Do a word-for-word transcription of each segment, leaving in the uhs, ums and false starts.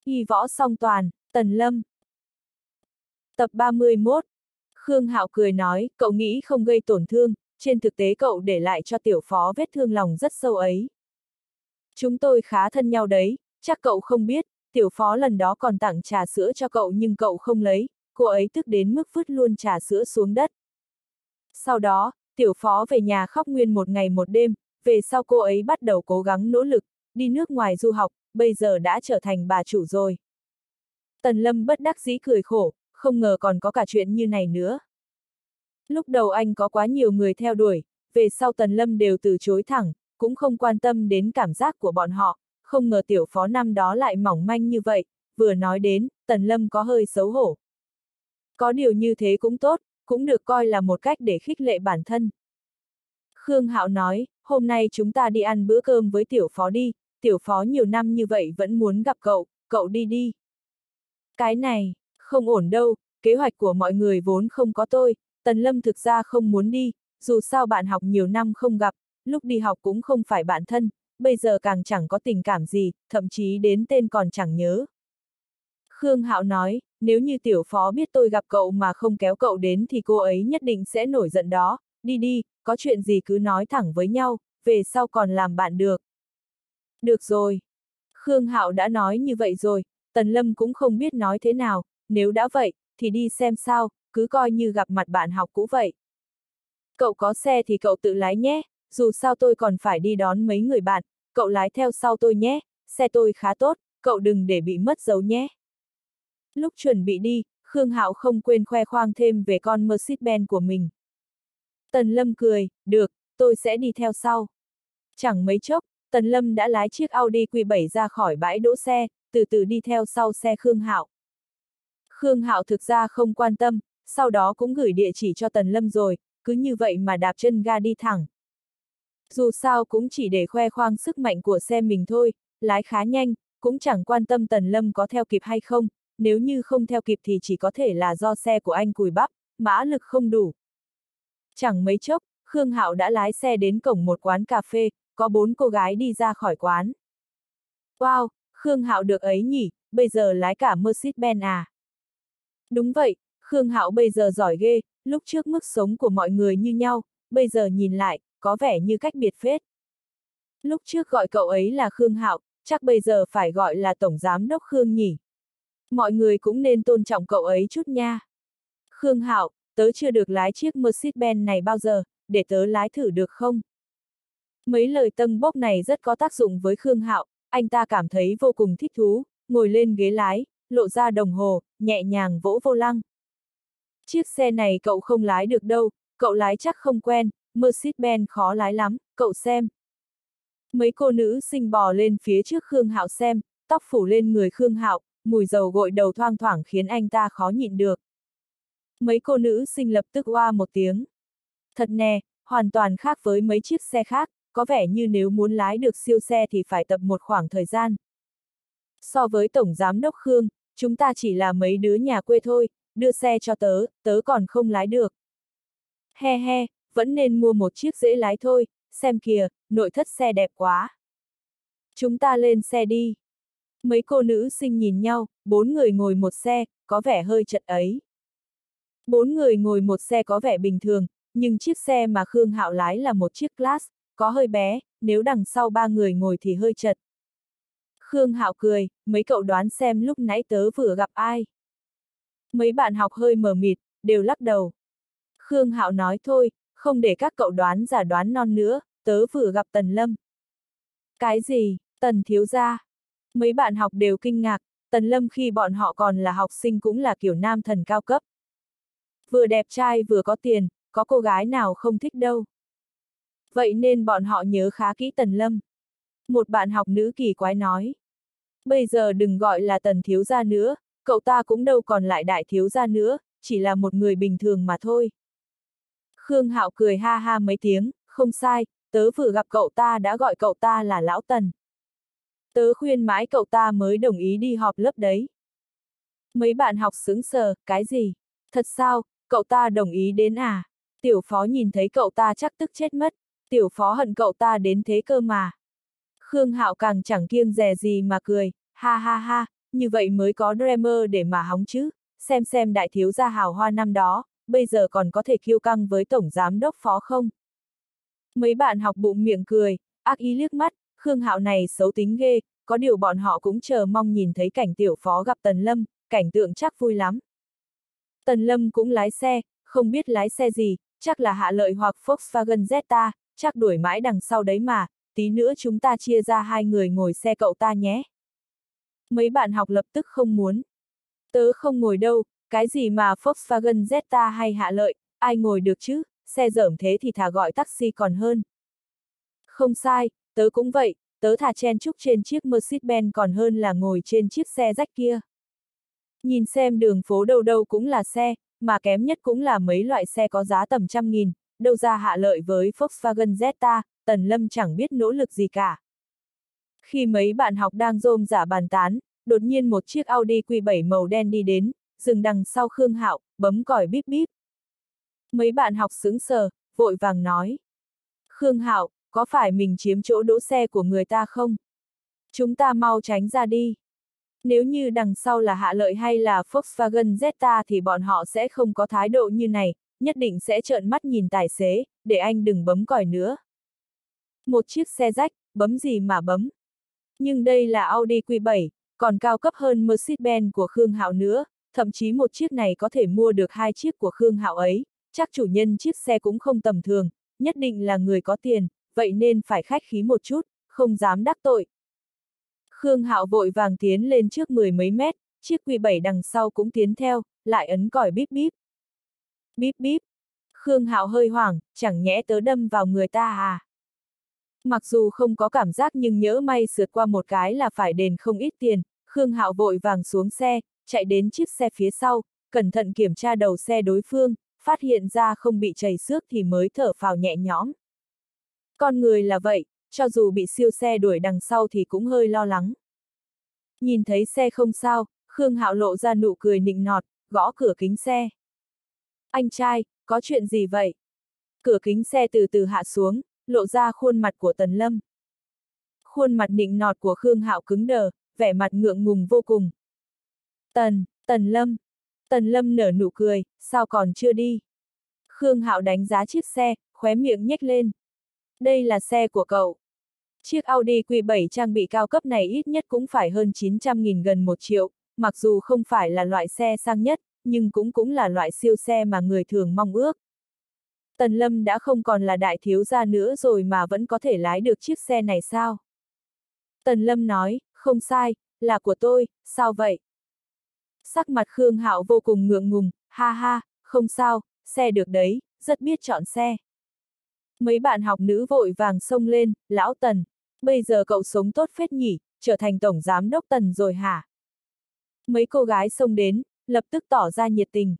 Y võ song toàn, Tần Lâm. Tập ba mươi mốt. Khương Hạo cười nói, cậu nghĩ không gây tổn thương, trên thực tế cậu để lại cho tiểu phó vết thương lòng rất sâu ấy. Chúng tôi khá thân nhau đấy, chắc cậu không biết, tiểu phó lần đó còn tặng trà sữa cho cậu nhưng cậu không lấy, cô ấy tức đến mức vứt luôn trà sữa xuống đất. Sau đó, tiểu phó về nhà khóc nguyên một ngày một đêm, về sau cô ấy bắt đầu cố gắng nỗ lực, đi nước ngoài du học, bây giờ đã trở thành bà chủ rồi. Tần Lâm bất đắc dĩ cười khổ, không ngờ còn có cả chuyện như này nữa. Lúc đầu anh có quá nhiều người theo đuổi, về sau Tần Lâm đều từ chối thẳng, cũng không quan tâm đến cảm giác của bọn họ, không ngờ tiểu phó năm đó lại mỏng manh như vậy, vừa nói đến, Tần Lâm có hơi xấu hổ. Có điều như thế cũng tốt, cũng được coi là một cách để khích lệ bản thân. Khương Hạo nói, hôm nay chúng ta đi ăn bữa cơm với tiểu phó đi, tiểu phó nhiều năm như vậy vẫn muốn gặp cậu, cậu đi đi. Cái này, không ổn đâu, kế hoạch của mọi người vốn không có tôi, Tần Lâm thực ra không muốn đi, dù sao bạn học nhiều năm không gặp, lúc đi học cũng không phải bạn thân, bây giờ càng chẳng có tình cảm gì, thậm chí đến tên còn chẳng nhớ. Khương Hạo nói, nếu như tiểu phó biết tôi gặp cậu mà không kéo cậu đến thì cô ấy nhất định sẽ nổi giận đó, đi đi, có chuyện gì cứ nói thẳng với nhau, về sau còn làm bạn được. Được rồi. Khương Hạo đã nói như vậy rồi, Tần Lâm cũng không biết nói thế nào, nếu đã vậy, thì đi xem sao, cứ coi như gặp mặt bạn học cũ vậy. Cậu có xe thì cậu tự lái nhé, dù sao tôi còn phải đi đón mấy người bạn, cậu lái theo sau tôi nhé, xe tôi khá tốt, cậu đừng để bị mất dấu nhé. Lúc chuẩn bị đi, Khương Hạo không quên khoe khoang thêm về con Mercedes-Benz của mình. Tần Lâm cười, được, tôi sẽ đi theo sau. Chẳng mấy chốc, Tần Lâm đã lái chiếc Audi Q bảy ra khỏi bãi đỗ xe, từ từ đi theo sau xe Khương Hạo. Khương Hạo thực ra không quan tâm, sau đó cũng gửi địa chỉ cho Tần Lâm rồi, cứ như vậy mà đạp chân ga đi thẳng. Dù sao cũng chỉ để khoe khoang sức mạnh của xe mình thôi, lái khá nhanh, cũng chẳng quan tâm Tần Lâm có theo kịp hay không, nếu như không theo kịp thì chỉ có thể là do xe của anh cùi bắp, mã lực không đủ. Chẳng mấy chốc, Khương Hạo đã lái xe đến cổng một quán cà phê, có bốn cô gái đi ra khỏi quán. Wow, Khương Hạo được ấy nhỉ, bây giờ lái cả Mercedes-Benz à? Đúng vậy, Khương Hạo bây giờ giỏi ghê, lúc trước mức sống của mọi người như nhau, bây giờ nhìn lại, có vẻ như cách biệt phết. Lúc trước gọi cậu ấy là Khương Hạo, chắc bây giờ phải gọi là Tổng Giám đốc Khương nhỉ. Mọi người cũng nên tôn trọng cậu ấy chút nha. Khương Hạo, tớ chưa được lái chiếc Mercedes-Benz này bao giờ, để tớ lái thử được không? Mấy lời tâng bốc này rất có tác dụng với Khương Hạo, anh ta cảm thấy vô cùng thích thú, ngồi lên ghế lái, lộ ra đồng hồ, nhẹ nhàng vỗ vô lăng. Chiếc xe này cậu không lái được đâu, cậu lái chắc không quen, Mercedes-Benz khó lái lắm, cậu xem. Mấy cô nữ xinh bò lên phía trước Khương Hạo xem, tóc phủ lên người Khương Hạo, mùi dầu gội đầu thoang thoảng khiến anh ta khó nhịn được. Mấy cô nữ xinh lập tức oa một tiếng. Thật nè, hoàn toàn khác với mấy chiếc xe khác, có vẻ như nếu muốn lái được siêu xe thì phải tập một khoảng thời gian. So với Tổng Giám đốc Khương, chúng ta chỉ là mấy đứa nhà quê thôi, đưa xe cho tớ, tớ còn không lái được. He he, vẫn nên mua một chiếc dễ lái thôi, xem kìa, nội thất xe đẹp quá. Chúng ta lên xe đi. Mấy cô nữ xinh nhìn nhau, bốn người ngồi một xe, có vẻ hơi chật ấy. Bốn người ngồi một xe có vẻ bình thường, nhưng chiếc xe mà Khương Hạo lái là một chiếc Class, có hơi bé, nếu đằng sau ba người ngồi thì hơi chật. Khương Hạo cười, mấy cậu đoán xem lúc nãy tớ vừa gặp ai. Mấy bạn học hơi mờ mịt, đều lắc đầu. Khương Hạo nói thôi, không để các cậu đoán giả đoán non nữa, tớ vừa gặp Tần Lâm. Cái gì, Tần thiếu gia? Mấy bạn học đều kinh ngạc, Tần Lâm khi bọn họ còn là học sinh cũng là kiểu nam thần cao cấp. Vừa đẹp trai vừa có tiền, có cô gái nào không thích đâu. Vậy nên bọn họ nhớ khá kỹ Tần Lâm. Một bạn học nữ kỳ quái nói. Bây giờ đừng gọi là Tần thiếu gia nữa, cậu ta cũng đâu còn lại đại thiếu gia nữa, chỉ là một người bình thường mà thôi. Khương Hạo cười ha ha mấy tiếng, không sai, tớ vừa gặp cậu ta đã gọi cậu ta là Lão Tần. Tớ khuyên mãi cậu ta mới đồng ý đi họp lớp đấy. Mấy bạn học sững sờ, cái gì? Thật sao, cậu ta đồng ý đến à? Tiểu phó nhìn thấy cậu ta chắc tức chết mất, tiểu phó hận cậu ta đến thế cơ mà. Khương Hạo càng chẳng kiêng dè gì mà cười, ha ha ha, như vậy mới có Dreamer để mà hóng chứ, xem xem đại thiếu gia hào hoa năm đó, bây giờ còn có thể kiêu căng với tổng giám đốc Phó không? Mấy bạn học bụng miệng cười, ác ý liếc mắt, Khương Hạo này xấu tính ghê, có điều bọn họ cũng chờ mong nhìn thấy cảnh tiểu phó gặp Tần Lâm, cảnh tượng chắc vui lắm. Tần Lâm cũng lái xe, không biết lái xe gì, chắc là Hạ Lợi hoặc Volkswagen Jetta, chắc đuổi mãi đằng sau đấy mà, tí nữa chúng ta chia ra hai người ngồi xe cậu ta nhé. Mấy bạn học lập tức không muốn. Tớ không ngồi đâu, cái gì mà Volkswagen Jetta hay Hạ Lợi, ai ngồi được chứ, xe dởm thế thì thà gọi taxi còn hơn. Không sai, tớ cũng vậy, tớ thà chen chúc trên chiếc Mercedes-Benz còn hơn là ngồi trên chiếc xe rách kia. Nhìn xem đường phố đâu đâu cũng là xe, mà kém nhất cũng là mấy loại xe có giá tầm trăm nghìn, đâu ra Hạ Lợi với Volkswagen Jetta, Tần Lâm chẳng biết nỗ lực gì cả. Khi mấy bạn học đang rôm rả bàn tán, đột nhiên một chiếc Audi Q bảy màu đen đi đến, dừng đằng sau Khương Hạo, bấm còi bíp bíp. Mấy bạn học sững sờ, vội vàng nói. Khương Hạo, có phải mình chiếm chỗ đỗ xe của người ta không? Chúng ta mau tránh ra đi. Nếu như đằng sau là Hạ Lợi hay là Volkswagen Jetta thì bọn họ sẽ không có thái độ như này, nhất định sẽ trợn mắt nhìn tài xế, để anh đừng bấm còi nữa. Một chiếc xe rách, bấm gì mà bấm. Nhưng đây là Audi Q bảy, còn cao cấp hơn Mercedes-Benz của Khương Hạo nữa, thậm chí một chiếc này có thể mua được hai chiếc của Khương Hạo ấy, chắc chủ nhân chiếc xe cũng không tầm thường, nhất định là người có tiền, vậy nên phải khách khí một chút, không dám đắc tội. Khương Hạo vội vàng tiến lên trước mười mấy mét, chiếc Q bảy đằng sau cũng tiến theo, lại ấn còi bíp bíp. Bíp bíp. Khương Hạo hơi hoảng, chẳng nhẽ tớ đâm vào người ta à? Mặc dù không có cảm giác nhưng nhỡ may sượt qua một cái là phải đền không ít tiền, Khương Hạo vội vàng xuống xe, chạy đến chiếc xe phía sau, cẩn thận kiểm tra đầu xe đối phương, phát hiện ra không bị trầy xước thì mới thở phào nhẹ nhõm. Con người là vậy, cho dù bị siêu xe đuổi đằng sau thì cũng hơi lo lắng. Nhìn thấy xe không sao, Khương Hạo lộ ra nụ cười nịnh nọt, gõ cửa kính xe. Anh trai, có chuyện gì vậy? Cửa kính xe từ từ hạ xuống, lộ ra khuôn mặt của Tần Lâm. Khuôn mặt nịnh nọt của Khương Hạo cứng đờ, vẻ mặt ngượng ngùng vô cùng. Tần, Tần Lâm. Tần Lâm nở nụ cười, sao còn chưa đi? Khương Hạo đánh giá chiếc xe, khóe miệng nhếch lên. Đây là xe của cậu. Chiếc Audi Q bảy trang bị cao cấp này ít nhất cũng phải hơn chín trăm nghìn gần một triệu, mặc dù không phải là loại xe sang nhất, nhưng cũng cũng là loại siêu xe mà người thường mong ước. Tần Lâm đã không còn là đại thiếu gia nữa rồi mà vẫn có thể lái được chiếc xe này sao? Tần Lâm nói, không sai, là của tôi, sao vậy? Sắc mặt Khương Hạo vô cùng ngượng ngùng, ha ha, không sao, xe được đấy, rất biết chọn xe. Mấy bạn học nữ vội vàng xông lên, lão Tần, bây giờ cậu sống tốt phết nhỉ, trở thành tổng giám đốc Tần rồi hả? Mấy cô gái xông đến, lập tức tỏ ra nhiệt tình.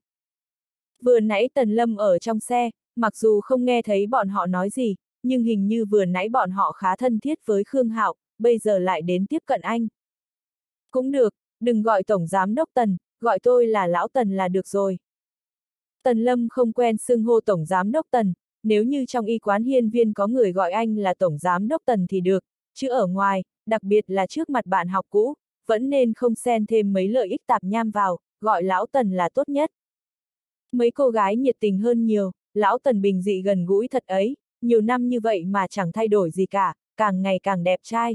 Vừa nãy Tần Lâm ở trong xe, mặc dù không nghe thấy bọn họ nói gì, nhưng hình như vừa nãy bọn họ khá thân thiết với Khương Hạo, bây giờ lại đến tiếp cận anh. Cũng được, đừng gọi tổng giám đốc Tần, gọi tôi là lão Tần là được rồi. Tần Lâm không quen xưng hô tổng giám đốc Tần, nếu như trong y quán hiên viên có người gọi anh là tổng giám đốc Tần thì được, chứ ở ngoài, đặc biệt là trước mặt bạn học cũ, vẫn nên không xen thêm mấy lợi ích tạp nham vào, gọi lão Tần là tốt nhất. Mấy cô gái nhiệt tình hơn nhiều, lão Tần bình dị gần gũi thật ấy, nhiều năm như vậy mà chẳng thay đổi gì cả, càng ngày càng đẹp trai.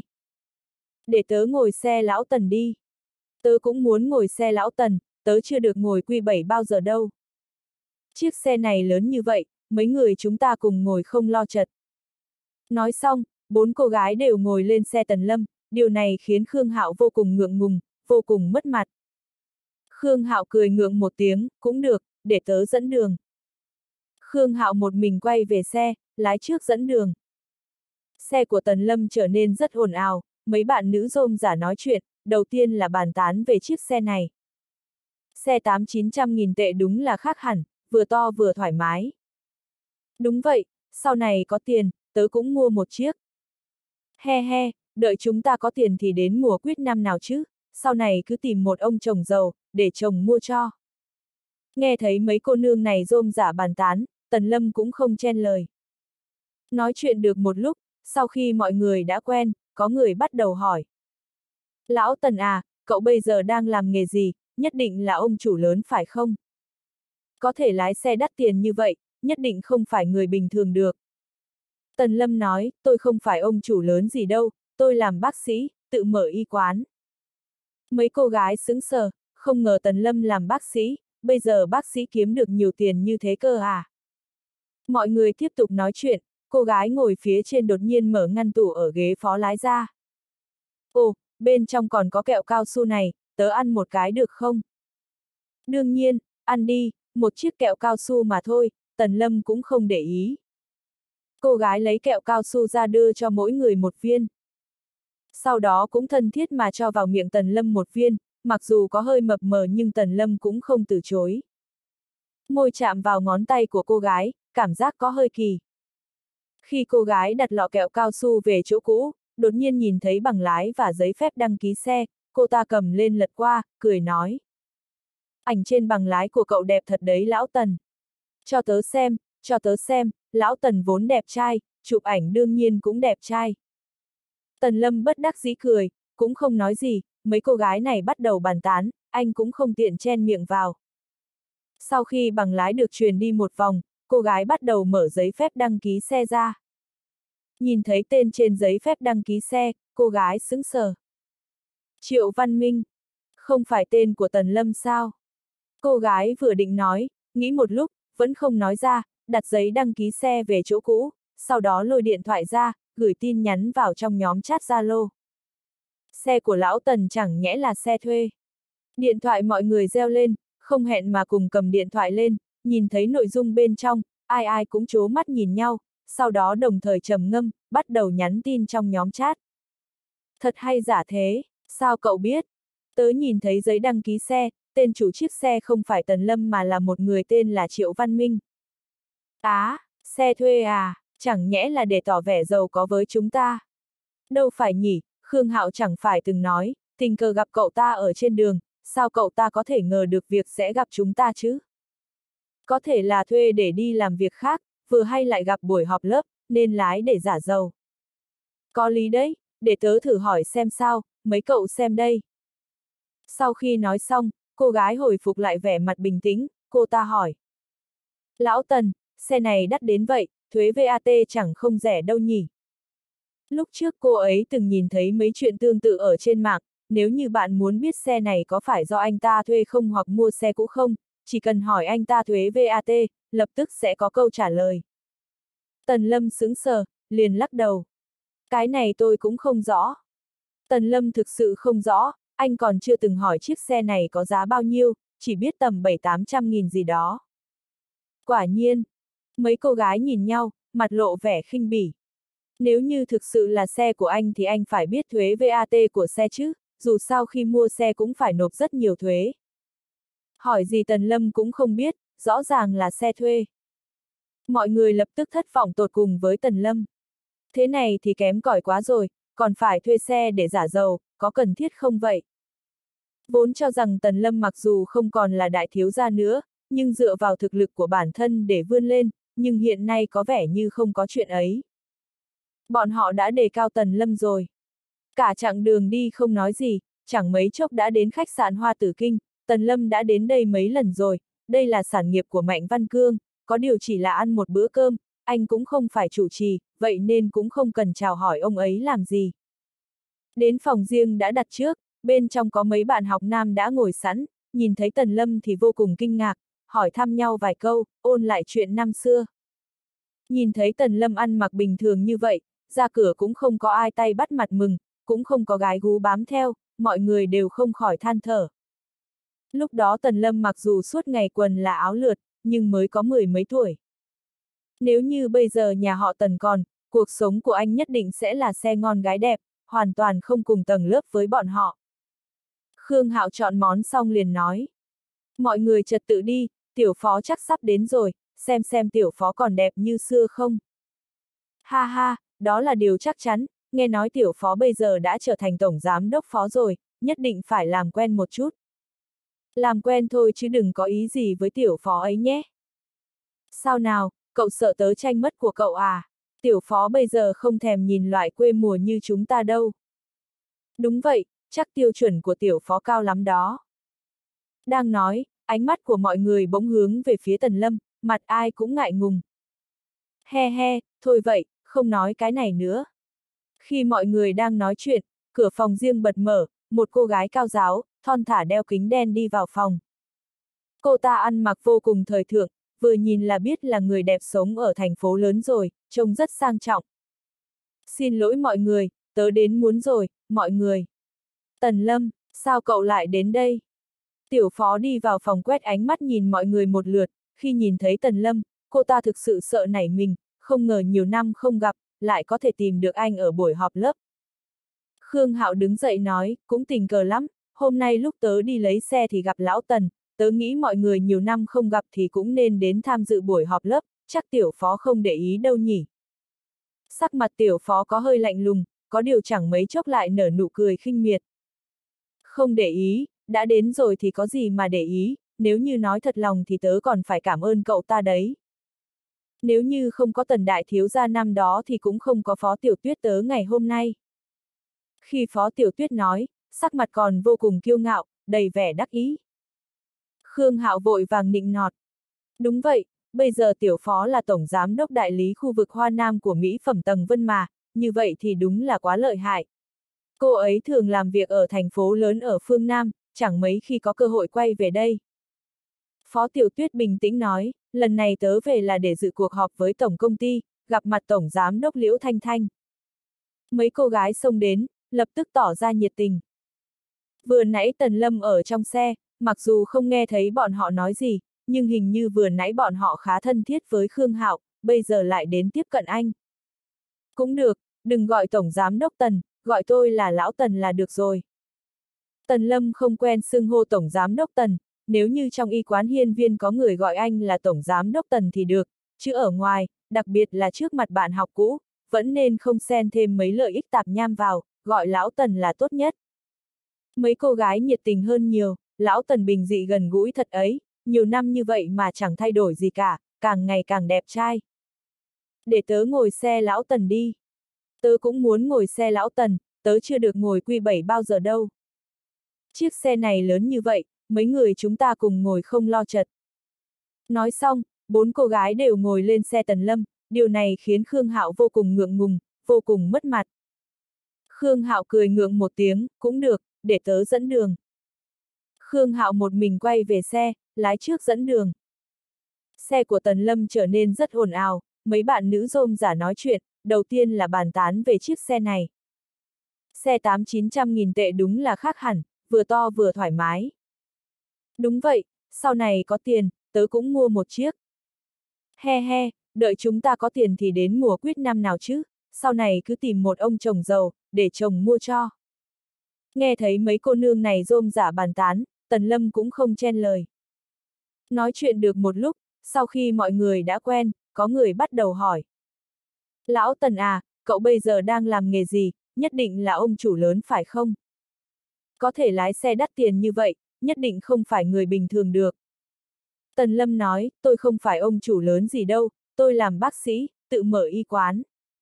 Để tớ ngồi xe lão Tần đi. Tớ cũng muốn ngồi xe lão Tần, tớ chưa được ngồi Q bảy bao giờ đâu. Chiếc xe này lớn như vậy, mấy người chúng ta cùng ngồi không lo chật. Nói xong, bốn cô gái đều ngồi lên xe Tần Lâm, điều này khiến Khương Hạo vô cùng ngượng ngùng, vô cùng mất mặt. Khương Hạo cười ngượng một tiếng, cũng được, để tớ dẫn đường. Khương Hạo một mình quay về xe, lái trước dẫn đường. Xe của Tần Lâm trở nên rất ồn ào, mấy bạn nữ rôm rả nói chuyện, đầu tiên là bàn tán về chiếc xe này. Xe tám chín trăm nghìn tệ đúng là khác hẳn, vừa to vừa thoải mái. Đúng vậy, sau này có tiền, tớ cũng mua một chiếc. He he, đợi chúng ta có tiền thì đến mùa quýt năm nào chứ, sau này cứ tìm một ông chồng giàu, để chồng mua cho. Nghe thấy mấy cô nương này rôm rả bàn tán, Tần Lâm cũng không chen lời. Nói chuyện được một lúc, sau khi mọi người đã quen, có người bắt đầu hỏi. Lão Tần à, cậu bây giờ đang làm nghề gì, nhất định là ông chủ lớn phải không? Có thể lái xe đắt tiền như vậy, nhất định không phải người bình thường được. Tần Lâm nói, tôi không phải ông chủ lớn gì đâu, tôi làm bác sĩ, tự mở y quán. Mấy cô gái sững sờ, không ngờ Tần Lâm làm bác sĩ, bây giờ bác sĩ kiếm được nhiều tiền như thế cơ à? Mọi người tiếp tục nói chuyện, cô gái ngồi phía trên đột nhiên mở ngăn tủ ở ghế phó lái ra. Ồ, bên trong còn có kẹo cao su này, tớ ăn một cái được không? Đương nhiên, ăn đi, một chiếc kẹo cao su mà thôi, Tần Lâm cũng không để ý. Cô gái lấy kẹo cao su ra đưa cho mỗi người một viên. Sau đó cũng thân thiết mà cho vào miệng Tần Lâm một viên, mặc dù có hơi mập mờ nhưng Tần Lâm cũng không từ chối. Môi chạm vào ngón tay của cô gái, cảm giác có hơi kỳ. Khi cô gái đặt lọ kẹo cao su về chỗ cũ, đột nhiên nhìn thấy bằng lái và giấy phép đăng ký xe, cô ta cầm lên lật qua, cười nói. Ảnh trên bằng lái của cậu đẹp thật đấy lão Tần. Cho tớ xem, cho tớ xem, lão Tần vốn đẹp trai, chụp ảnh đương nhiên cũng đẹp trai. Tần Lâm bất đắc dĩ cười, cũng không nói gì, mấy cô gái này bắt đầu bàn tán, anh cũng không tiện chen miệng vào. Sau khi bằng lái được truyền đi một vòng, cô gái bắt đầu mở giấy phép đăng ký xe ra. Nhìn thấy tên trên giấy phép đăng ký xe, cô gái sững sờ. Triệu Văn Minh. Không phải tên của Tần Lâm sao? Cô gái vừa định nói, nghĩ một lúc, vẫn không nói ra, đặt giấy đăng ký xe về chỗ cũ, sau đó lôi điện thoại ra, gửi tin nhắn vào trong nhóm chat Zalo. Xe của lão Tần chẳng nhẽ là xe thuê. Điện thoại mọi người reo lên, không hẹn mà cùng cầm điện thoại lên, nhìn thấy nội dung bên trong, ai ai cũng trố mắt nhìn nhau, sau đó đồng thời trầm ngâm, bắt đầu nhắn tin trong nhóm chat. Thật hay giả thế, sao cậu biết? Tớ nhìn thấy giấy đăng ký xe, tên chủ chiếc xe không phải Tần Lâm mà là một người tên là Triệu Văn Minh. Á, à, xe thuê à, chẳng nhẽ là để tỏ vẻ giàu có với chúng ta. Đâu phải nhỉ, Khương Hạo chẳng phải từng nói, tình cờ gặp cậu ta ở trên đường, sao cậu ta có thể ngờ được việc sẽ gặp chúng ta chứ? Có thể là thuê để đi làm việc khác, vừa hay lại gặp buổi họp lớp, nên lái để giả giàu. Có lý đấy, để tớ thử hỏi xem sao, mấy cậu xem đây. Sau khi nói xong, cô gái hồi phục lại vẻ mặt bình tĩnh, cô ta hỏi. Lão Tần, xe này đắt đến vậy, thuế vê a tê chẳng không rẻ đâu nhỉ? Lúc trước cô ấy từng nhìn thấy mấy chuyện tương tự ở trên mạng, nếu như bạn muốn biết xe này có phải do anh ta thuê không hoặc mua xe cũ không, chỉ cần hỏi anh ta thuế vê a tê, lập tức sẽ có câu trả lời. Tần Lâm sững sờ, liền lắc đầu. Cái này tôi cũng không rõ. Tần Lâm thực sự không rõ, anh còn chưa từng hỏi chiếc xe này có giá bao nhiêu, chỉ biết tầm bảy tám trăm nghìn gì đó. Quả nhiên, mấy cô gái nhìn nhau, mặt lộ vẻ khinh bỉ. Nếu như thực sự là xe của anh thì anh phải biết thuế vê a tê của xe chứ, dù sao khi mua xe cũng phải nộp rất nhiều thuế. Hỏi gì Tần Lâm cũng không biết, rõ ràng là xe thuê. Mọi người lập tức thất vọng tột cùng với Tần Lâm. Thế này thì kém cỏi quá rồi, còn phải thuê xe để giả giàu, có cần thiết không vậy? Vốn cho rằng Tần Lâm mặc dù không còn là đại thiếu gia nữa, nhưng dựa vào thực lực của bản thân để vươn lên, nhưng hiện nay có vẻ như không có chuyện ấy. Bọn họ đã đề cao Tần Lâm rồi. Cả chặng đường đi không nói gì, chẳng mấy chốc đã đến khách sạn Hoa Tử Kinh, Tần Lâm đã đến đây mấy lần rồi, đây là sản nghiệp của Mạnh Văn Cương, có điều chỉ là ăn một bữa cơm, anh cũng không phải chủ trì, vậy nên cũng không cần chào hỏi ông ấy làm gì. Đến phòng riêng đã đặt trước, bên trong có mấy bạn học nam đã ngồi sẵn, nhìn thấy Tần Lâm thì vô cùng kinh ngạc, hỏi thăm nhau vài câu, ôn lại chuyện năm xưa. Nhìn thấy Tần Lâm ăn mặc bình thường như vậy, ra cửa cũng không có ai tay bắt mặt mừng, cũng không có gái gú bám theo, mọi người đều không khỏi than thở. Lúc đó Tần Lâm mặc dù suốt ngày quần là áo lượt, nhưng mới có mười mấy tuổi. Nếu như bây giờ nhà họ Tần còn, cuộc sống của anh nhất định sẽ là xe ngon gái đẹp, hoàn toàn không cùng tầng lớp với bọn họ. Khương Hạo chọn món xong liền nói. Mọi người trật tự đi, tiểu phó chắc sắp đến rồi, xem xem tiểu phó còn đẹp như xưa không. Ha ha, đó là điều chắc chắn, nghe nói tiểu phó bây giờ đã trở thành tổng giám đốc phó rồi, nhất định phải làm quen một chút. Làm quen thôi chứ đừng có ý gì với tiểu phó ấy nhé. Sao nào, cậu sợ tớ tranh mất của cậu à? Tiểu phó bây giờ không thèm nhìn loại quê mùa như chúng ta đâu. Đúng vậy, chắc tiêu chuẩn của tiểu phó cao lắm đó. Đang nói, ánh mắt của mọi người bỗng hướng về phía Tần Lâm, mặt ai cũng ngại ngùng. He he, thôi vậy, không nói cái này nữa. Khi mọi người đang nói chuyện, cửa phòng riêng bật mở, một cô gái cao ráo, thon thả đeo kính đen đi vào phòng. Cô ta ăn mặc vô cùng thời thượng, vừa nhìn là biết là người đẹp sống ở thành phố lớn rồi, trông rất sang trọng. Xin lỗi mọi người, tớ đến muốn rồi, mọi người. Tần Lâm, sao cậu lại đến đây? Tiểu phó đi vào phòng quét ánh mắt nhìn mọi người một lượt, khi nhìn thấy Tần Lâm, cô ta thực sự sợ nảy mình, không ngờ nhiều năm không gặp, lại có thể tìm được anh ở buổi họp lớp. Khương Hạo đứng dậy nói, cũng tình cờ lắm, hôm nay lúc tớ đi lấy xe thì gặp lão Tần, tớ nghĩ mọi người nhiều năm không gặp thì cũng nên đến tham dự buổi họp lớp, chắc tiểu phó không để ý đâu nhỉ. Sắc mặt tiểu phó có hơi lạnh lùng, có điều chẳng mấy chốc lại nở nụ cười khinh miệt. Không để ý, đã đến rồi thì có gì mà để ý, nếu như nói thật lòng thì tớ còn phải cảm ơn cậu ta đấy. Nếu như không có Tần đại thiếu gia năm đó thì cũng không có Phó Tiểu Tuyết tớ ngày hôm nay. Khi Phó Tiểu Tuyết nói, sắc mặt còn vô cùng kiêu ngạo, đầy vẻ đắc ý. Khương Hạo vội vàng nịnh nọt. Đúng vậy, bây giờ Tiểu Phó là Tổng Giám đốc Đại lý khu vực Hoa Nam của Mỹ phẩm Tầng Vân mà, như vậy thì đúng là quá lợi hại. Cô ấy thường làm việc ở thành phố lớn ở phương Nam, chẳng mấy khi có cơ hội quay về đây. Phó Tiểu Tuyết bình tĩnh nói, lần này tớ về là để dự cuộc họp với tổng công ty, gặp mặt Tổng Giám đốc Liễu Thanh Thanh. Mấy cô gái xông đến, lập tức tỏ ra nhiệt tình. Vừa nãy Tần Lâm ở trong xe, mặc dù không nghe thấy bọn họ nói gì, nhưng hình như vừa nãy bọn họ khá thân thiết với Khương Hạo, bây giờ lại đến tiếp cận anh. Cũng được, đừng gọi Tổng Giám đốc Tần, gọi tôi là Lão Tần là được rồi. Tần Lâm không quen xưng hô Tổng Giám đốc Tần, nếu như trong y quán Hiên Viên có người gọi anh là Tổng Giám đốc Tần thì được, chứ ở ngoài, đặc biệt là trước mặt bạn học cũ, vẫn nên không xen thêm mấy lợi ích tạp nham vào, gọi Lão Tần là tốt nhất. Mấy cô gái nhiệt tình hơn nhiều, Lão Tần bình dị gần gũi thật ấy, nhiều năm như vậy mà chẳng thay đổi gì cả, càng ngày càng đẹp trai. Để tớ ngồi xe Lão Tần đi. Tớ cũng muốn ngồi xe Lão Tần, tớ chưa được ngồi Q bảy bao giờ đâu. Chiếc xe này lớn như vậy, mấy người chúng ta cùng ngồi không lo chật. Nói xong, bốn cô gái đều ngồi lên xe Tần Lâm, điều này khiến Khương Hạo vô cùng ngượng ngùng, vô cùng mất mặt. Khương Hạo cười ngượng một tiếng, cũng được, để tớ dẫn đường. Khương Hạo một mình quay về xe, lái trước dẫn đường. Xe của Tần Lâm trở nên rất ồn ào, mấy bạn nữ rôm rả nói chuyện, đầu tiên là bàn tán về chiếc xe này. Xe tám chín trăm nghìn tệ đúng là khác hẳn, vừa to vừa thoải mái. Đúng vậy, sau này có tiền, tớ cũng mua một chiếc. He he, đợi chúng ta có tiền thì đến mùa quýt năm nào chứ, sau này cứ tìm một ông chồng giàu, để chồng mua cho. Nghe thấy mấy cô nương này rôm rả bàn tán, Tần Lâm cũng không chen lời. Nói chuyện được một lúc, sau khi mọi người đã quen, có người bắt đầu hỏi. Lão Tần à, cậu bây giờ đang làm nghề gì, nhất định là ông chủ lớn phải không? Có thể lái xe đắt tiền như vậy, nhất định không phải người bình thường được. Tần Lâm nói, tôi không phải ông chủ lớn gì đâu, tôi làm bác sĩ, tự mở y quán.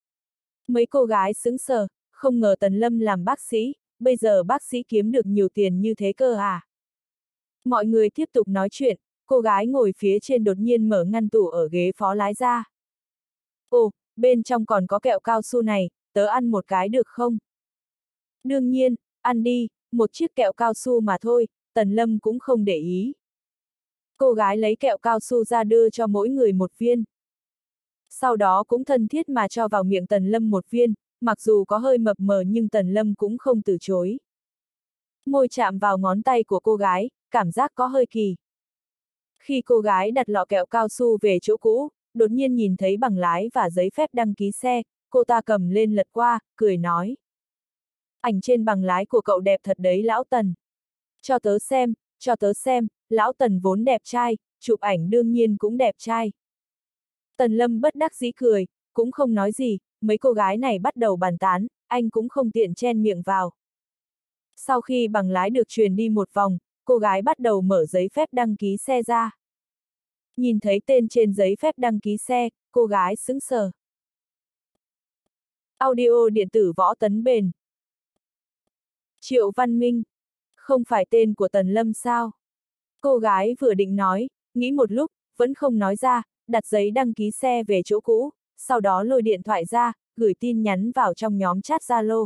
Mấy cô gái sững sờ, không ngờ Tần Lâm làm bác sĩ, bây giờ bác sĩ kiếm được nhiều tiền như thế cơ à? Mọi người tiếp tục nói chuyện, cô gái ngồi phía trên đột nhiên mở ngăn tủ ở ghế phó lái ra. Ồ, bên trong còn có kẹo cao su này, tớ ăn một cái được không? Đương nhiên, ăn đi, một chiếc kẹo cao su mà thôi, Tần Lâm cũng không để ý. Cô gái lấy kẹo cao su ra đưa cho mỗi người một viên. Sau đó cũng thân thiết mà cho vào miệng Tần Lâm một viên, mặc dù có hơi mập mờ nhưng Tần Lâm cũng không từ chối. Môi chạm vào ngón tay của cô gái, cảm giác có hơi kỳ. Khi cô gái đặt lọ kẹo cao su về chỗ cũ, đột nhiên nhìn thấy bằng lái và giấy phép đăng ký xe, cô ta cầm lên lật qua, cười nói. Ảnh trên bằng lái của cậu đẹp thật đấy Lão Tần. Cho tớ xem, cho tớ xem, Lão Tần vốn đẹp trai, chụp ảnh đương nhiên cũng đẹp trai. Tần Lâm bất đắc dĩ cười, cũng không nói gì, mấy cô gái này bắt đầu bàn tán, anh cũng không tiện chen miệng vào. Sau khi bằng lái được truyền đi một vòng, cô gái bắt đầu mở giấy phép đăng ký xe ra. Nhìn thấy tên trên giấy phép đăng ký xe, cô gái sững sờ. Audio điện tử Võ Tấn Bền. Triệu Văn Minh. Không phải tên của Tần Lâm sao? Cô gái vừa định nói, nghĩ một lúc, vẫn không nói ra, đặt giấy đăng ký xe về chỗ cũ, sau đó lôi điện thoại ra, gửi tin nhắn vào trong nhóm chat Zalo.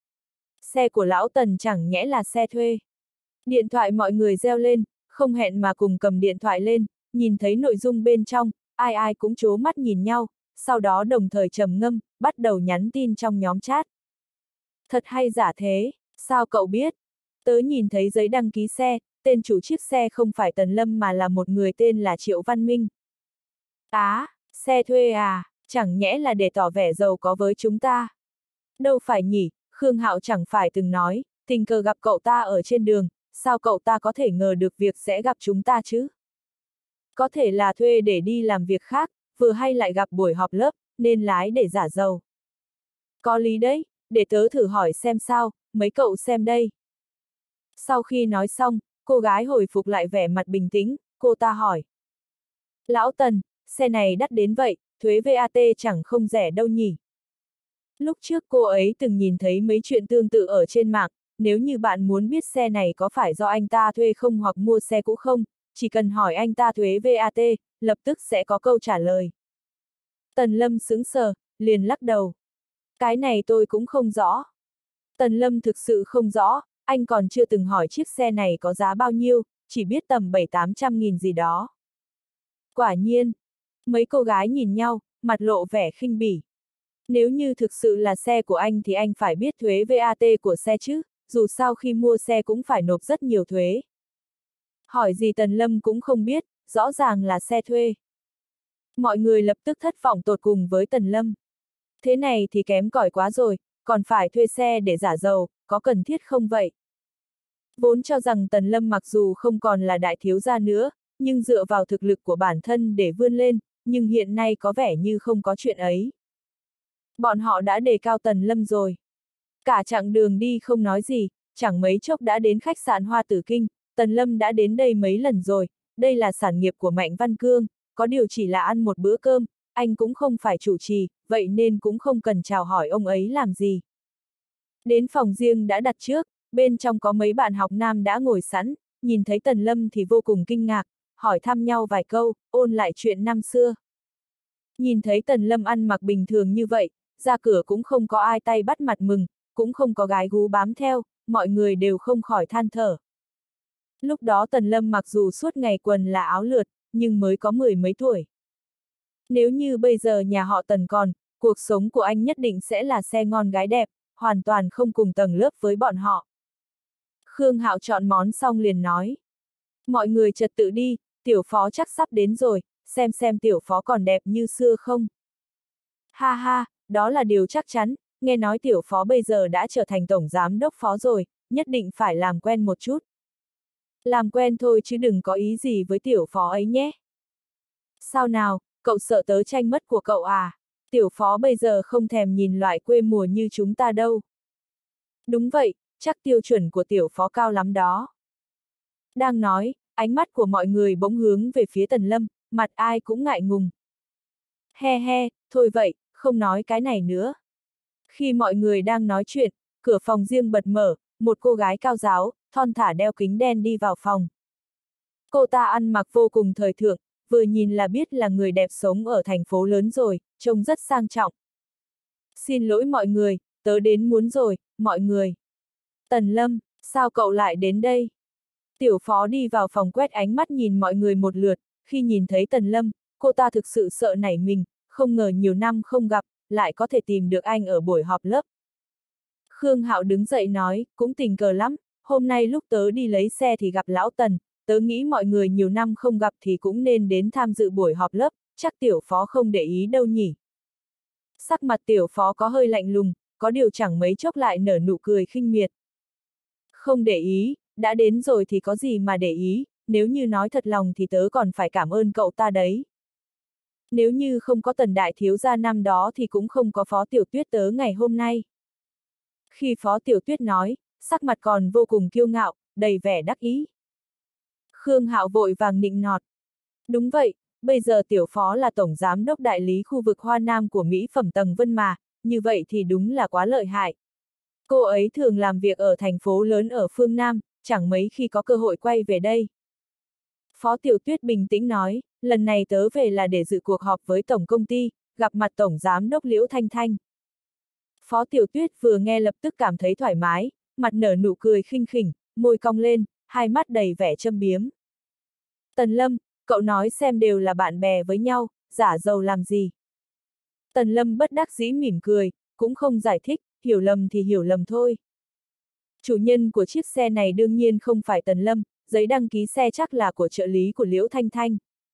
Xe của lão Tần chẳng nhẽ là xe thuê. Điện thoại mọi người reo lên, không hẹn mà cùng cầm điện thoại lên, nhìn thấy nội dung bên trong, ai ai cũng trố mắt nhìn nhau, sau đó đồng thời trầm ngâm, bắt đầu nhắn tin trong nhóm chat. Thật hay giả thế, sao cậu biết? Tớ nhìn thấy giấy đăng ký xe, tên chủ chiếc xe không phải Tần Lâm mà là một người tên là Triệu Văn Minh. Á, à, xe thuê à, chẳng nhẽ là để tỏ vẻ giàu có với chúng ta. Đâu phải nhỉ, Khương Hạo chẳng phải từng nói, tình cờ gặp cậu ta ở trên đường, sao cậu ta có thể ngờ được việc sẽ gặp chúng ta chứ? Có thể là thuê để đi làm việc khác, vừa hay lại gặp buổi họp lớp, nên lái để giả giàu. Có lý đấy, để tớ thử hỏi xem sao, mấy cậu xem đây. Sau khi nói xong, cô gái hồi phục lại vẻ mặt bình tĩnh, cô ta hỏi. Lão Tần, xe này đắt đến vậy, thuế vê a tê chẳng không rẻ đâu nhỉ? Lúc trước cô ấy từng nhìn thấy mấy chuyện tương tự ở trên mạng, nếu như bạn muốn biết xe này có phải do anh ta thuê không hoặc mua xe cũ không, chỉ cần hỏi anh ta thuế vê a tê, lập tức sẽ có câu trả lời. Tần Lâm sững sờ, liền lắc đầu. Cái này tôi cũng không rõ. Tần Lâm thực sự không rõ, anh còn chưa từng hỏi chiếc xe này có giá bao nhiêu, chỉ biết tầm bảy tám trăm nghìn gì đó. Quả nhiên, mấy cô gái nhìn nhau, mặt lộ vẻ khinh bỉ. Nếu như thực sự là xe của anh thì anh phải biết thuế vê a tê của xe chứ, dù sao khi mua xe cũng phải nộp rất nhiều thuế. Hỏi gì Tần Lâm cũng không biết, rõ ràng là xe thuê. Mọi người lập tức thất vọng tột cùng với Tần Lâm. Thế này thì kém cỏi quá rồi, còn phải thuê xe để giả giàu, có cần thiết không vậy? Vốn cho rằng Tần Lâm mặc dù không còn là đại thiếu gia nữa, nhưng dựa vào thực lực của bản thân để vươn lên, nhưng hiện nay có vẻ như không có chuyện ấy. Bọn họ đã đề cao Tần Lâm rồi. Cả chặng đường đi không nói gì, chẳng mấy chốc đã đến khách sạn Hoa Tử Kinh, Tần Lâm đã đến đây mấy lần rồi, đây là sản nghiệp của Mạnh Văn Cương, có điều chỉ là ăn một bữa cơm, anh cũng không phải chủ trì, vậy nên cũng không cần chào hỏi ông ấy làm gì. Đến phòng riêng đã đặt trước, bên trong có mấy bạn học nam đã ngồi sẵn, nhìn thấy Tần Lâm thì vô cùng kinh ngạc, hỏi thăm nhau vài câu, ôn lại chuyện năm xưa. Nhìn thấy Tần Lâm ăn mặc bình thường như vậy, ra cửa cũng không có ai tay bắt mặt mừng, cũng không có gái gú bám theo, mọi người đều không khỏi than thở. Lúc đó Tần Lâm mặc dù suốt ngày quần là áo lượt, nhưng mới có mười mấy tuổi. Nếu như bây giờ nhà họ Tần còn, cuộc sống của anh nhất định sẽ là xe ngon gái đẹp, hoàn toàn không cùng tầng lớp với bọn họ. Khương Hạo chọn món xong liền nói. Mọi người trật tự đi, tiểu phó chắc sắp đến rồi, xem xem tiểu phó còn đẹp như xưa không. Ha ha, đó là điều chắc chắn, nghe nói tiểu phó bây giờ đã trở thành tổng giám đốc phó rồi, nhất định phải làm quen một chút. Làm quen thôi chứ đừng có ý gì với tiểu phó ấy nhé. Sao nào, cậu sợ tớ tranh mất của cậu à? Tiểu phó bây giờ không thèm nhìn loại quê mùa như chúng ta đâu. Đúng vậy, chắc tiêu chuẩn của tiểu phó cao lắm đó. Đang nói, ánh mắt của mọi người bỗng hướng về phía Tần Lâm, mặt ai cũng ngại ngùng. He he, thôi vậy, không nói cái này nữa. Khi mọi người đang nói chuyện, cửa phòng riêng bật mở, một cô gái cao ráo, thon thả đeo kính đen đi vào phòng. Cô ta ăn mặc vô cùng thời thượng, vừa nhìn là biết là người đẹp sống ở thành phố lớn rồi, trông rất sang trọng. Xin lỗi mọi người, tớ đến muốn rồi, mọi người. Tần Lâm, sao cậu lại đến đây? Tiểu phó đi vào phòng quét ánh mắt nhìn mọi người một lượt, khi nhìn thấy Tần Lâm, cô ta thực sự sợ nảy mình, không ngờ nhiều năm không gặp, lại có thể tìm được anh ở buổi họp lớp. Khương Hạo đứng dậy nói, cũng tình cờ lắm, hôm nay lúc tớ đi lấy xe thì gặp lão Tần, tớ nghĩ mọi người nhiều năm không gặp thì cũng nên đến tham dự buổi họp lớp, chắc tiểu phó không để ý đâu nhỉ. Sắc mặt tiểu phó có hơi lạnh lùng, có điều chẳng mấy chốc lại nở nụ cười khinh miệt. Không để ý, đã đến rồi thì có gì mà để ý, nếu như nói thật lòng thì tớ còn phải cảm ơn cậu ta đấy. Nếu như không có Tần đại thiếu gia năm đó thì cũng không có Phó Tiểu Tuyết tớ ngày hôm nay. Khi Phó Tiểu Tuyết nói, sắc mặt còn vô cùng kiêu ngạo, đầy vẻ đắc ý. Khương Hạo vội vàng nịnh nọt. Đúng vậy, bây giờ Tiểu Phó là Tổng Giám đốc Đại lý khu vực Hoa Nam của Mỹ phẩm Tầng Vân mà, như vậy thì đúng là quá lợi hại. Cô ấy thường làm việc ở thành phố lớn ở phương Nam, chẳng mấy khi có cơ hội quay về đây. Phó Tiểu Tuyết bình tĩnh nói, lần này tớ về là để dự cuộc họp với tổng công ty, gặp mặt tổng giám đốc Liễu Thanh Thanh. Phó Tiểu Tuyết vừa nghe lập tức cảm thấy thoải mái, mặt nở nụ cười khinh khỉnh, môi cong lên, hai mắt đầy vẻ châm biếm. Tần Lâm, cậu nói xem đều là bạn bè với nhau, giả giàu làm gì? Tần Lâm bất đắc dĩ mỉm cười, cũng không giải thích, hiểu lầm thì hiểu lầm thôi. Chủ nhân của chiếc xe này đương nhiên không phải Tần Lâm, giấy đăng ký xe chắc là của trợ lý của Liễu Thanh Thanh.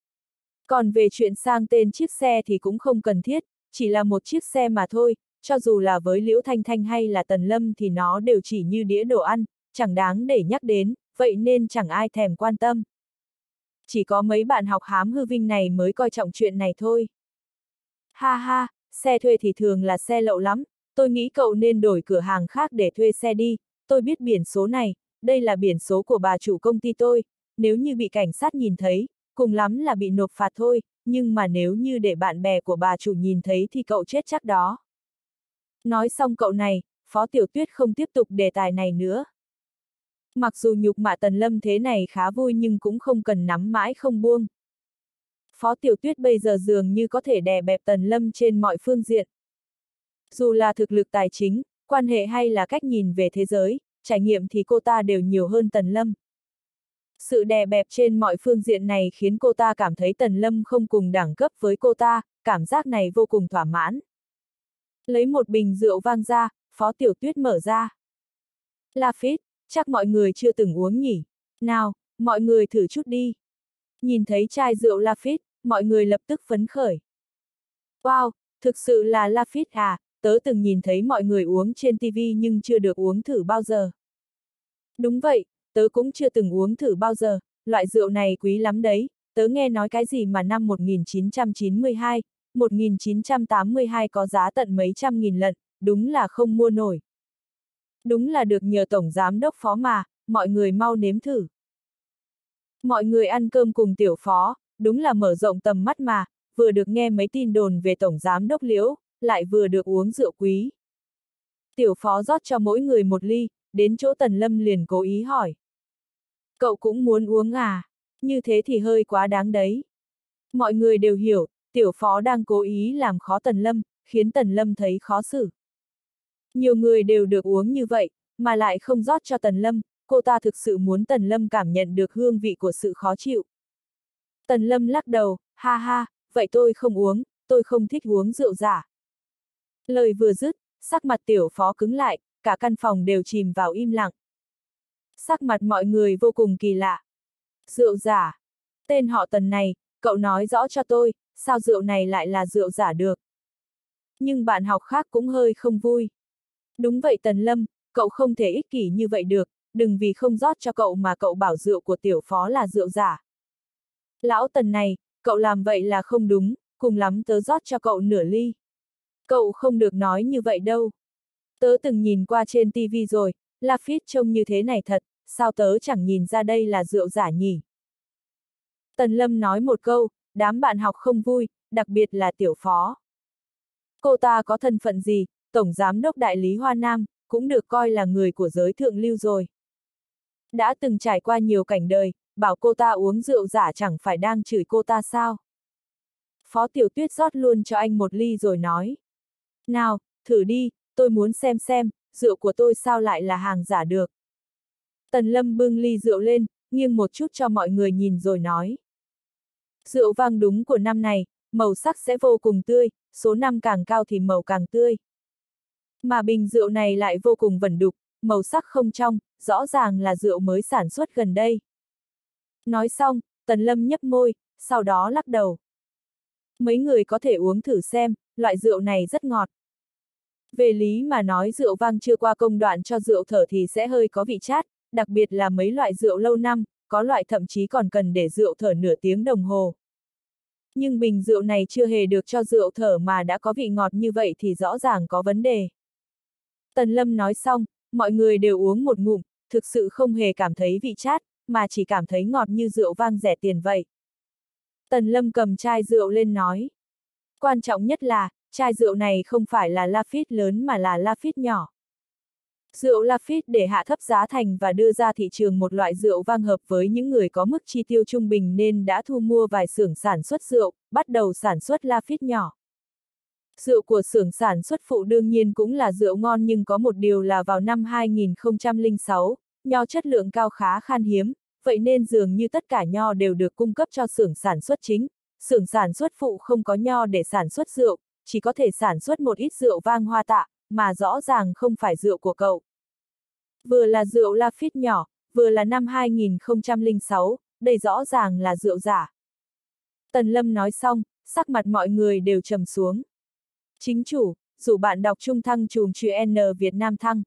Còn về chuyện sang tên chiếc xe thì cũng không cần thiết, chỉ là một chiếc xe mà thôi, cho dù là với Liễu Thanh Thanh hay là Tần Lâm thì nó đều chỉ như đĩa đồ ăn, chẳng đáng để nhắc đến, vậy nên chẳng ai thèm quan tâm. Chỉ có mấy bạn học hám hư vinh này mới coi trọng chuyện này thôi. Ha ha, xe thuê thì thường là xe lậu lắm, tôi nghĩ cậu nên đổi cửa hàng khác để thuê xe đi, tôi biết biển số này, đây là biển số của bà chủ công ty tôi, nếu như bị cảnh sát nhìn thấy, cùng lắm là bị nộp phạt thôi, nhưng mà nếu như để bạn bè của bà chủ nhìn thấy thì cậu chết chắc đó. Nói xong cậu này, Phó Tiểu Tuyết không tiếp tục đề tài này nữa. Mặc dù nhục mạ Tần Lâm thế này khá vui nhưng cũng không cần nắm mãi không buông. Phó Tiểu Tuyết bây giờ dường như có thể đè bẹp Tần Lâm trên mọi phương diện. Dù là thực lực tài chính, quan hệ hay là cách nhìn về thế giới, trải nghiệm thì cô ta đều nhiều hơn Tần Lâm. Sự đè bẹp trên mọi phương diện này khiến cô ta cảm thấy Tần Lâm không cùng đẳng cấp với cô ta, cảm giác này vô cùng thỏa mãn. Lấy một bình rượu vang ra, Phó Tiểu Tuyết mở ra. Lafitte, chắc mọi người chưa từng uống nhỉ. Nào, mọi người thử chút đi. Nhìn thấy chai rượu Lafitte, mọi người lập tức phấn khởi. Wow, thực sự là Lafitte à, tớ từng nhìn thấy mọi người uống trên ti vi nhưng chưa được uống thử bao giờ. Đúng vậy, tớ cũng chưa từng uống thử bao giờ, loại rượu này quý lắm đấy, tớ nghe nói cái gì mà năm một nghìn chín trăm chín mươi hai, một nghìn chín trăm tám mươi hai có giá tận mấy trăm nghìn lận, đúng là không mua nổi. Đúng là được nhờ Tổng Giám Đốc Phó mà, mọi người mau nếm thử. Mọi người ăn cơm cùng Tiểu Phó, đúng là mở rộng tầm mắt mà, vừa được nghe mấy tin đồn về Tổng Giám Đốc Liễu, lại vừa được uống rượu quý. Tiểu Phó rót cho mỗi người một ly, đến chỗ Tần Lâm liền cố ý hỏi. Cậu cũng muốn uống à? Như thế thì hơi quá đáng đấy. Mọi người đều hiểu, Tiểu Phó đang cố ý làm khó Tần Lâm, khiến Tần Lâm thấy khó xử. Nhiều người đều được uống như vậy, mà lại không rót cho Tần Lâm, cô ta thực sự muốn Tần Lâm cảm nhận được hương vị của sự khó chịu. Tần Lâm lắc đầu, ha ha, vậy tôi không uống, tôi không thích uống rượu giả. Lời vừa dứt, sắc mặt Tiểu Phó cứng lại, cả căn phòng đều chìm vào im lặng. Sắc mặt mọi người vô cùng kỳ lạ. Rượu giả. Tên họ Tần này, cậu nói rõ cho tôi, sao rượu này lại là rượu giả được. Nhưng bạn học khác cũng hơi không vui. Đúng vậy Tần Lâm, cậu không thể ích kỷ như vậy được, đừng vì không rót cho cậu mà cậu bảo rượu của Tiểu Phó là rượu giả. Lão Tần này, cậu làm vậy là không đúng, cùng lắm tớ rót cho cậu nửa ly. Cậu không được nói như vậy đâu. Tớ từng nhìn qua trên ti vi rồi, Lafitte trông như thế này thật, sao tớ chẳng nhìn ra đây là rượu giả nhỉ? Tần Lâm nói một câu, đám bạn học không vui, đặc biệt là Tiểu Phó. Cô ta có thân phận gì, Tổng Giám Đốc Đại lý Hoa Nam, cũng được coi là người của giới thượng lưu rồi. Đã từng trải qua nhiều cảnh đời, bảo cô ta uống rượu giả chẳng phải đang chửi cô ta sao? Phó Tiểu Tuyết rót luôn cho anh một ly rồi nói. Nào, thử đi, tôi muốn xem xem, rượu của tôi sao lại là hàng giả được. Tần Lâm bưng ly rượu lên, nghiêng một chút cho mọi người nhìn rồi nói. Rượu vang đúng của năm này, màu sắc sẽ vô cùng tươi, số năm càng cao thì màu càng tươi. Mà bình rượu này lại vô cùng vẩn đục, màu sắc không trong, rõ ràng là rượu mới sản xuất gần đây. Nói xong, Tần Lâm nhấp môi, sau đó lắc đầu. Mấy người có thể uống thử xem, loại rượu này rất ngọt. Về lý mà nói rượu vang chưa qua công đoạn cho rượu thở thì sẽ hơi có vị chát, đặc biệt là mấy loại rượu lâu năm, có loại thậm chí còn cần để rượu thở nửa tiếng đồng hồ. Nhưng bình rượu này chưa hề được cho rượu thở mà đã có vị ngọt như vậy thì rõ ràng có vấn đề. Tần Lâm nói xong, mọi người đều uống một ngụm, thực sự không hề cảm thấy vị chát, mà chỉ cảm thấy ngọt như rượu vang rẻ tiền vậy. Tần Lâm cầm chai rượu lên nói. Quan trọng nhất là, chai rượu này không phải là Lafitte lớn mà là Lafitte nhỏ. Rượu Lafite để hạ thấp giá thành và đưa ra thị trường một loại rượu vang hợp với những người có mức chi tiêu trung bình nên đã thu mua vài xưởng sản xuất rượu, bắt đầu sản xuất Lafite nhỏ. Rượu của xưởng sản xuất phụ đương nhiên cũng là rượu ngon, nhưng có một điều là vào năm hai nghìn không trăm lẻ sáu, nho chất lượng cao khá khan hiếm, vậy nên dường như tất cả nho đều được cung cấp cho xưởng sản xuất chính. Xưởng sản xuất phụ không có nho để sản xuất rượu, chỉ có thể sản xuất một ít rượu vang hoa tạ, mà rõ ràng không phải rượu của cậu. Vừa là rượu Lafite nhỏ, vừa là năm hai nghìn không trăm lẻ sáu, đây rõ ràng là rượu giả. Tần Lâm nói xong, sắc mặt mọi người đều trầm xuống. Chính chủ, rủ bạn đọc trung thăng chùm chữ N Việt Nam thăng.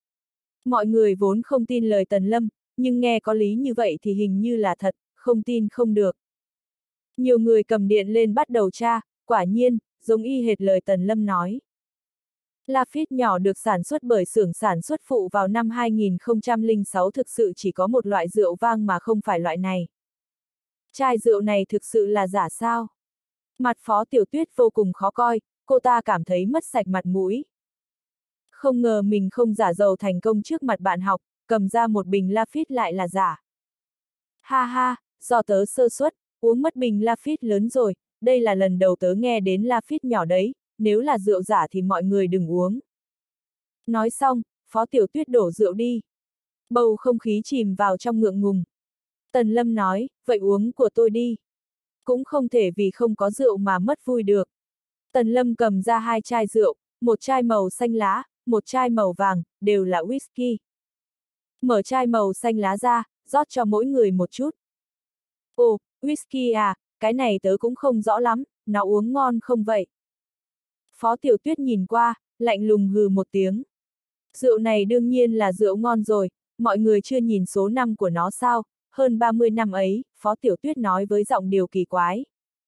Mọi người vốn không tin lời Tần Lâm, nhưng nghe có lý như vậy thì hình như là thật, không tin không được. Nhiều người cầm điện lên bắt đầu tra, quả nhiên, giống y hệt lời Tần Lâm nói. Lafite nhỏ được sản xuất bởi xưởng sản xuất phụ vào năm hai nghìn không trăm lẻ sáu thực sự chỉ có một loại rượu vang mà không phải loại này. Chai rượu này thực sự là giả sao? Mặt Phó Tiểu Tuyết vô cùng khó coi, cô ta cảm thấy mất sạch mặt mũi. Không ngờ mình không giả giàu thành công trước mặt bạn học, cầm ra một bình Lafite lại là giả. Ha ha, do tớ sơ suất, uống mất bình Lafite lớn rồi, đây là lần đầu tớ nghe đến Lafite nhỏ đấy, nếu là rượu giả thì mọi người đừng uống. Nói xong, Phó Tiểu Tuyết đổ rượu đi. Bầu không khí chìm vào trong ngượng ngùng. Tần Lâm nói, vậy uống của tôi đi. Cũng không thể vì không có rượu mà mất vui được. Tần Lâm cầm ra hai chai rượu, một chai màu xanh lá, một chai màu vàng, đều là whisky. Mở chai màu xanh lá ra, rót cho mỗi người một chút. Ồ, whisky à, cái này tớ cũng không rõ lắm, nó uống ngon không vậy? Phó Tiểu Tuyết nhìn qua, lạnh lùng hừ một tiếng. Rượu này đương nhiên là rượu ngon rồi, mọi người chưa nhìn số năm của nó sao, hơn ba mươi năm ấy, Phó Tiểu Tuyết nói với giọng điệu kỳ quái.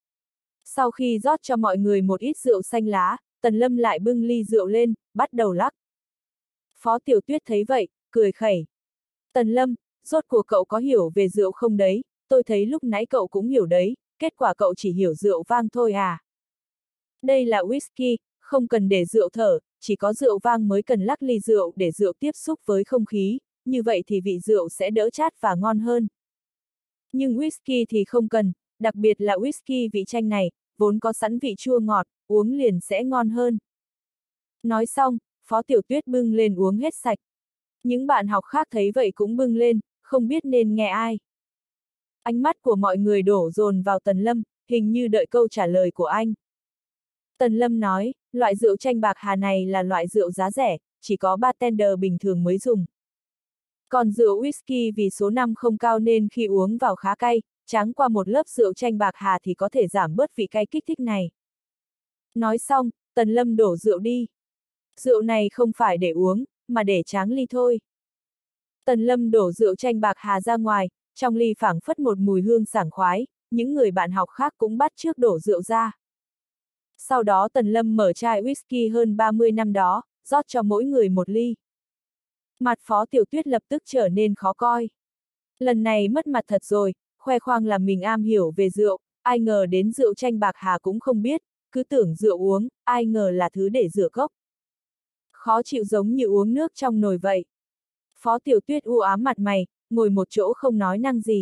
Sau khi rót cho mọi người một ít rượu xanh lá, Tần Lâm lại bưng ly rượu lên, bắt đầu lắc. Phó Tiểu Tuyết thấy vậy, cười khẩy. Tần Lâm, rốt cuộc cậu có hiểu về rượu không đấy, tôi thấy lúc nãy cậu cũng hiểu đấy, kết quả cậu chỉ hiểu rượu vang thôi à. Đây là whisky, không cần để rượu thở, chỉ có rượu vang mới cần lắc ly rượu để rượu tiếp xúc với không khí, như vậy thì vị rượu sẽ đỡ chát và ngon hơn. Nhưng whisky thì không cần, đặc biệt là whisky vị chanh này, vốn có sẵn vị chua ngọt, uống liền sẽ ngon hơn. Nói xong, Phó Tiểu Tuyết bưng lên uống hết sạch. Những bạn học khác thấy vậy cũng bưng lên, không biết nên nghe ai. Ánh mắt của mọi người đổ dồn vào Tần Lâm, hình như đợi câu trả lời của anh. Tần Lâm nói, loại rượu chanh bạc hà này là loại rượu giá rẻ, chỉ có bartender bình thường mới dùng. Còn rượu whisky vì số năm không cao nên khi uống vào khá cay, tráng qua một lớp rượu chanh bạc hà thì có thể giảm bớt vị cay kích thích này. Nói xong, Tần Lâm đổ rượu đi. Rượu này không phải để uống, mà để tráng ly thôi. Tần Lâm đổ rượu chanh bạc hà ra ngoài, trong ly phảng phất một mùi hương sảng khoái, những người bạn học khác cũng bắt chước đổ rượu ra. Sau đó Tần Lâm mở chai whisky hơn ba mươi năm đó, rót cho mỗi người một ly. Mặt Phó Tiểu Tuyết lập tức trở nên khó coi. Lần này mất mặt thật rồi, khoe khoang là mình am hiểu về rượu, ai ngờ đến rượu chanh bạc hà cũng không biết, cứ tưởng rượu uống, ai ngờ là thứ để rửa cốc. Khó chịu giống như uống nước trong nồi vậy. Phó Tiểu Tuyết u ám mặt mày, ngồi một chỗ không nói năng gì.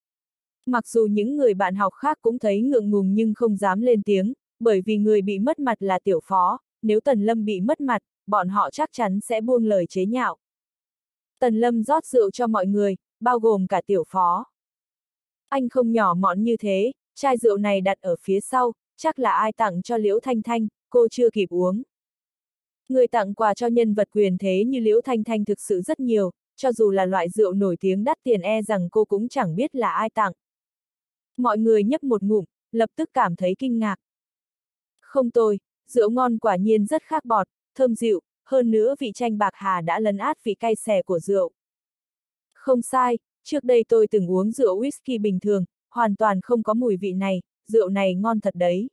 Mặc dù những người bạn học khác cũng thấy ngượng ngùng nhưng không dám lên tiếng, bởi vì người bị mất mặt là Tiểu Phó, nếu Tần Lâm bị mất mặt, bọn họ chắc chắn sẽ buông lời chế nhạo. Tần Lâm rót rượu cho mọi người, bao gồm cả Tiểu Phó. Anh không nhỏ mọn như thế, chai rượu này đặt ở phía sau, chắc là ai tặng cho Liễu Thanh Thanh, cô chưa kịp uống. Người tặng quà cho nhân vật quyền thế như Liễu Thanh Thanh thực sự rất nhiều, cho dù là loại rượu nổi tiếng đắt tiền e rằng cô cũng chẳng biết là ai tặng. Mọi người nhấp một ngụm, lập tức cảm thấy kinh ngạc. Không tồi, rượu ngon quả nhiên rất khác bọt, thơm dịu, hơn nữa vị chanh bạc hà đã lấn át vị cay xè của rượu. Không sai, trước đây tôi từng uống rượu whisky bình thường, hoàn toàn không có mùi vị này, rượu này ngon thật đấy.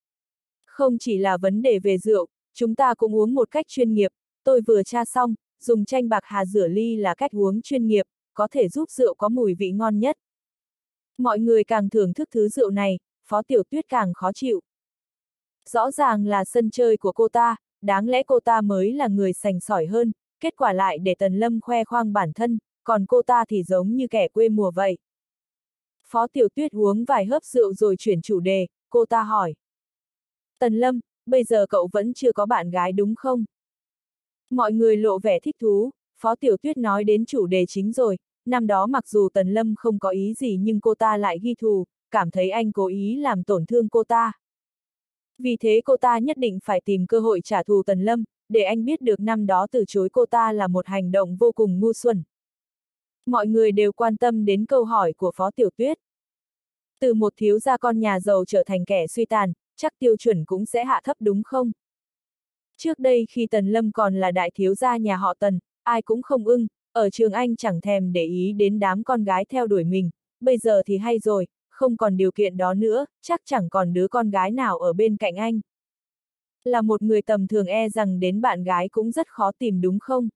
Không chỉ là vấn đề về rượu, chúng ta cũng uống một cách chuyên nghiệp, tôi vừa tra xong, dùng chanh bạc hà rửa ly là cách uống chuyên nghiệp, có thể giúp rượu có mùi vị ngon nhất. Mọi người càng thưởng thức thứ rượu này, Phó Tiểu Tuyết càng khó chịu. Rõ ràng là sân chơi của cô ta, đáng lẽ cô ta mới là người sành sỏi hơn, kết quả lại để Tần Lâm khoe khoang bản thân, còn cô ta thì giống như kẻ quê mùa vậy. Phó Tiểu Tuyết uống vài hớp rượu rồi chuyển chủ đề, cô ta hỏi. Tần Lâm, bây giờ cậu vẫn chưa có bạn gái đúng không? Mọi người lộ vẻ thích thú, Phó Tiểu Tuyết nói đến chủ đề chính rồi, năm đó mặc dù Tần Lâm không có ý gì nhưng cô ta lại ghi thù, cảm thấy anh cố ý làm tổn thương cô ta. Vì thế cô ta nhất định phải tìm cơ hội trả thù Tần Lâm, để anh biết được năm đó từ chối cô ta là một hành động vô cùng ngu xuẩn. Mọi người đều quan tâm đến câu hỏi của Phó Tiểu Tuyết. Từ một thiếu gia con nhà giàu trở thành kẻ suy tàn, chắc tiêu chuẩn cũng sẽ hạ thấp đúng không? Trước đây khi Tần Lâm còn là đại thiếu gia nhà họ Tần, ai cũng không ưng, ở trường Anh chẳng thèm để ý đến đám con gái theo đuổi mình, bây giờ thì hay rồi, không còn điều kiện đó nữa, chắc chẳng còn đứa con gái nào ở bên cạnh anh. Là một người tầm thường e rằng đến bạn gái cũng rất khó tìm đúng không?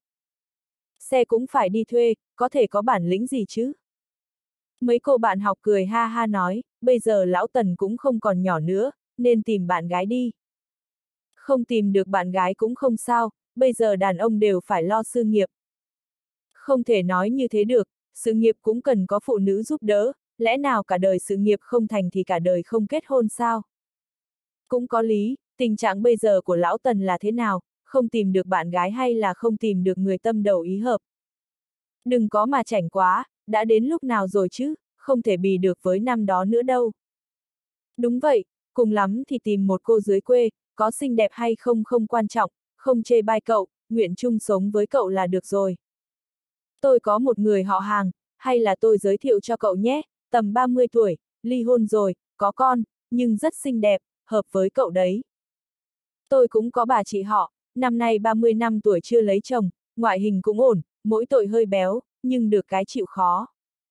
Xe cũng phải đi thuê, có thể có bản lĩnh gì chứ? Mấy cô bạn học cười ha ha nói, bây giờ lão Tần cũng không còn nhỏ nữa, nên tìm bạn gái đi. Không tìm được bạn gái cũng không sao, bây giờ đàn ông đều phải lo sự nghiệp. Không thể nói như thế được, sự nghiệp cũng cần có phụ nữ giúp đỡ, lẽ nào cả đời sự nghiệp không thành thì cả đời không kết hôn sao? Cũng có lý, tình trạng bây giờ của lão Tần là thế nào, không tìm được bạn gái hay là không tìm được người tâm đầu ý hợp? Đừng có mà chảnh quá, đã đến lúc nào rồi chứ, không thể bì được với năm đó nữa đâu. Đúng vậy, cùng lắm thì tìm một cô dưới quê, có xinh đẹp hay không không quan trọng, không chê bai cậu, nguyện chung sống với cậu là được rồi. Tôi có một người họ hàng, hay là tôi giới thiệu cho cậu nhé, tầm ba mươi tuổi, ly hôn rồi, có con, nhưng rất xinh đẹp, hợp với cậu đấy. Tôi cũng có bà chị họ, năm nay ba mươi năm tuổi chưa lấy chồng, ngoại hình cũng ổn, mỗi tội hơi béo, nhưng được cái chịu khó.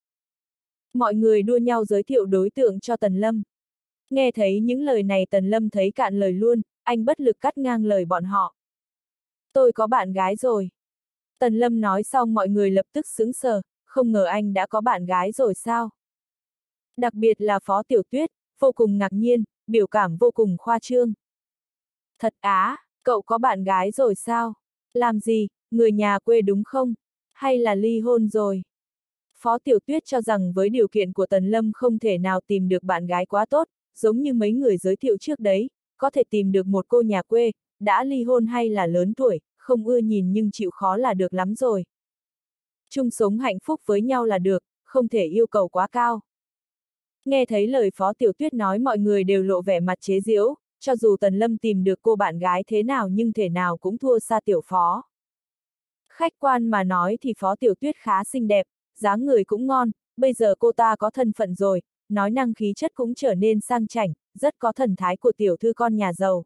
Mọi người đua nhau giới thiệu đối tượng cho Tần Lâm. Nghe thấy những lời này Tần Lâm thấy cạn lời luôn, anh bất lực cắt ngang lời bọn họ. Tôi có bạn gái rồi. Tần Lâm nói xong mọi người lập tức sững sờ, không ngờ anh đã có bạn gái rồi sao? Đặc biệt là Phó Tiểu Tuyết, vô cùng ngạc nhiên, biểu cảm vô cùng khoa trương. Thật á, cậu có bạn gái rồi sao? Làm gì, người nhà quê đúng không? Hay là ly hôn rồi? Phó Tiểu Tuyết cho rằng với điều kiện của Tần Lâm không thể nào tìm được bạn gái quá tốt, giống như mấy người giới thiệu trước đấy, có thể tìm được một cô nhà quê, đã ly hôn hay là lớn tuổi, không ưa nhìn nhưng chịu khó là được lắm rồi. Chung sống hạnh phúc với nhau là được, không thể yêu cầu quá cao. Nghe thấy lời Phó Tiểu Tuyết nói mọi người đều lộ vẻ mặt chế giễu, cho dù Tần Lâm tìm được cô bạn gái thế nào nhưng thể nào cũng thua xa Tiểu Phó. Khách quan mà nói thì Phó Tiểu Tuyết khá xinh đẹp, dáng người cũng ngon, bây giờ cô ta có thân phận rồi, nói năng khí chất cũng trở nên sang chảnh, rất có thần thái của tiểu thư con nhà giàu.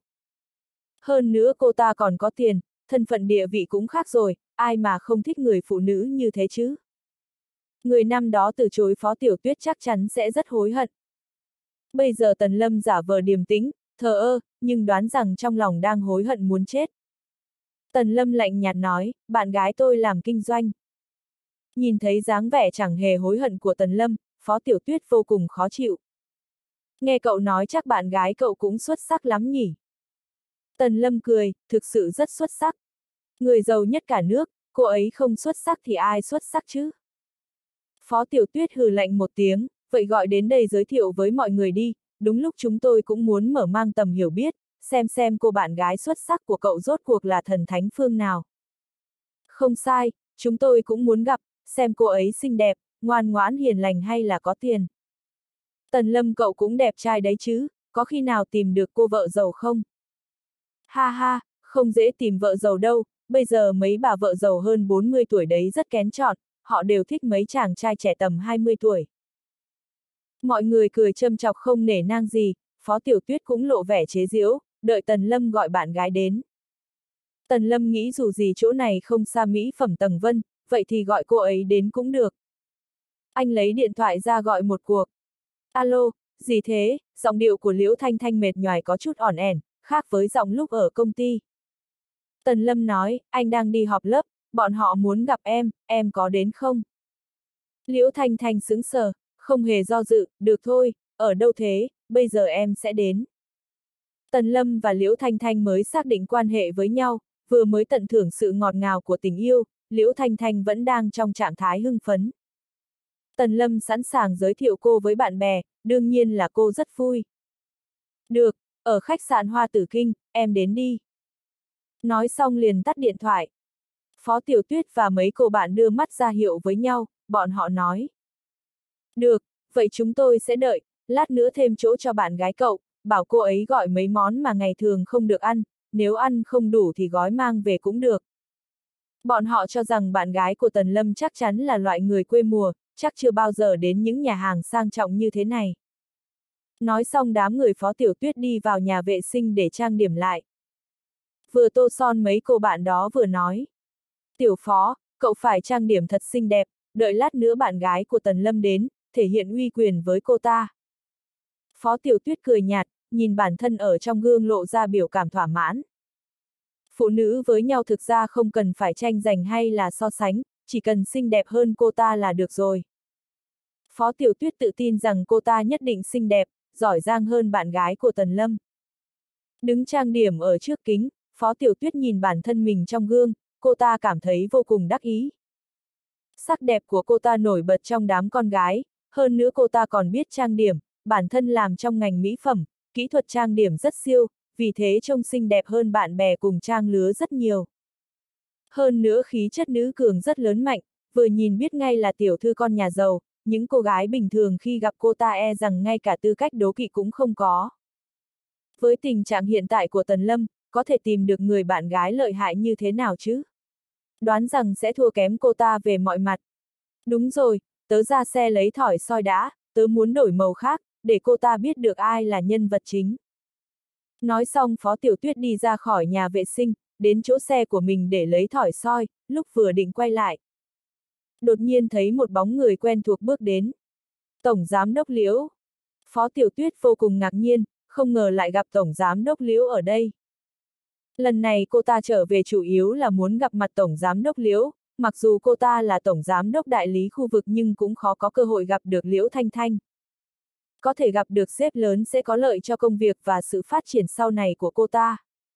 Hơn nữa cô ta còn có tiền, thân phận địa vị cũng khác rồi, ai mà không thích người phụ nữ như thế chứ? Người năm đó từ chối Phó Tiểu Tuyết chắc chắn sẽ rất hối hận. Bây giờ Tần Lâm giả vờ điềm tĩnh, thờ ơ, nhưng đoán rằng trong lòng đang hối hận muốn chết. Tần Lâm lạnh nhạt nói, bạn gái tôi làm kinh doanh. Nhìn thấy dáng vẻ chẳng hề hối hận của Tần Lâm, Phó Tiểu Tuyết vô cùng khó chịu. Nghe cậu nói chắc bạn gái cậu cũng xuất sắc lắm nhỉ? Tần Lâm cười, thực sự rất xuất sắc. Người giàu nhất cả nước, cô ấy không xuất sắc thì ai xuất sắc chứ? Phó Tiểu Tuyết hừ lạnh một tiếng, vậy gọi đến đây giới thiệu với mọi người đi, đúng lúc chúng tôi cũng muốn mở mang tầm hiểu biết, xem xem cô bạn gái xuất sắc của cậu rốt cuộc là thần thánh phương nào. Không sai, chúng tôi cũng muốn gặp, xem cô ấy xinh đẹp, ngoan ngoãn hiền lành hay là có tiền. Tần Lâm cậu cũng đẹp trai đấy chứ, có khi nào tìm được cô vợ giàu không? Ha ha, không dễ tìm vợ giàu đâu, bây giờ mấy bà vợ giàu hơn bốn mươi tuổi đấy rất kén chọn, họ đều thích mấy chàng trai trẻ tầm hai mươi tuổi. Mọi người cười châm chọc không nể nang gì, Phó Tiểu Tuyết cũng lộ vẻ chế giễu, đợi Tần Lâm gọi bạn gái đến. Tần Lâm nghĩ dù gì chỗ này không xa mỹ phẩm tầng Vân, vậy thì gọi cô ấy đến cũng được. Anh lấy điện thoại ra gọi một cuộc. Alo, gì thế, giọng điệu của Liễu Thanh Thanh mệt nhoài có chút ỏn ẻn, khác với giọng lúc ở công ty. Tần Lâm nói, anh đang đi họp lớp, bọn họ muốn gặp em, em có đến không? Liễu Thanh Thanh sững sờ, không hề do dự, được thôi, ở đâu thế, bây giờ em sẽ đến. Tần Lâm và Liễu Thanh Thanh mới xác định quan hệ với nhau, vừa mới tận thưởng sự ngọt ngào của tình yêu, Liễu Thanh Thanh vẫn đang trong trạng thái hưng phấn. Tần Lâm sẵn sàng giới thiệu cô với bạn bè, đương nhiên là cô rất vui. Được, ở khách sạn Hoa Tử Kinh, em đến đi. Nói xong liền tắt điện thoại. Phó Tiểu Tuyết và mấy cô bạn đưa mắt ra hiệu với nhau, bọn họ nói. Được, vậy chúng tôi sẽ đợi, lát nữa thêm chỗ cho bạn gái cậu, bảo cô ấy gọi mấy món mà ngày thường không được ăn, nếu ăn không đủ thì gói mang về cũng được. Bọn họ cho rằng bạn gái của Tần Lâm chắc chắn là loại người quê mùa, chắc chưa bao giờ đến những nhà hàng sang trọng như thế này. Nói xong đám người Phó Tiểu Tuyết đi vào nhà vệ sinh để trang điểm lại. Vừa tô son mấy cô bạn đó vừa nói. Tiểu Phó, cậu phải trang điểm thật xinh đẹp, đợi lát nữa bạn gái của Tần Lâm đến, thể hiện uy quyền với cô ta. Phó Tiểu Tuyết cười nhạt, nhìn bản thân ở trong gương lộ ra biểu cảm thỏa mãn. Phụ nữ với nhau thực ra không cần phải tranh giành hay là so sánh, chỉ cần xinh đẹp hơn cô ta là được rồi. Phó Tiểu Tuyết tự tin rằng cô ta nhất định xinh đẹp, giỏi giang hơn bạn gái của Tần Lâm. Đứng trang điểm ở trước kính, Phó Tiểu Tuyết nhìn bản thân mình trong gương, cô ta cảm thấy vô cùng đắc ý. Sắc đẹp của cô ta nổi bật trong đám con gái, hơn nữa cô ta còn biết trang điểm, bản thân làm trong ngành mỹ phẩm, kỹ thuật trang điểm rất siêu, vì thế trông xinh đẹp hơn bạn bè cùng trang lứa rất nhiều. Hơn nữa khí chất nữ cường rất lớn mạnh, vừa nhìn biết ngay là tiểu thư con nhà giàu, những cô gái bình thường khi gặp cô ta e rằng ngay cả tư cách đố kỵ cũng không có. Với tình trạng hiện tại của Tần Lâm, có thể tìm được người bạn gái lợi hại như thế nào chứ? Đoán rằng sẽ thua kém cô ta về mọi mặt. Đúng rồi, tớ ra xe lấy thỏi soi đã, tớ muốn đổi màu khác, để cô ta biết được ai là nhân vật chính. Nói xong Phó Tiểu Tuyết đi ra khỏi nhà vệ sinh, đến chỗ xe của mình để lấy thỏi soi, lúc vừa định quay lại. Đột nhiên thấy một bóng người quen thuộc bước đến. Tổng Giám đốc Liễu. Phó Tiểu Tuyết vô cùng ngạc nhiên, không ngờ lại gặp Tổng Giám đốc Liễu ở đây. Lần này cô ta trở về chủ yếu là muốn gặp mặt Tổng Giám đốc Liễu, mặc dù cô ta là Tổng Giám đốc đại lý khu vực nhưng cũng khó có cơ hội gặp được Liễu Thanh Thanh. Có thể gặp được sếp lớn sẽ có lợi cho công việc và sự phát triển sau này của cô ta.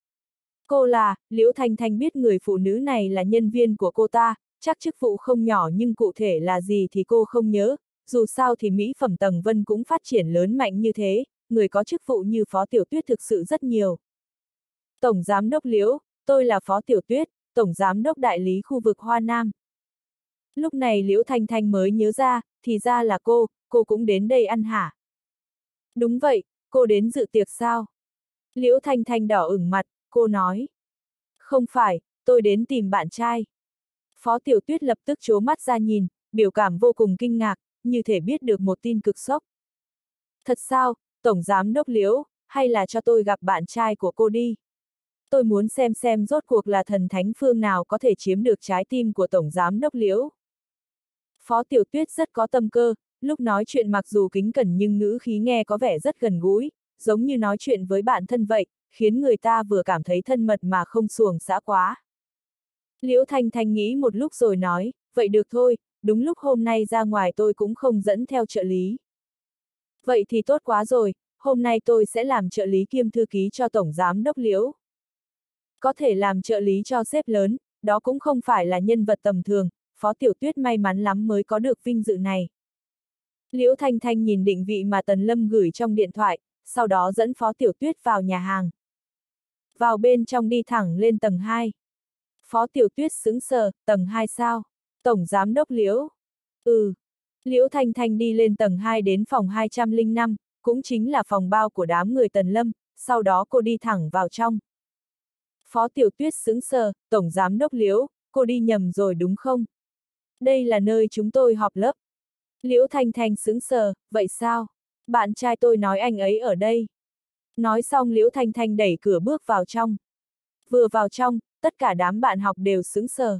Cô là, Liễu Thanh Thanh biết người phụ nữ này là nhân viên của cô ta, chắc chức vụ không nhỏ nhưng cụ thể là gì thì cô không nhớ, dù sao thì mỹ phẩm Tầng Vân cũng phát triển lớn mạnh như thế, người có chức vụ như Phó Tiểu Tuyết thực sự rất nhiều. Tổng Giám đốc Liễu, tôi là Phó Tiểu Tuyết, Tổng Giám đốc đại lý khu vực Hoa Nam. Lúc này Liễu Thanh Thanh mới nhớ ra, thì ra là cô, cô cũng đến đây ăn hả? Đúng vậy, cô đến dự tiệc sao? Liễu Thanh Thanh đỏ ửng mặt, cô nói. Không phải, tôi đến tìm bạn trai. Phó Tiểu Tuyết lập tức trố mắt ra nhìn, biểu cảm vô cùng kinh ngạc, như thể biết được một tin cực sốc. Thật sao, Tổng Giám đốc Liễu, hay là cho tôi gặp bạn trai của cô đi? Tôi muốn xem xem rốt cuộc là thần thánh phương nào có thể chiếm được trái tim của Tổng Giám đốc Liễu. Phó Tiểu Tuyết rất có tâm cơ, lúc nói chuyện mặc dù kính cẩn nhưng ngữ khí nghe có vẻ rất gần gũi, giống như nói chuyện với bạn thân vậy, khiến người ta vừa cảm thấy thân mật mà không xuồng xã quá. Liễu Thanh Thanh nghĩ một lúc rồi nói, vậy được thôi, đúng lúc hôm nay ra ngoài tôi cũng không dẫn theo trợ lý. Vậy thì tốt quá rồi, hôm nay tôi sẽ làm trợ lý kiêm thư ký cho Tổng Giám đốc Liễu. Có thể làm trợ lý cho sếp lớn, đó cũng không phải là nhân vật tầm thường, Phó Tiểu Tuyết may mắn lắm mới có được vinh dự này. Liễu Thanh Thanh nhìn định vị mà Tần Lâm gửi trong điện thoại, sau đó dẫn Phó Tiểu Tuyết vào nhà hàng. Vào bên trong đi thẳng lên tầng hai. Phó Tiểu Tuyết sững sờ, tầng hai sao? Tổng Giám đốc Liễu. Ừ. Liễu Thanh Thanh đi lên tầng hai đến phòng hai trăm lẻ năm, cũng chính là phòng bao của đám người Tần Lâm, sau đó cô đi thẳng vào trong. Phó Tiểu Tuyết sững sờ, Tổng Giám đốc Liễu, cô đi nhầm rồi đúng không? Đây là nơi chúng tôi họp lớp. Liễu Thanh Thanh sững sờ, vậy sao? Bạn trai tôi nói anh ấy ở đây. Nói xong Liễu Thanh Thanh đẩy cửa bước vào trong. Vừa vào trong, tất cả đám bạn học đều sững sờ.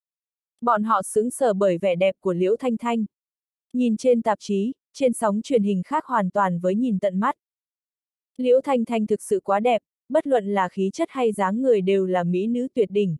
Bọn họ sững sờ bởi vẻ đẹp của Liễu Thanh Thanh. Nhìn trên tạp chí, trên sóng truyền hình khác hoàn toàn với nhìn tận mắt. Liễu Thanh Thanh thực sự quá đẹp, bất luận là khí chất hay dáng người đều là mỹ nữ tuyệt đỉnh.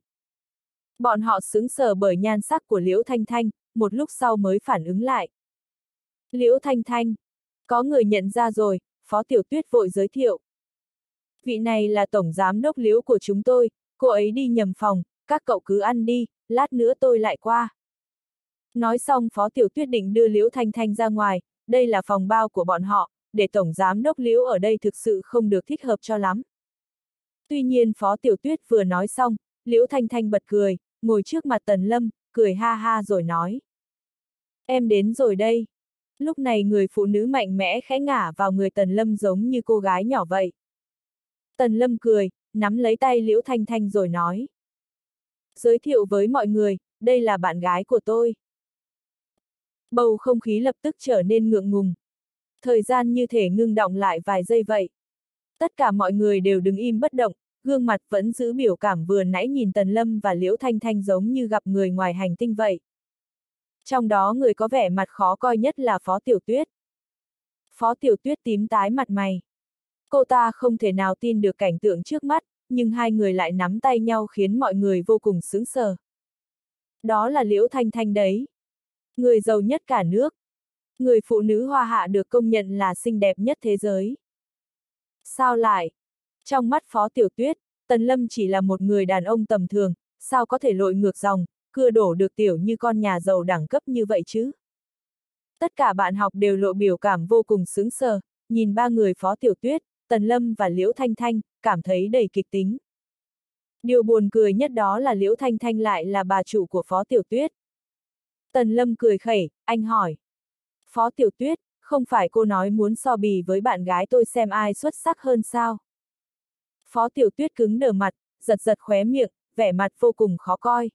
Bọn họ sững sờ bởi nhan sắc của Liễu Thanh Thanh, một lúc sau mới phản ứng lại. Liễu Thanh Thanh, có người nhận ra rồi, Phó Tiểu Tuyết vội giới thiệu. Vị này là Tổng Giám đốc Liễu của chúng tôi, cô ấy đi nhầm phòng, các cậu cứ ăn đi, lát nữa tôi lại qua. Nói xong Phó Tiểu Tuyết định đưa Liễu Thanh Thanh ra ngoài, đây là phòng bao của bọn họ, để Tổng Giám Đốc Liễu ở đây thực sự không được thích hợp cho lắm. Tuy nhiên Phó Tiểu Tuyết vừa nói xong, Liễu Thanh Thanh bật cười, ngồi trước mặt Tần Lâm, cười ha ha rồi nói. Em đến rồi đây. Lúc này người phụ nữ mạnh mẽ khẽ ngả vào người Tần Lâm giống như cô gái nhỏ vậy. Tần Lâm cười, nắm lấy tay Liễu Thanh Thanh rồi nói. Giới thiệu với mọi người, đây là bạn gái của tôi. Bầu không khí lập tức trở nên ngượng ngùng. Thời gian như thể ngưng đọng lại vài giây vậy. Tất cả mọi người đều đứng im bất động, gương mặt vẫn giữ biểu cảm vừa nãy nhìn Tần Lâm và Liễu Thanh Thanh giống như gặp người ngoài hành tinh vậy. Trong đó người có vẻ mặt khó coi nhất là Phó Tiểu Tuyết. Phó Tiểu Tuyết tím tái mặt mày. Cô ta không thể nào tin được cảnh tượng trước mắt, nhưng hai người lại nắm tay nhau khiến mọi người vô cùng sững sờ. Đó là Liễu Thanh Thanh đấy. Người giàu nhất cả nước. Người phụ nữ Hoa Hạ được công nhận là xinh đẹp nhất thế giới. Sao lại? Trong mắt Phó Tiểu Tuyết, Tần Lâm chỉ là một người đàn ông tầm thường, sao có thể lội ngược dòng, cưa đổ được tiểu như con nhà giàu đẳng cấp như vậy chứ? Tất cả bạn học đều lộ biểu cảm vô cùng sững sờ, nhìn ba người Phó Tiểu Tuyết, Tần Lâm và Liễu Thanh Thanh, cảm thấy đầy kịch tính. Điều buồn cười nhất đó là Liễu Thanh Thanh lại là bà chủ của Phó Tiểu Tuyết. Tần Lâm cười khẩy, anh hỏi. Phó Tiểu Tuyết, không phải cô nói muốn so bì với bạn gái tôi xem ai xuất sắc hơn sao? Phó Tiểu Tuyết cứng đờ mặt, giật giật khóe miệng, vẻ mặt vô cùng khó coi.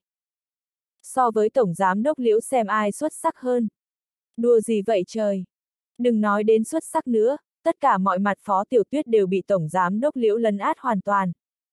So với Tổng Giám Đốc Liễu xem ai xuất sắc hơn. Đùa gì vậy trời? Đừng nói đến xuất sắc nữa, tất cả mọi mặt Phó Tiểu Tuyết đều bị Tổng Giám Đốc Liễu lấn át hoàn toàn.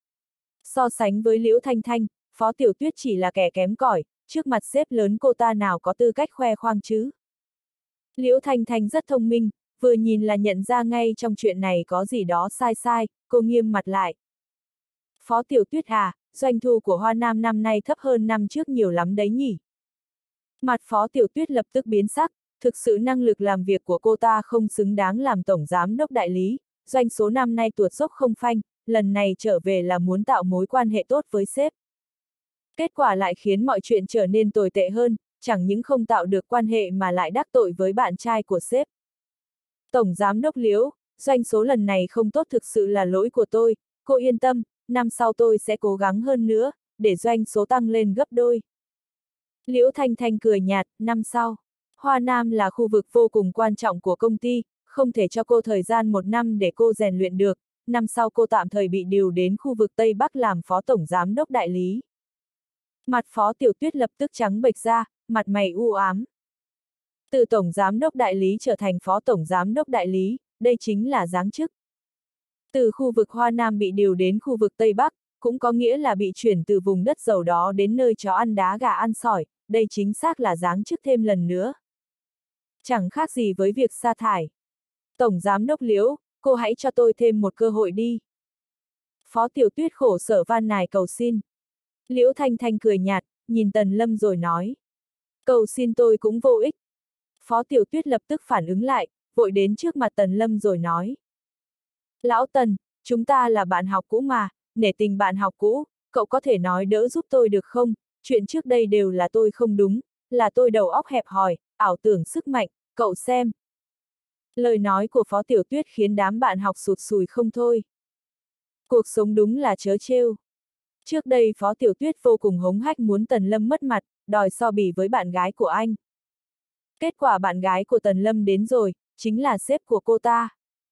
So sánh với Liễu Thanh Thanh, Phó Tiểu Tuyết chỉ là kẻ kém cỏi, trước mặt sếp lớn cô ta nào có tư cách khoe khoang chứ? Liễu Thanh Thanh rất thông minh, vừa nhìn là nhận ra ngay trong chuyện này có gì đó sai sai, cô nghiêm mặt lại. Phó Tiểu Tuyết à, doanh thu của Hoa Nam năm nay thấp hơn năm trước nhiều lắm đấy nhỉ? Mặt Phó Tiểu Tuyết lập tức biến sắc, thực sự năng lực làm việc của cô ta không xứng đáng làm tổng giám đốc đại lý, doanh số năm nay tuột dốc không phanh, lần này trở về là muốn tạo mối quan hệ tốt với sếp. Kết quả lại khiến mọi chuyện trở nên tồi tệ hơn, chẳng những không tạo được quan hệ mà lại đắc tội với bạn trai của sếp. Tổng giám đốc Liễu, doanh số lần này không tốt thực sự là lỗi của tôi, cô yên tâm, năm sau tôi sẽ cố gắng hơn nữa, để doanh số tăng lên gấp đôi. Liễu Thanh Thanh cười nhạt, năm sau, Hoa Nam là khu vực vô cùng quan trọng của công ty, không thể cho cô thời gian một năm để cô rèn luyện được, năm sau cô tạm thời bị điều đến khu vực Tây Bắc làm phó tổng giám đốc đại lý. Mặt Phó Tiểu Tuyết lập tức trắng bệch ra, mặt mày u ám. Từ tổng giám đốc đại lý trở thành phó tổng giám đốc đại lý, đây chính là giáng chức. Từ khu vực Hoa Nam bị điều đến khu vực Tây Bắc, cũng có nghĩa là bị chuyển từ vùng đất giàu đó đến nơi chó ăn đá gà ăn sỏi, đây chính xác là giáng chức thêm lần nữa. Chẳng khác gì với việc sa thải. Tổng giám đốc Liễu, cô hãy cho tôi thêm một cơ hội đi. Phó Tiểu Tuyết khổ sở van nài cầu xin. Liễu Thanh Thanh cười nhạt, nhìn Tần Lâm rồi nói. Cầu xin tôi cũng vô ích. Phó Tiểu Tuyết lập tức phản ứng lại, vội đến trước mặt Tần Lâm rồi nói. Lão Tần, chúng ta là bạn học cũ mà, nể tình bạn học cũ, cậu có thể nói đỡ giúp tôi được không? Chuyện trước đây đều là tôi không đúng, là tôi đầu óc hẹp hòi, ảo tưởng sức mạnh, cậu xem. Lời nói của Phó Tiểu Tuyết khiến đám bạn học sụt sùi không thôi. Cuộc sống đúng là trớ trêu. Trước đây Phó Tiểu Tuyết vô cùng hống hách muốn Tần Lâm mất mặt, đòi so bì với bạn gái của anh. Kết quả bạn gái của Tần Lâm đến rồi, chính là sếp của cô ta.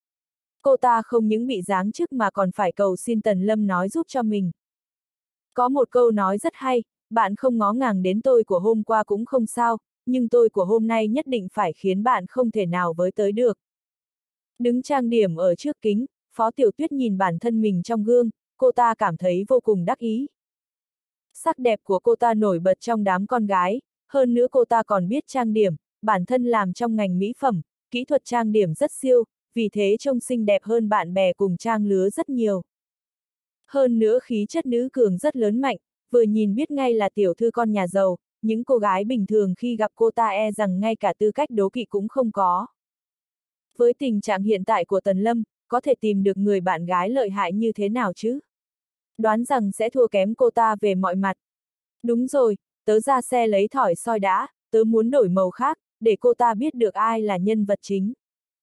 Cô ta không những bị giáng chức mà còn phải cầu xin Tần Lâm nói giúp cho mình. Có một câu nói rất hay, bạn không ngó ngàng đến tôi của hôm qua cũng không sao, nhưng tôi của hôm nay nhất định phải khiến bạn không thể nào với tới được. Đứng trang điểm ở trước kính, Phó Tiểu Tuyết nhìn bản thân mình trong gương, cô ta cảm thấy vô cùng đắc ý. Sắc đẹp của cô ta nổi bật trong đám con gái, hơn nữa cô ta còn biết trang điểm, bản thân làm trong ngành mỹ phẩm, kỹ thuật trang điểm rất siêu, vì thế trông xinh đẹp hơn bạn bè cùng trang lứa rất nhiều. Hơn nữa khí chất nữ cường rất lớn mạnh, vừa nhìn biết ngay là tiểu thư con nhà giàu, những cô gái bình thường khi gặp cô ta e rằng ngay cả tư cách đố kỵ cũng không có. Với tình trạng hiện tại của Tần Lâm, có thể tìm được người bạn gái lợi hại như thế nào chứ? đoán rằng sẽ thua kém cô ta về mọi mặt. Đúng rồi, tớ ra xe lấy thỏi soi đã, tớ muốn đổi màu khác, để cô ta biết được ai là nhân vật chính.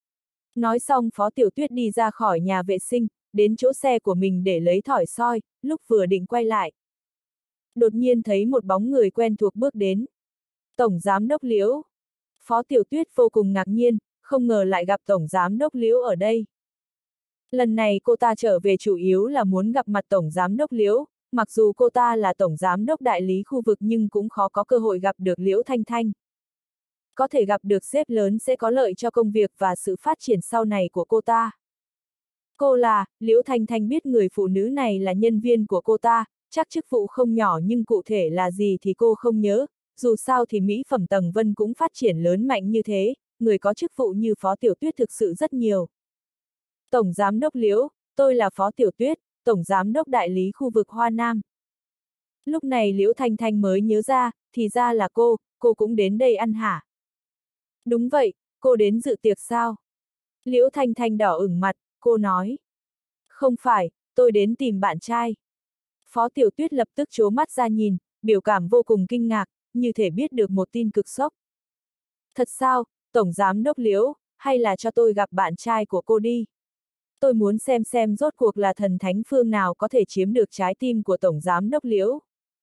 Nói xong Phó Tiểu Tuyết đi ra khỏi nhà vệ sinh, đến chỗ xe của mình để lấy thỏi soi, lúc vừa định quay lại. Đột nhiên thấy một bóng người quen thuộc bước đến. Tổng Giám đốc Liễu. Phó Tiểu Tuyết vô cùng ngạc nhiên, không ngờ lại gặp Tổng Giám đốc Liễu ở đây. Lần này cô ta trở về chủ yếu là muốn gặp mặt Tổng Giám đốc Liễu, mặc dù cô ta là Tổng Giám đốc đại lý khu vực nhưng cũng khó có cơ hội gặp được Liễu Thanh Thanh. Có thể gặp được sếp lớn sẽ có lợi cho công việc và sự phát triển sau này của cô ta. Cô là, Liễu Thanh Thanh biết người phụ nữ này là nhân viên của cô ta, chắc chức vụ không nhỏ nhưng cụ thể là gì thì cô không nhớ, dù sao thì mỹ phẩm tầng Vân cũng phát triển lớn mạnh như thế, người có chức vụ như Phó Tiểu Tuyết thực sự rất nhiều. Tổng Giám đốc Liễu, tôi là Phó Tiểu Tuyết, Tổng Giám đốc đại lý khu vực Hoa Nam. Lúc này Liễu Thanh Thanh mới nhớ ra, thì ra là cô, cô cũng đến đây ăn hả? Đúng vậy, cô đến dự tiệc sao? Liễu Thanh Thanh đỏ ửng mặt, cô nói. Không phải, tôi đến tìm bạn trai. Phó Tiểu Tuyết lập tức trố mắt ra nhìn, biểu cảm vô cùng kinh ngạc, như thể biết được một tin cực sốc. Thật sao, Tổng Giám đốc Liễu, hay là cho tôi gặp bạn trai của cô đi? Tôi muốn xem xem rốt cuộc là thần thánh phương nào có thể chiếm được trái tim của Tổng Giám đốc Liễu.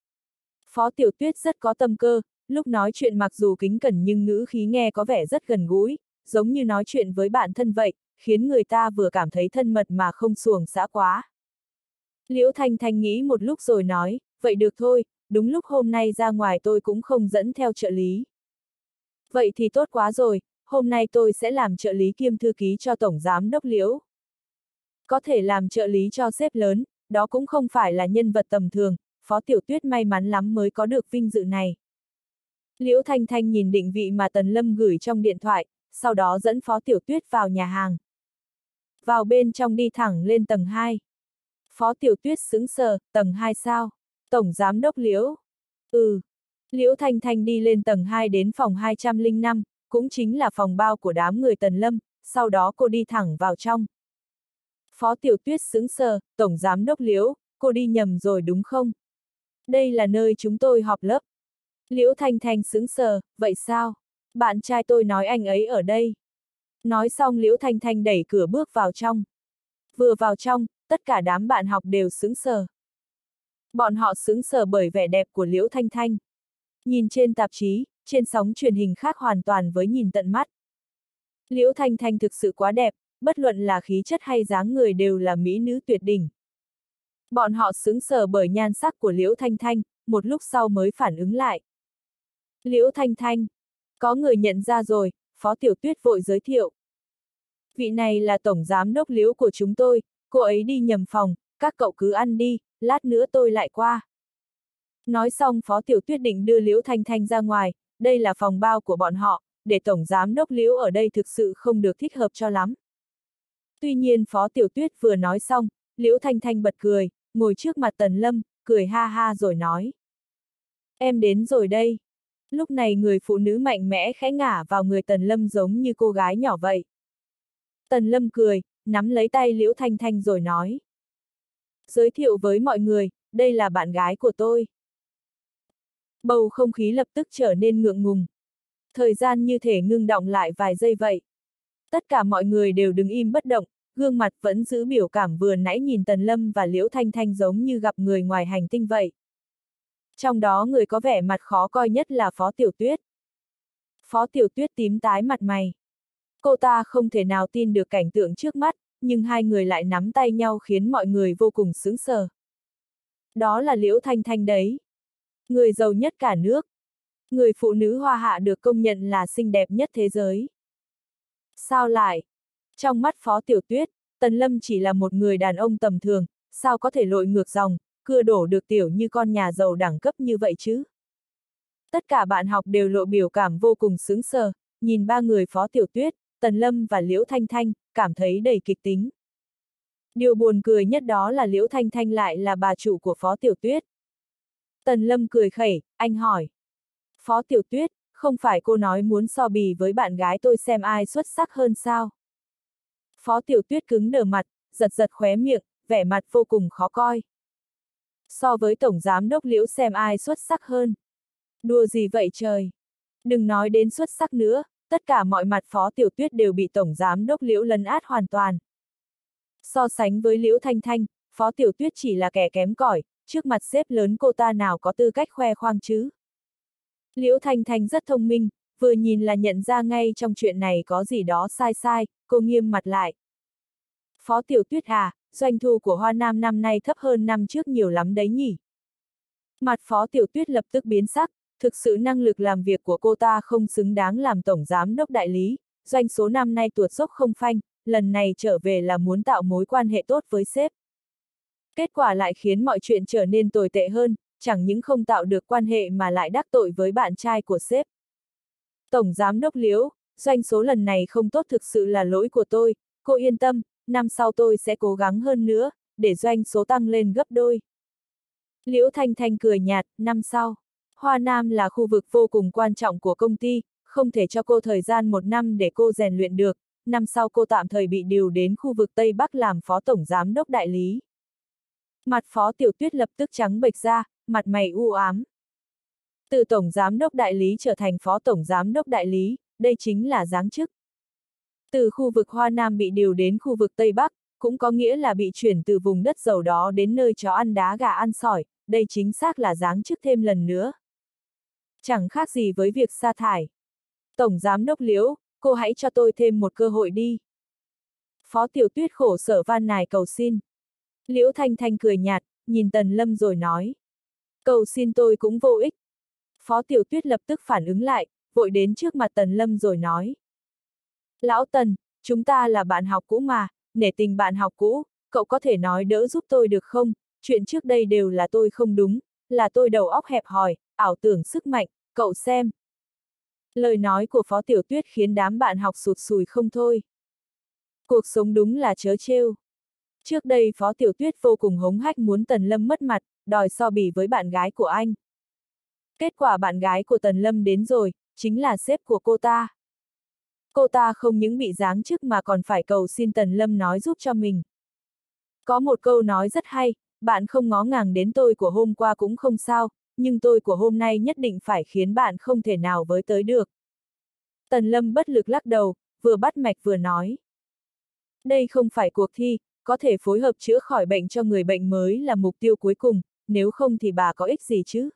Phó Tiểu Tuyết rất có tâm cơ, lúc nói chuyện mặc dù kính cẩn nhưng ngữ khí nghe có vẻ rất gần gũi, giống như nói chuyện với bạn thân vậy, khiến người ta vừa cảm thấy thân mật mà không xuồng xã quá. Liễu Thanh Thanh nghĩ một lúc rồi nói, vậy được thôi, đúng lúc hôm nay ra ngoài tôi cũng không dẫn theo trợ lý. Vậy thì tốt quá rồi, hôm nay tôi sẽ làm trợ lý kiêm thư ký cho Tổng Giám đốc Liễu. Có thể làm trợ lý cho sếp lớn, đó cũng không phải là nhân vật tầm thường, Phó Tiểu Tuyết may mắn lắm mới có được vinh dự này. Liễu Thanh Thanh nhìn định vị mà Tần Lâm gửi trong điện thoại, sau đó dẫn Phó Tiểu Tuyết vào nhà hàng. Vào bên trong đi thẳng lên tầng hai. Phó Tiểu Tuyết sững sờ, tầng hai sao? Tổng Giám đốc Liễu. Ừ. Liễu Thanh Thanh đi lên tầng hai đến phòng hai trăm lẻ năm, cũng chính là phòng bao của đám người Tần Lâm, sau đó cô đi thẳng vào trong. Phó Tiểu Tuyết sững sờ, Tổng Giám đốc Liễu, cô đi nhầm rồi đúng không? Đây là nơi chúng tôi họp lớp. Liễu Thanh Thanh sững sờ, vậy sao? Bạn trai tôi nói anh ấy ở đây. Nói xong Liễu Thanh Thanh đẩy cửa bước vào trong. Vừa vào trong, tất cả đám bạn học đều sững sờ. Bọn họ sững sờ bởi vẻ đẹp của Liễu Thanh Thanh. Nhìn trên tạp chí, trên sóng truyền hình khác hoàn toàn với nhìn tận mắt. Liễu Thanh Thanh thực sự quá đẹp, bất luận là khí chất hay dáng người đều là mỹ nữ tuyệt đỉnh. Bọn họ sững sờ bởi nhan sắc của Liễu Thanh Thanh, một lúc sau mới phản ứng lại. Liễu Thanh Thanh, có người nhận ra rồi, Phó Tiểu Tuyết vội giới thiệu. Vị này là Tổng Giám đốc Liễu của chúng tôi, cô ấy đi nhầm phòng, các cậu cứ ăn đi, lát nữa tôi lại qua. Nói xong Phó Tiểu Tuyết định đưa Liễu Thanh Thanh ra ngoài, đây là phòng bao của bọn họ, để Tổng Giám đốc Liễu ở đây thực sự không được thích hợp cho lắm. Tuy nhiên Phó Tiểu Tuyết vừa nói xong, Liễu Thanh Thanh bật cười, ngồi trước mặt Tần Lâm, cười ha ha rồi nói. Em đến rồi đây. Lúc này người phụ nữ mạnh mẽ khẽ ngả vào người Tần Lâm giống như cô gái nhỏ vậy. Tần Lâm cười, nắm lấy tay Liễu Thanh Thanh rồi nói. Giới thiệu với mọi người, đây là bạn gái của tôi. Bầu không khí lập tức trở nên ngượng ngùng. Thời gian như thể ngưng đọng lại vài giây vậy. Tất cả mọi người đều đứng im bất động, gương mặt vẫn giữ biểu cảm vừa nãy nhìn Tần Lâm và Liễu Thanh Thanh giống như gặp người ngoài hành tinh vậy. Trong đó người có vẻ mặt khó coi nhất là Phó Tiểu Tuyết. Phó Tiểu Tuyết tím tái mặt mày. Cô ta không thể nào tin được cảnh tượng trước mắt, nhưng hai người lại nắm tay nhau khiến mọi người vô cùng sững sờ. Đó là Liễu Thanh Thanh đấy. Người giàu nhất cả nước. Người phụ nữ Hoa Hạ được công nhận là xinh đẹp nhất thế giới. Sao lại? Trong mắt Phó Tiểu Tuyết, Tần Lâm chỉ là một người đàn ông tầm thường, sao có thể lội ngược dòng, cưa đổ được tiểu như con nhà giàu đẳng cấp như vậy chứ? Tất cả bạn học đều lộ biểu cảm vô cùng sững sờ, nhìn ba người Phó Tiểu Tuyết, Tần Lâm và Liễu Thanh Thanh, cảm thấy đầy kịch tính. Điều buồn cười nhất đó là Liễu Thanh Thanh lại là bà chủ của Phó Tiểu Tuyết. Tần Lâm cười khẩy, anh hỏi. Phó Tiểu Tuyết, không phải cô nói muốn so bì với bạn gái tôi xem ai xuất sắc hơn sao? Phó Tiểu Tuyết cứng đờ mặt, giật giật khóe miệng, vẻ mặt vô cùng khó coi. So với tổng giám đốc Liễu xem ai xuất sắc hơn. Đùa gì vậy trời? Đừng nói đến xuất sắc nữa, tất cả mọi mặt Phó Tiểu Tuyết đều bị tổng giám đốc Liễu lấn át hoàn toàn. So sánh với Liễu Thanh Thanh, Phó Tiểu Tuyết chỉ là kẻ kém cỏi, trước mặt sếp lớn cô ta nào có tư cách khoe khoang chứ. Liễu Thanh Thanh rất thông minh, vừa nhìn là nhận ra ngay trong chuyện này có gì đó sai sai, cô nghiêm mặt lại. Phó Tiểu Tuyết à, doanh thu của Hoa Nam năm nay thấp hơn năm trước nhiều lắm đấy nhỉ. Mặt Phó Tiểu Tuyết lập tức biến sắc, thực sự năng lực làm việc của cô ta không xứng đáng làm tổng giám đốc đại lý, doanh số năm nay tuột dốc không phanh, lần này trở về là muốn tạo mối quan hệ tốt với sếp. Kết quả lại khiến mọi chuyện trở nên tồi tệ hơn, chẳng những không tạo được quan hệ mà lại đắc tội với bạn trai của sếp. Tổng giám đốc Liễu, doanh số lần này không tốt thực sự là lỗi của tôi, cô yên tâm, năm sau tôi sẽ cố gắng hơn nữa, để doanh số tăng lên gấp đôi. Liễu Thanh Thanh cười nhạt, năm sau. Hoa Nam là khu vực vô cùng quan trọng của công ty, không thể cho cô thời gian một năm để cô rèn luyện được, năm sau cô tạm thời bị điều đến khu vực Tây Bắc làm phó tổng giám đốc đại lý. Mặt Phó Tiểu Tuyết lập tức trắng bệch ra, mặt mày u ám. Từ tổng giám đốc đại lý trở thành phó tổng giám đốc đại lý, đây chính là giáng chức. Từ khu vực Hoa Nam bị điều đến khu vực Tây Bắc, cũng có nghĩa là bị chuyển từ vùng đất giàu đó đến nơi chó ăn đá gà ăn sỏi, đây chính xác là giáng chức thêm lần nữa. Chẳng khác gì với việc sa thải. Tổng giám đốc Liễu, cô hãy cho tôi thêm một cơ hội đi. Phó Tiểu Tuyết khổ sở van nài cầu xin. Liễu Thanh Thanh cười nhạt, nhìn Tần Lâm rồi nói. Cầu xin tôi cũng vô ích. Phó Tiểu Tuyết lập tức phản ứng lại, vội đến trước mặt Tần Lâm rồi nói. Lão Tần, chúng ta là bạn học cũ mà, nể tình bạn học cũ, cậu có thể nói đỡ giúp tôi được không? Chuyện trước đây đều là tôi không đúng, là tôi đầu óc hẹp hòi, ảo tưởng sức mạnh, cậu xem. Lời nói của Phó Tiểu Tuyết khiến đám bạn học sụt sùi không thôi. Cuộc sống đúng là trớ trêu. Trước đây Phó Tiểu Tuyết vô cùng hống hách muốn Tần Lâm mất mặt, đòi so bì với bạn gái của anh. Kết quả bạn gái của Tần Lâm đến rồi, chính là sếp của cô ta. Cô ta không những bị giáng chức mà còn phải cầu xin Tần Lâm nói giúp cho mình. Có một câu nói rất hay, bạn không ngó ngàng đến tôi của hôm qua cũng không sao, nhưng tôi của hôm nay nhất định phải khiến bạn không thể nào với tới được. Tần Lâm bất lực lắc đầu, vừa bắt mạch vừa nói. Đây không phải cuộc thi, có thể phối hợp chữa khỏi bệnh cho người bệnh mới là mục tiêu cuối cùng, nếu không thì bà có ích gì chứ?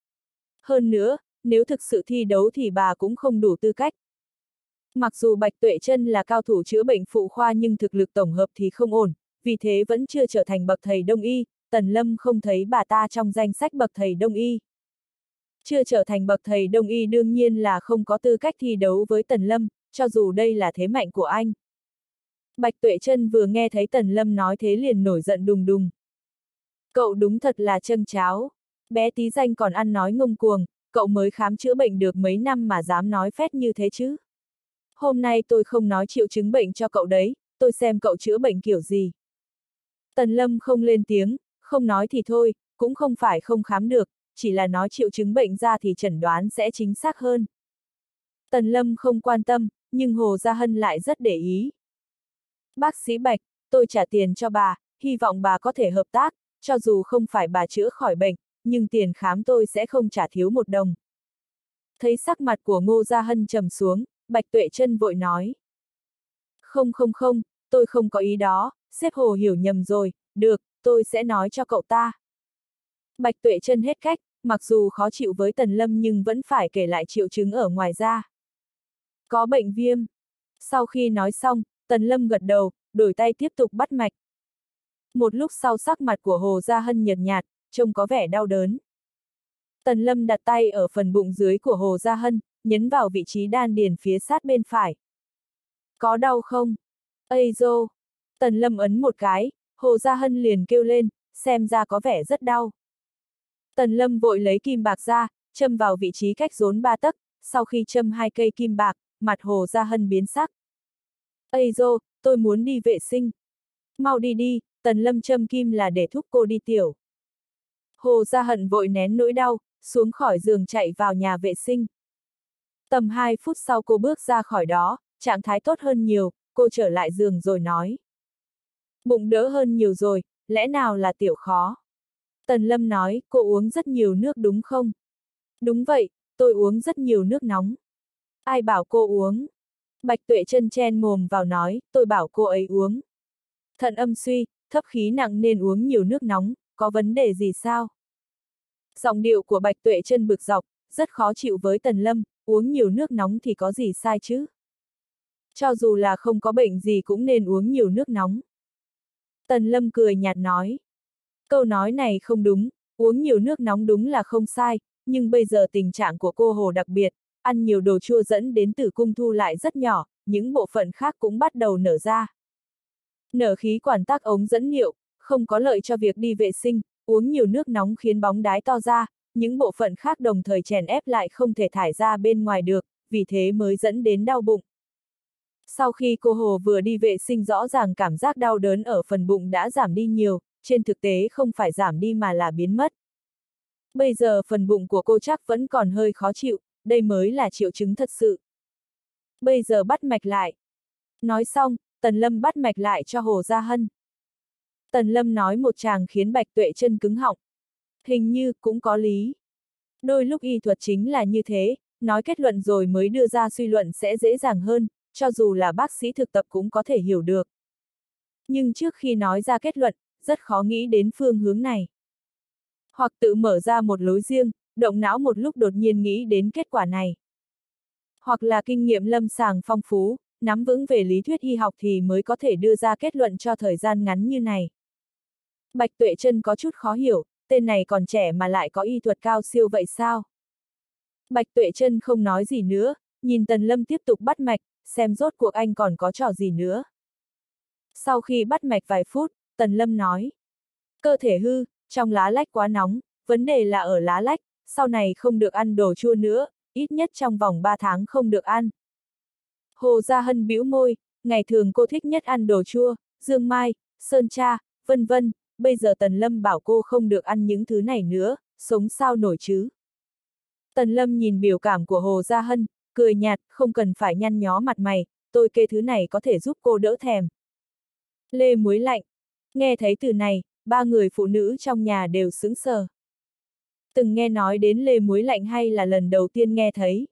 Hơn nữa, nếu thực sự thi đấu thì bà cũng không đủ tư cách. Mặc dù Bạch Tuệ Trân là cao thủ chữa bệnh phụ khoa nhưng thực lực tổng hợp thì không ổn, vì thế vẫn chưa trở thành bậc thầy đông y, Tần Lâm không thấy bà ta trong danh sách bậc thầy đông y. Chưa trở thành bậc thầy đông y đương nhiên là không có tư cách thi đấu với Tần Lâm, cho dù đây là thế mạnh của anh. Bạch Tuệ Trân vừa nghe thấy Tần Lâm nói thế liền nổi giận đùng đùng. Cậu đúng thật là châng cháo, bé tí danh còn ăn nói ngông cuồng, cậu mới khám chữa bệnh được mấy năm mà dám nói phét như thế chứ. Hôm nay tôi không nói triệu chứng bệnh cho cậu đấy, tôi xem cậu chữa bệnh kiểu gì. Tần Lâm không lên tiếng, không nói thì thôi, cũng không phải không khám được, chỉ là nói triệu chứng bệnh ra thì chẩn đoán sẽ chính xác hơn. Tần Lâm không quan tâm, nhưng Hồ Gia Hân lại rất để ý. Bác sĩ Bạch, tôi trả tiền cho bà, hy vọng bà có thể hợp tác, cho dù không phải bà chữa khỏi bệnh, nhưng tiền khám tôi sẽ không trả thiếu một đồng. Thấy sắc mặt của Ngô Gia Hân trầm xuống, Bạch Tuệ Trân vội nói. Không không không, tôi không có ý đó, sếp Hồ hiểu nhầm rồi, được, tôi sẽ nói cho cậu ta. Bạch Tuệ Trân hết cách, mặc dù khó chịu với Tần Lâm nhưng vẫn phải kể lại triệu chứng ở ngoài ra. Có bệnh viêm. Sau khi nói xong, Tần Lâm gật đầu, đổi tay tiếp tục bắt mạch. Một lúc sau sắc mặt của Hồ Gia Hân nhợt nhạt, trông có vẻ đau đớn. Tần Lâm đặt tay ở phần bụng dưới của Hồ Gia Hân, nhấn vào vị trí đan điền phía sát bên phải. Có đau không? Ây dô! Tần Lâm ấn một cái, Hồ Gia Hân liền kêu lên, xem ra có vẻ rất đau. Tần Lâm vội lấy kim bạc ra, châm vào vị trí cách rốn ba tấc, sau khi châm hai cây kim bạc, mặt Hồ Gia Hân biến sắc. Ây dô, tôi muốn đi vệ sinh. Mau đi đi, Tần Lâm châm kim là để thúc cô đi tiểu. Hồ Gia Hân vội nén nỗi đau, xuống khỏi giường chạy vào nhà vệ sinh. Tầm hai phút sau cô bước ra khỏi đó, trạng thái tốt hơn nhiều, cô trở lại giường rồi nói. Bụng đỡ hơn nhiều rồi, lẽ nào là tiểu khó? Tần Lâm nói, cô uống rất nhiều nước đúng không? Đúng vậy, tôi uống rất nhiều nước nóng. Ai bảo cô uống? Bạch Tuệ Chân chen mồm vào nói, tôi bảo cô ấy uống. Thận âm suy, thấp khí nặng nên uống nhiều nước nóng, có vấn đề gì sao? Giọng điệu của Bạch Tuệ Chân bực dọc, rất khó chịu với Tần Lâm, uống nhiều nước nóng thì có gì sai chứ? Cho dù là không có bệnh gì cũng nên uống nhiều nước nóng. Tần Lâm cười nhạt nói. Câu nói này không đúng, uống nhiều nước nóng đúng là không sai, nhưng bây giờ tình trạng của cô Hồ đặc biệt, ăn nhiều đồ chua dẫn đến tử cung thu lại rất nhỏ, những bộ phận khác cũng bắt đầu nở ra. Nở khí quản tắc ống dẫn niệu, không có lợi cho việc đi vệ sinh, uống nhiều nước nóng khiến bóng đái to ra, những bộ phận khác đồng thời chèn ép lại không thể thải ra bên ngoài được, vì thế mới dẫn đến đau bụng. Sau khi cô Hồ vừa đi vệ sinh rõ ràng cảm giác đau đớn ở phần bụng đã giảm đi nhiều, trên thực tế không phải giảm đi mà là biến mất. Bây giờ phần bụng của cô chắc vẫn còn hơi khó chịu, đây mới là triệu chứng thật sự. Bây giờ bắt mạch lại. Nói xong, Tần Lâm bắt mạch lại cho Hồ Gia Hân. Tần Lâm nói một tràng khiến Bạch Tuệ Chân cứng họng. Hình như cũng có lý. Đôi lúc y thuật chính là như thế, nói kết luận rồi mới đưa ra suy luận sẽ dễ dàng hơn, cho dù là bác sĩ thực tập cũng có thể hiểu được. Nhưng trước khi nói ra kết luận, rất khó nghĩ đến phương hướng này. Hoặc tự mở ra một lối riêng, động não một lúc đột nhiên nghĩ đến kết quả này. Hoặc là kinh nghiệm lâm sàng phong phú, nắm vững về lý thuyết y học thì mới có thể đưa ra kết luận cho thời gian ngắn như này. Bạch Tuệ Chân có chút khó hiểu, tên này còn trẻ mà lại có y thuật cao siêu vậy sao? Bạch Tuệ Chân không nói gì nữa, nhìn Tần Lâm tiếp tục bắt mạch, xem rốt cuộc anh còn có trò gì nữa. Sau khi bắt mạch vài phút, Tần Lâm nói. Cơ thể hư, trong lá lách quá nóng, vấn đề là ở lá lách, sau này không được ăn đồ chua nữa, ít nhất trong vòng ba tháng không được ăn. Hồ Gia Hân bĩu môi, ngày thường cô thích nhất ăn đồ chua, dương mai, sơn tra, vân vân, bây giờ Tần Lâm bảo cô không được ăn những thứ này nữa, sống sao nổi chứ. Tần Lâm nhìn biểu cảm của Hồ Gia Hân, cười nhạt, không cần phải nhăn nhó mặt mày, tôi kê thứ này có thể giúp cô đỡ thèm. Lê muối lạnh. Nghe thấy từ này, ba người phụ nữ trong nhà đều sững sờ. Từng nghe nói đến lê muối lạnh hay là lần đầu tiên nghe thấy?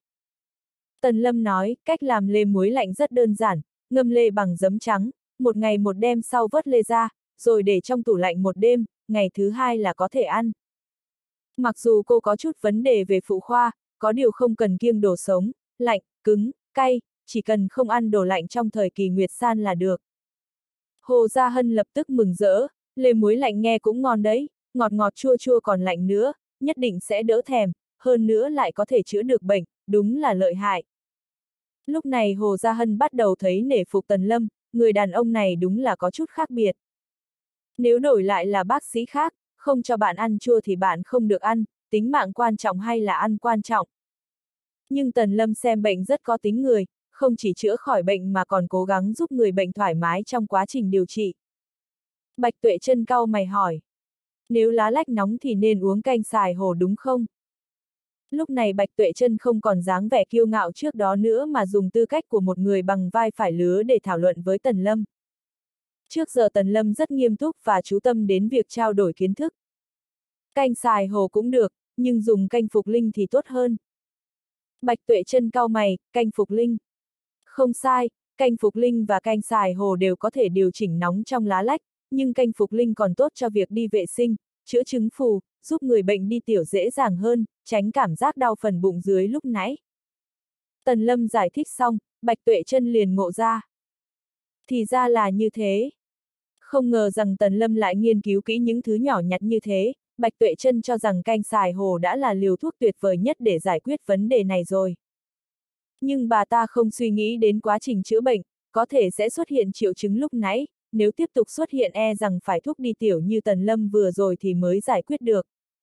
Tần Lâm nói, cách làm lê muối lạnh rất đơn giản, ngâm lê bằng giấm trắng, một ngày một đêm sau vớt lê ra, rồi để trong tủ lạnh một đêm, ngày thứ hai là có thể ăn. Mặc dù cô có chút vấn đề về phụ khoa, có điều không cần kiêng đồ sống, lạnh, cứng, cay, chỉ cần không ăn đồ lạnh trong thời kỳ nguyệt san là được. Hồ Gia Hân lập tức mừng rỡ, lê muối lạnh nghe cũng ngon đấy, ngọt ngọt chua chua còn lạnh nữa, nhất định sẽ đỡ thèm, hơn nữa lại có thể chữa được bệnh, đúng là lợi hại. Lúc này Hồ Gia Hân bắt đầu thấy nể phục Tần Lâm, người đàn ông này đúng là có chút khác biệt. Nếu đổi lại là bác sĩ khác, không cho bạn ăn chua thì bạn không được ăn, tính mạng quan trọng hay là ăn quan trọng. Nhưng Tần Lâm xem bệnh rất có tính người, không chỉ chữa khỏi bệnh mà còn cố gắng giúp người bệnh thoải mái trong quá trình điều trị. Bạch Tuệ Chân cau mày hỏi. Nếu lá lách nóng thì nên uống canh xài hồ đúng không? Lúc này Bạch Tuệ Chân không còn dáng vẻ kiêu ngạo trước đó nữa mà dùng tư cách của một người bằng vai phải lứa để thảo luận với Tần Lâm. Trước giờ Tần Lâm rất nghiêm túc và chú tâm đến việc trao đổi kiến thức. Canh xài hồ cũng được, nhưng dùng canh phục linh thì tốt hơn. Bạch Tuệ Chân cau mày, canh phục linh. Không sai, canh phục linh và canh xài hồ đều có thể điều chỉnh nóng trong lá lách, nhưng canh phục linh còn tốt cho việc đi vệ sinh, chữa chứng phù, giúp người bệnh đi tiểu dễ dàng hơn, tránh cảm giác đau phần bụng dưới lúc nãy. Tần Lâm giải thích xong, Bạch Tuệ Chân liền ngộ ra. Thì ra là như thế. Không ngờ rằng Tần Lâm lại nghiên cứu kỹ những thứ nhỏ nhặt như thế, Bạch Tuệ Chân cho rằng canh xài hồ đã là liều thuốc tuyệt vời nhất để giải quyết vấn đề này rồi. Nhưng bà ta không suy nghĩ đến quá trình chữa bệnh, có thể sẽ xuất hiện triệu chứng lúc nãy, nếu tiếp tục xuất hiện e rằng phải thuốc đi tiểu như Tần Lâm vừa rồi thì mới giải quyết được.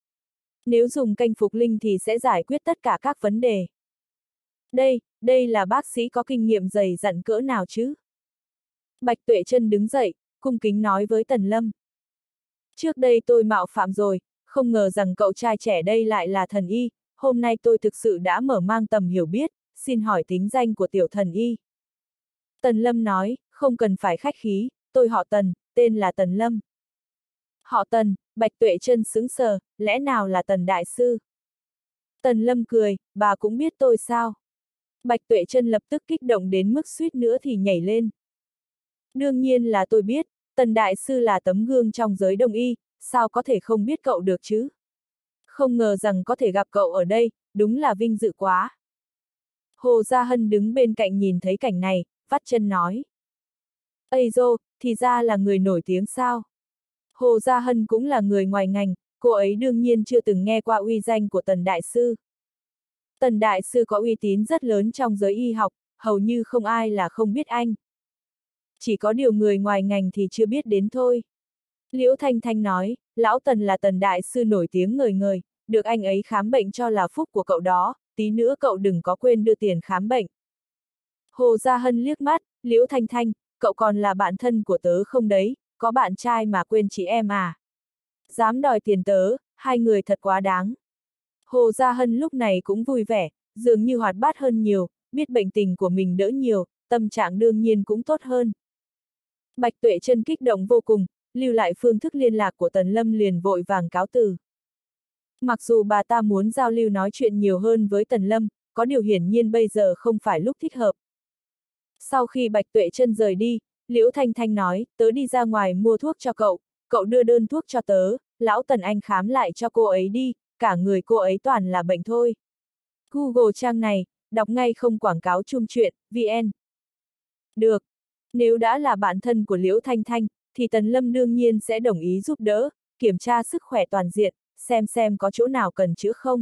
Nếu dùng canh phục linh thì sẽ giải quyết tất cả các vấn đề. Đây, đây là bác sĩ có kinh nghiệm dày dặn cỡ nào chứ? Bạch Tuệ Chân đứng dậy, cung kính nói với Tần Lâm. Trước đây tôi mạo phạm rồi, không ngờ rằng cậu trai trẻ đây lại là thần y, hôm nay tôi thực sự đã mở mang tầm hiểu biết, xin hỏi tính danh của tiểu thần y. Tần Lâm nói, không cần phải khách khí, tôi họ Tần, tên là Tần Lâm. Họ Tần, Bạch Tuệ Chân sững sờ, lẽ nào là Tần đại sư? Tần Lâm cười, bà cũng biết tôi sao? Bạch Tuệ Chân lập tức kích động đến mức suýt nữa thì nhảy lên. Đương nhiên là tôi biết, Tần đại sư là tấm gương trong giới đông y, sao có thể không biết cậu được chứ? Không ngờ rằng có thể gặp cậu ở đây, đúng là vinh dự quá. Hồ Gia Hân đứng bên cạnh nhìn thấy cảnh này, vắt chân nói. Ây dô, thì ra là người nổi tiếng sao? Hồ Gia Hân cũng là người ngoài ngành, cô ấy đương nhiên chưa từng nghe qua uy danh của Tần đại sư. Tần đại sư có uy tín rất lớn trong giới y học, hầu như không ai là không biết anh. Chỉ có điều người ngoài ngành thì chưa biết đến thôi. Liễu Thanh Thanh nói, lão Tần là Tần đại sư nổi tiếng ngời ngời, được anh ấy khám bệnh cho là phúc của cậu đó, tí nữa cậu đừng có quên đưa tiền khám bệnh. Hồ Gia Hân liếc mắt, Liễu Thanh Thanh, cậu còn là bạn thân của tớ không đấy, có bạn trai mà quên chị em à? Dám đòi tiền tớ, hai người thật quá đáng. Hồ Gia Hân lúc này cũng vui vẻ, dường như hoạt bát hơn nhiều, biết bệnh tình của mình đỡ nhiều, tâm trạng đương nhiên cũng tốt hơn. Bạch Tuệ Chân kích động vô cùng, lưu lại phương thức liên lạc của Tần Lâm liền vội vàng cáo từ. Mặc dù bà ta muốn giao lưu nói chuyện nhiều hơn với Tần Lâm, có điều hiển nhiên bây giờ không phải lúc thích hợp. Sau khi Bạch Tuệ Chân rời đi, Liễu Thanh Thanh nói, tớ đi ra ngoài mua thuốc cho cậu, cậu đưa đơn thuốc cho tớ, lão Tần anh khám lại cho cô ấy đi, cả người cô ấy toàn là bệnh thôi. Google trang này, đọc ngay không quảng cáo chung chuyện, vn. Được. Nếu đã là bạn thân của Liễu Thanh Thanh, thì Tần Lâm đương nhiên sẽ đồng ý giúp đỡ, kiểm tra sức khỏe toàn diện, xem xem có chỗ nào cần chữa không.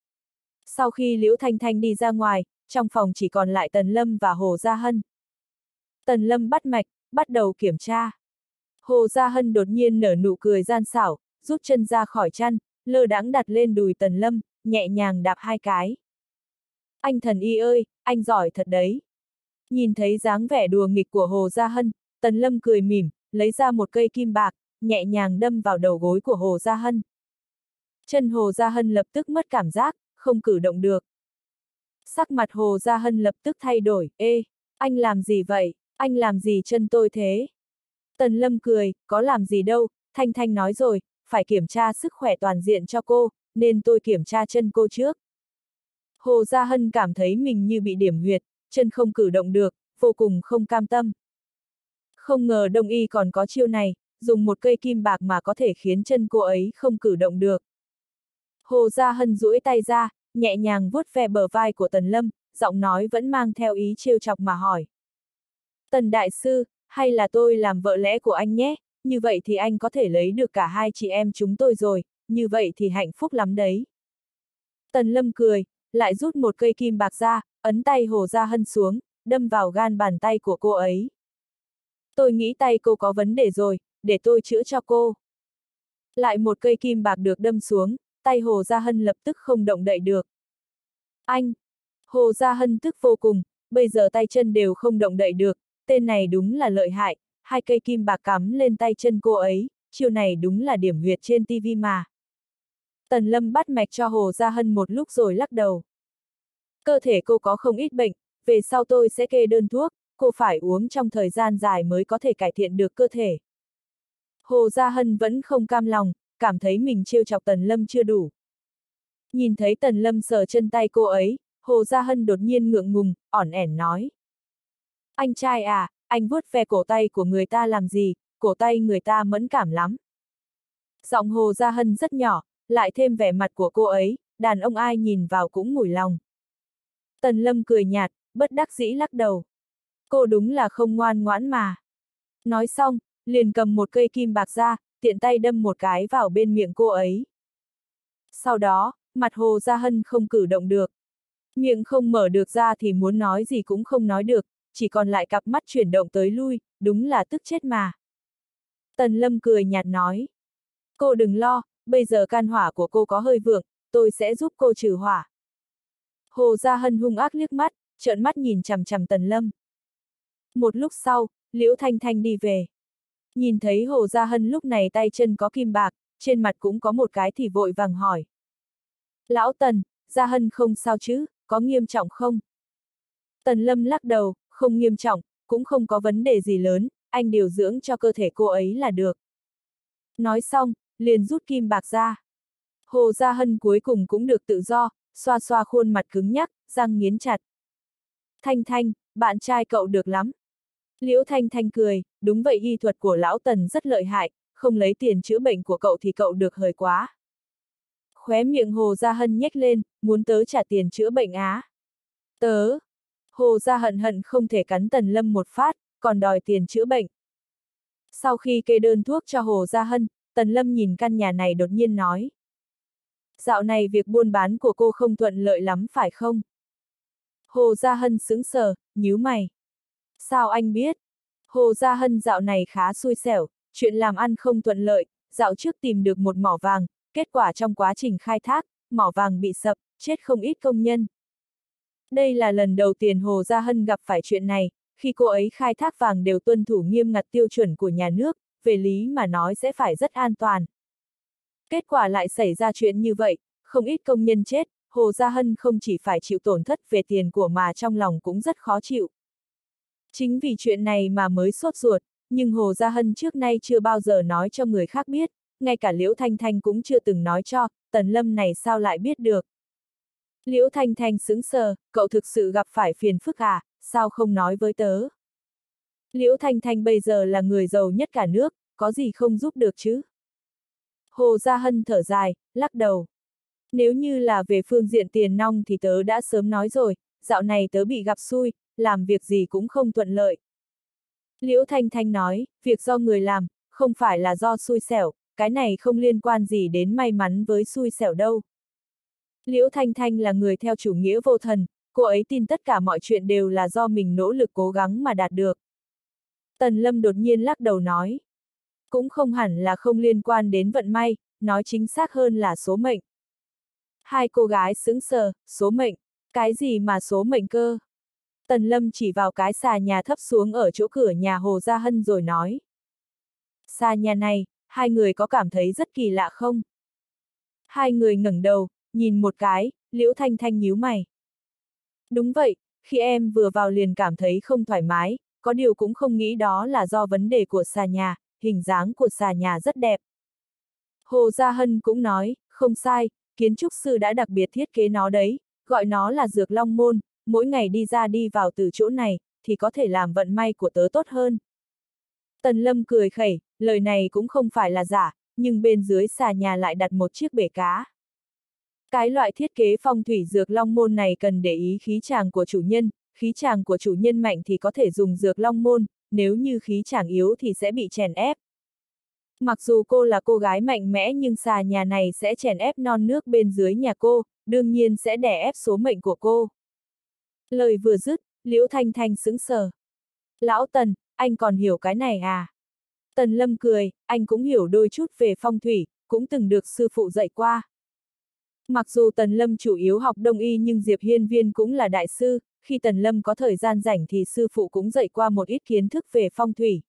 Sau khi Liễu Thanh Thanh đi ra ngoài, trong phòng chỉ còn lại Tần Lâm và Hồ Gia Hân. Tần Lâm bắt mạch, bắt đầu kiểm tra. Hồ Gia Hân đột nhiên nở nụ cười gian xảo, rút chân ra khỏi chăn, lơ đãng đặt lên đùi Tần Lâm, nhẹ nhàng đạp hai cái. Anh thần y ơi, anh giỏi thật đấy. Nhìn thấy dáng vẻ đùa nghịch của Hồ Gia Hân, Tần Lâm cười mỉm, lấy ra một cây kim bạc, nhẹ nhàng đâm vào đầu gối của Hồ Gia Hân. Chân Hồ Gia Hân lập tức mất cảm giác, không cử động được. Sắc mặt Hồ Gia Hân lập tức thay đổi, ê, anh làm gì vậy, anh làm gì chân tôi thế? Tần Lâm cười, có làm gì đâu, Thanh Thanh nói rồi, phải kiểm tra sức khỏe toàn diện cho cô, nên tôi kiểm tra chân cô trước. Hồ Gia Hân cảm thấy mình như bị điểm huyệt, chân không cử động được, vô cùng không cam tâm. Không ngờ Đông y còn có chiêu này, dùng một cây kim bạc mà có thể khiến chân cô ấy không cử động được. Hồ Gia Hân duỗi tay ra, nhẹ nhàng vuốt ve bờ vai của Tần Lâm, giọng nói vẫn mang theo ý trêu chọc mà hỏi. Tần đại sư, hay là tôi làm vợ lẽ của anh nhé, như vậy thì anh có thể lấy được cả hai chị em chúng tôi rồi, như vậy thì hạnh phúc lắm đấy. Tần Lâm cười, lại rút một cây kim bạc ra, ấn tay Hồ Gia Hân xuống, đâm vào gan bàn tay của cô ấy. Tôi nghĩ tay cô có vấn đề rồi, để tôi chữa cho cô. Lại một cây kim bạc được đâm xuống, tay Hồ Gia Hân lập tức không động đậy được. Anh! Hồ Gia Hân tức vô cùng, bây giờ tay chân đều không động đậy được, tên này đúng là lợi hại, hai cây kim bạc cắm lên tay chân cô ấy, chiêu này đúng là điểm huyệt trên tivi mà. Tần Lâm bắt mạch cho Hồ Gia Hân một lúc rồi lắc đầu. Cơ thể cô có không ít bệnh, về sau tôi sẽ kê đơn thuốc, cô phải uống trong thời gian dài mới có thể cải thiện được cơ thể. Hồ Gia Hân vẫn không cam lòng, cảm thấy mình trêu chọc Tần Lâm chưa đủ. Nhìn thấy Tần Lâm sờ chân tay cô ấy, Hồ Gia Hân đột nhiên ngượng ngùng, ỏn ẻn nói. Anh trai à, anh vuốt ve cổ tay của người ta làm gì, cổ tay người ta mẫn cảm lắm. Giọng Hồ Gia Hân rất nhỏ, lại thêm vẻ mặt của cô ấy, đàn ông ai nhìn vào cũng mủi lòng. Tần Lâm cười nhạt, bất đắc dĩ lắc đầu. Cô đúng là không ngoan ngoãn mà. Nói xong, liền cầm một cây kim bạc ra, tiện tay đâm một cái vào bên miệng cô ấy. Sau đó, mặt Hồ Gia Hân không cử động được. Miệng không mở được ra thì muốn nói gì cũng không nói được, chỉ còn lại cặp mắt chuyển động tới lui, đúng là tức chết mà. Tần Lâm cười nhạt nói. Cô đừng lo, bây giờ can hỏa của cô có hơi vượng, tôi sẽ giúp cô trừ hỏa. Hồ Gia Hân hung ác liếc mắt, trợn mắt nhìn chằm chằm Tần Lâm. Một lúc sau, Liễu Thanh Thanh đi về. Nhìn thấy Hồ Gia Hân lúc này tay chân có kim bạc, trên mặt cũng có một cái thì vội vàng hỏi. Lão Tần, Gia Hân không sao chứ, có nghiêm trọng không? Tần Lâm lắc đầu, không nghiêm trọng, cũng không có vấn đề gì lớn, anh điều dưỡng cho cơ thể cô ấy là được. Nói xong, liền rút kim bạc ra. Hồ Gia Hân cuối cùng cũng được tự do, xoa xoa khuôn mặt cứng nhắc, răng nghiến chặt. Thanh Thanh, bạn trai cậu được lắm. Liễu Thanh Thanh cười, đúng vậy, y thuật của lão Tần rất lợi hại, không lấy tiền chữa bệnh của cậu thì cậu được hời quá. Khóe miệng Hồ Gia Hân nhếch lên, muốn tớ trả tiền chữa bệnh á. Tớ. Hồ Gia Hân hận không thể cắn Tần Lâm một phát, còn đòi tiền chữa bệnh. Sau khi kê đơn thuốc cho Hồ Gia Hân, Tần Lâm nhìn căn nhà này đột nhiên nói. Dạo này việc buôn bán của cô không thuận lợi lắm phải không? Hồ Gia Hân sững sờ, nhíu mày. Sao anh biết? Hồ Gia Hân dạo này khá xui xẻo, chuyện làm ăn không thuận lợi, dạo trước tìm được một mỏ vàng, kết quả trong quá trình khai thác, mỏ vàng bị sập, chết không ít công nhân. Đây là lần đầu tiên Hồ Gia Hân gặp phải chuyện này, khi cô ấy khai thác vàng đều tuân thủ nghiêm ngặt tiêu chuẩn của nhà nước, về lý mà nói sẽ phải rất an toàn. Kết quả lại xảy ra chuyện như vậy, không ít công nhân chết, Hồ Gia Hân không chỉ phải chịu tổn thất về tiền của mà trong lòng cũng rất khó chịu. Chính vì chuyện này mà mới sốt ruột, nhưng Hồ Gia Hân trước nay chưa bao giờ nói cho người khác biết, ngay cả Liễu Thanh Thanh cũng chưa từng nói cho, Tần Lâm này sao lại biết được. Liễu Thanh Thanh sững sờ, cậu thực sự gặp phải phiền phức à, sao không nói với tớ? Liễu Thanh Thanh bây giờ là người giàu nhất cả nước, có gì không giúp được chứ? Hồ Gia Hân thở dài, lắc đầu. Nếu như là về phương diện tiền nong thì tớ đã sớm nói rồi, dạo này tớ bị gặp xui, làm việc gì cũng không thuận lợi. Liễu Thanh Thanh nói, việc do người làm, không phải là do xui xẻo, cái này không liên quan gì đến may mắn với xui xẻo đâu. Liễu Thanh Thanh là người theo chủ nghĩa vô thần, cô ấy tin tất cả mọi chuyện đều là do mình nỗ lực cố gắng mà đạt được. Tần Lâm đột nhiên lắc đầu nói. Cũng không hẳn là không liên quan đến vận may, nói chính xác hơn là số mệnh. Hai cô gái sững sờ, số mệnh, cái gì mà số mệnh cơ? Tần Lâm chỉ vào cái xà nhà thấp xuống ở chỗ cửa nhà Hồ Gia Hân rồi nói. Xà nhà này, hai người có cảm thấy rất kỳ lạ không? Hai người ngẩng đầu, nhìn một cái, Liễu Thanh Thanh nhíu mày. Đúng vậy, khi em vừa vào liền cảm thấy không thoải mái, có điều cũng không nghĩ đó là do vấn đề của xà nhà, hình dáng của xà nhà rất đẹp. Hồ Gia Hân cũng nói, không sai, kiến trúc sư đã đặc biệt thiết kế nó đấy, gọi nó là Dược Long Môn, mỗi ngày đi ra đi vào từ chỗ này, thì có thể làm vận may của tớ tốt hơn. Tần Lâm cười khẩy, lời này cũng không phải là giả, nhưng bên dưới xà nhà lại đặt một chiếc bể cá. Cái loại thiết kế phong thủy Dược Long Môn này cần để ý khí tràng của chủ nhân, khí tràng của chủ nhân mạnh thì có thể dùng Dược Long Môn, nếu như khí tràng yếu thì sẽ bị chèn ép. Mặc dù cô là cô gái mạnh mẽ nhưng xà nhà này sẽ chèn ép non nước bên dưới nhà cô, đương nhiên sẽ đè ép số mệnh của cô. Lời vừa dứt, Liễu Thanh Thanh sững sờ. Lão Tần, anh còn hiểu cái này à? Tần Lâm cười, anh cũng hiểu đôi chút về phong thủy, cũng từng được sư phụ dạy qua. Mặc dù Tần Lâm chủ yếu học đông y nhưng Diệp Hiên Viên cũng là đại sư, khi Tần Lâm có thời gian rảnh thì sư phụ cũng dạy qua một ít kiến thức về phong thủy.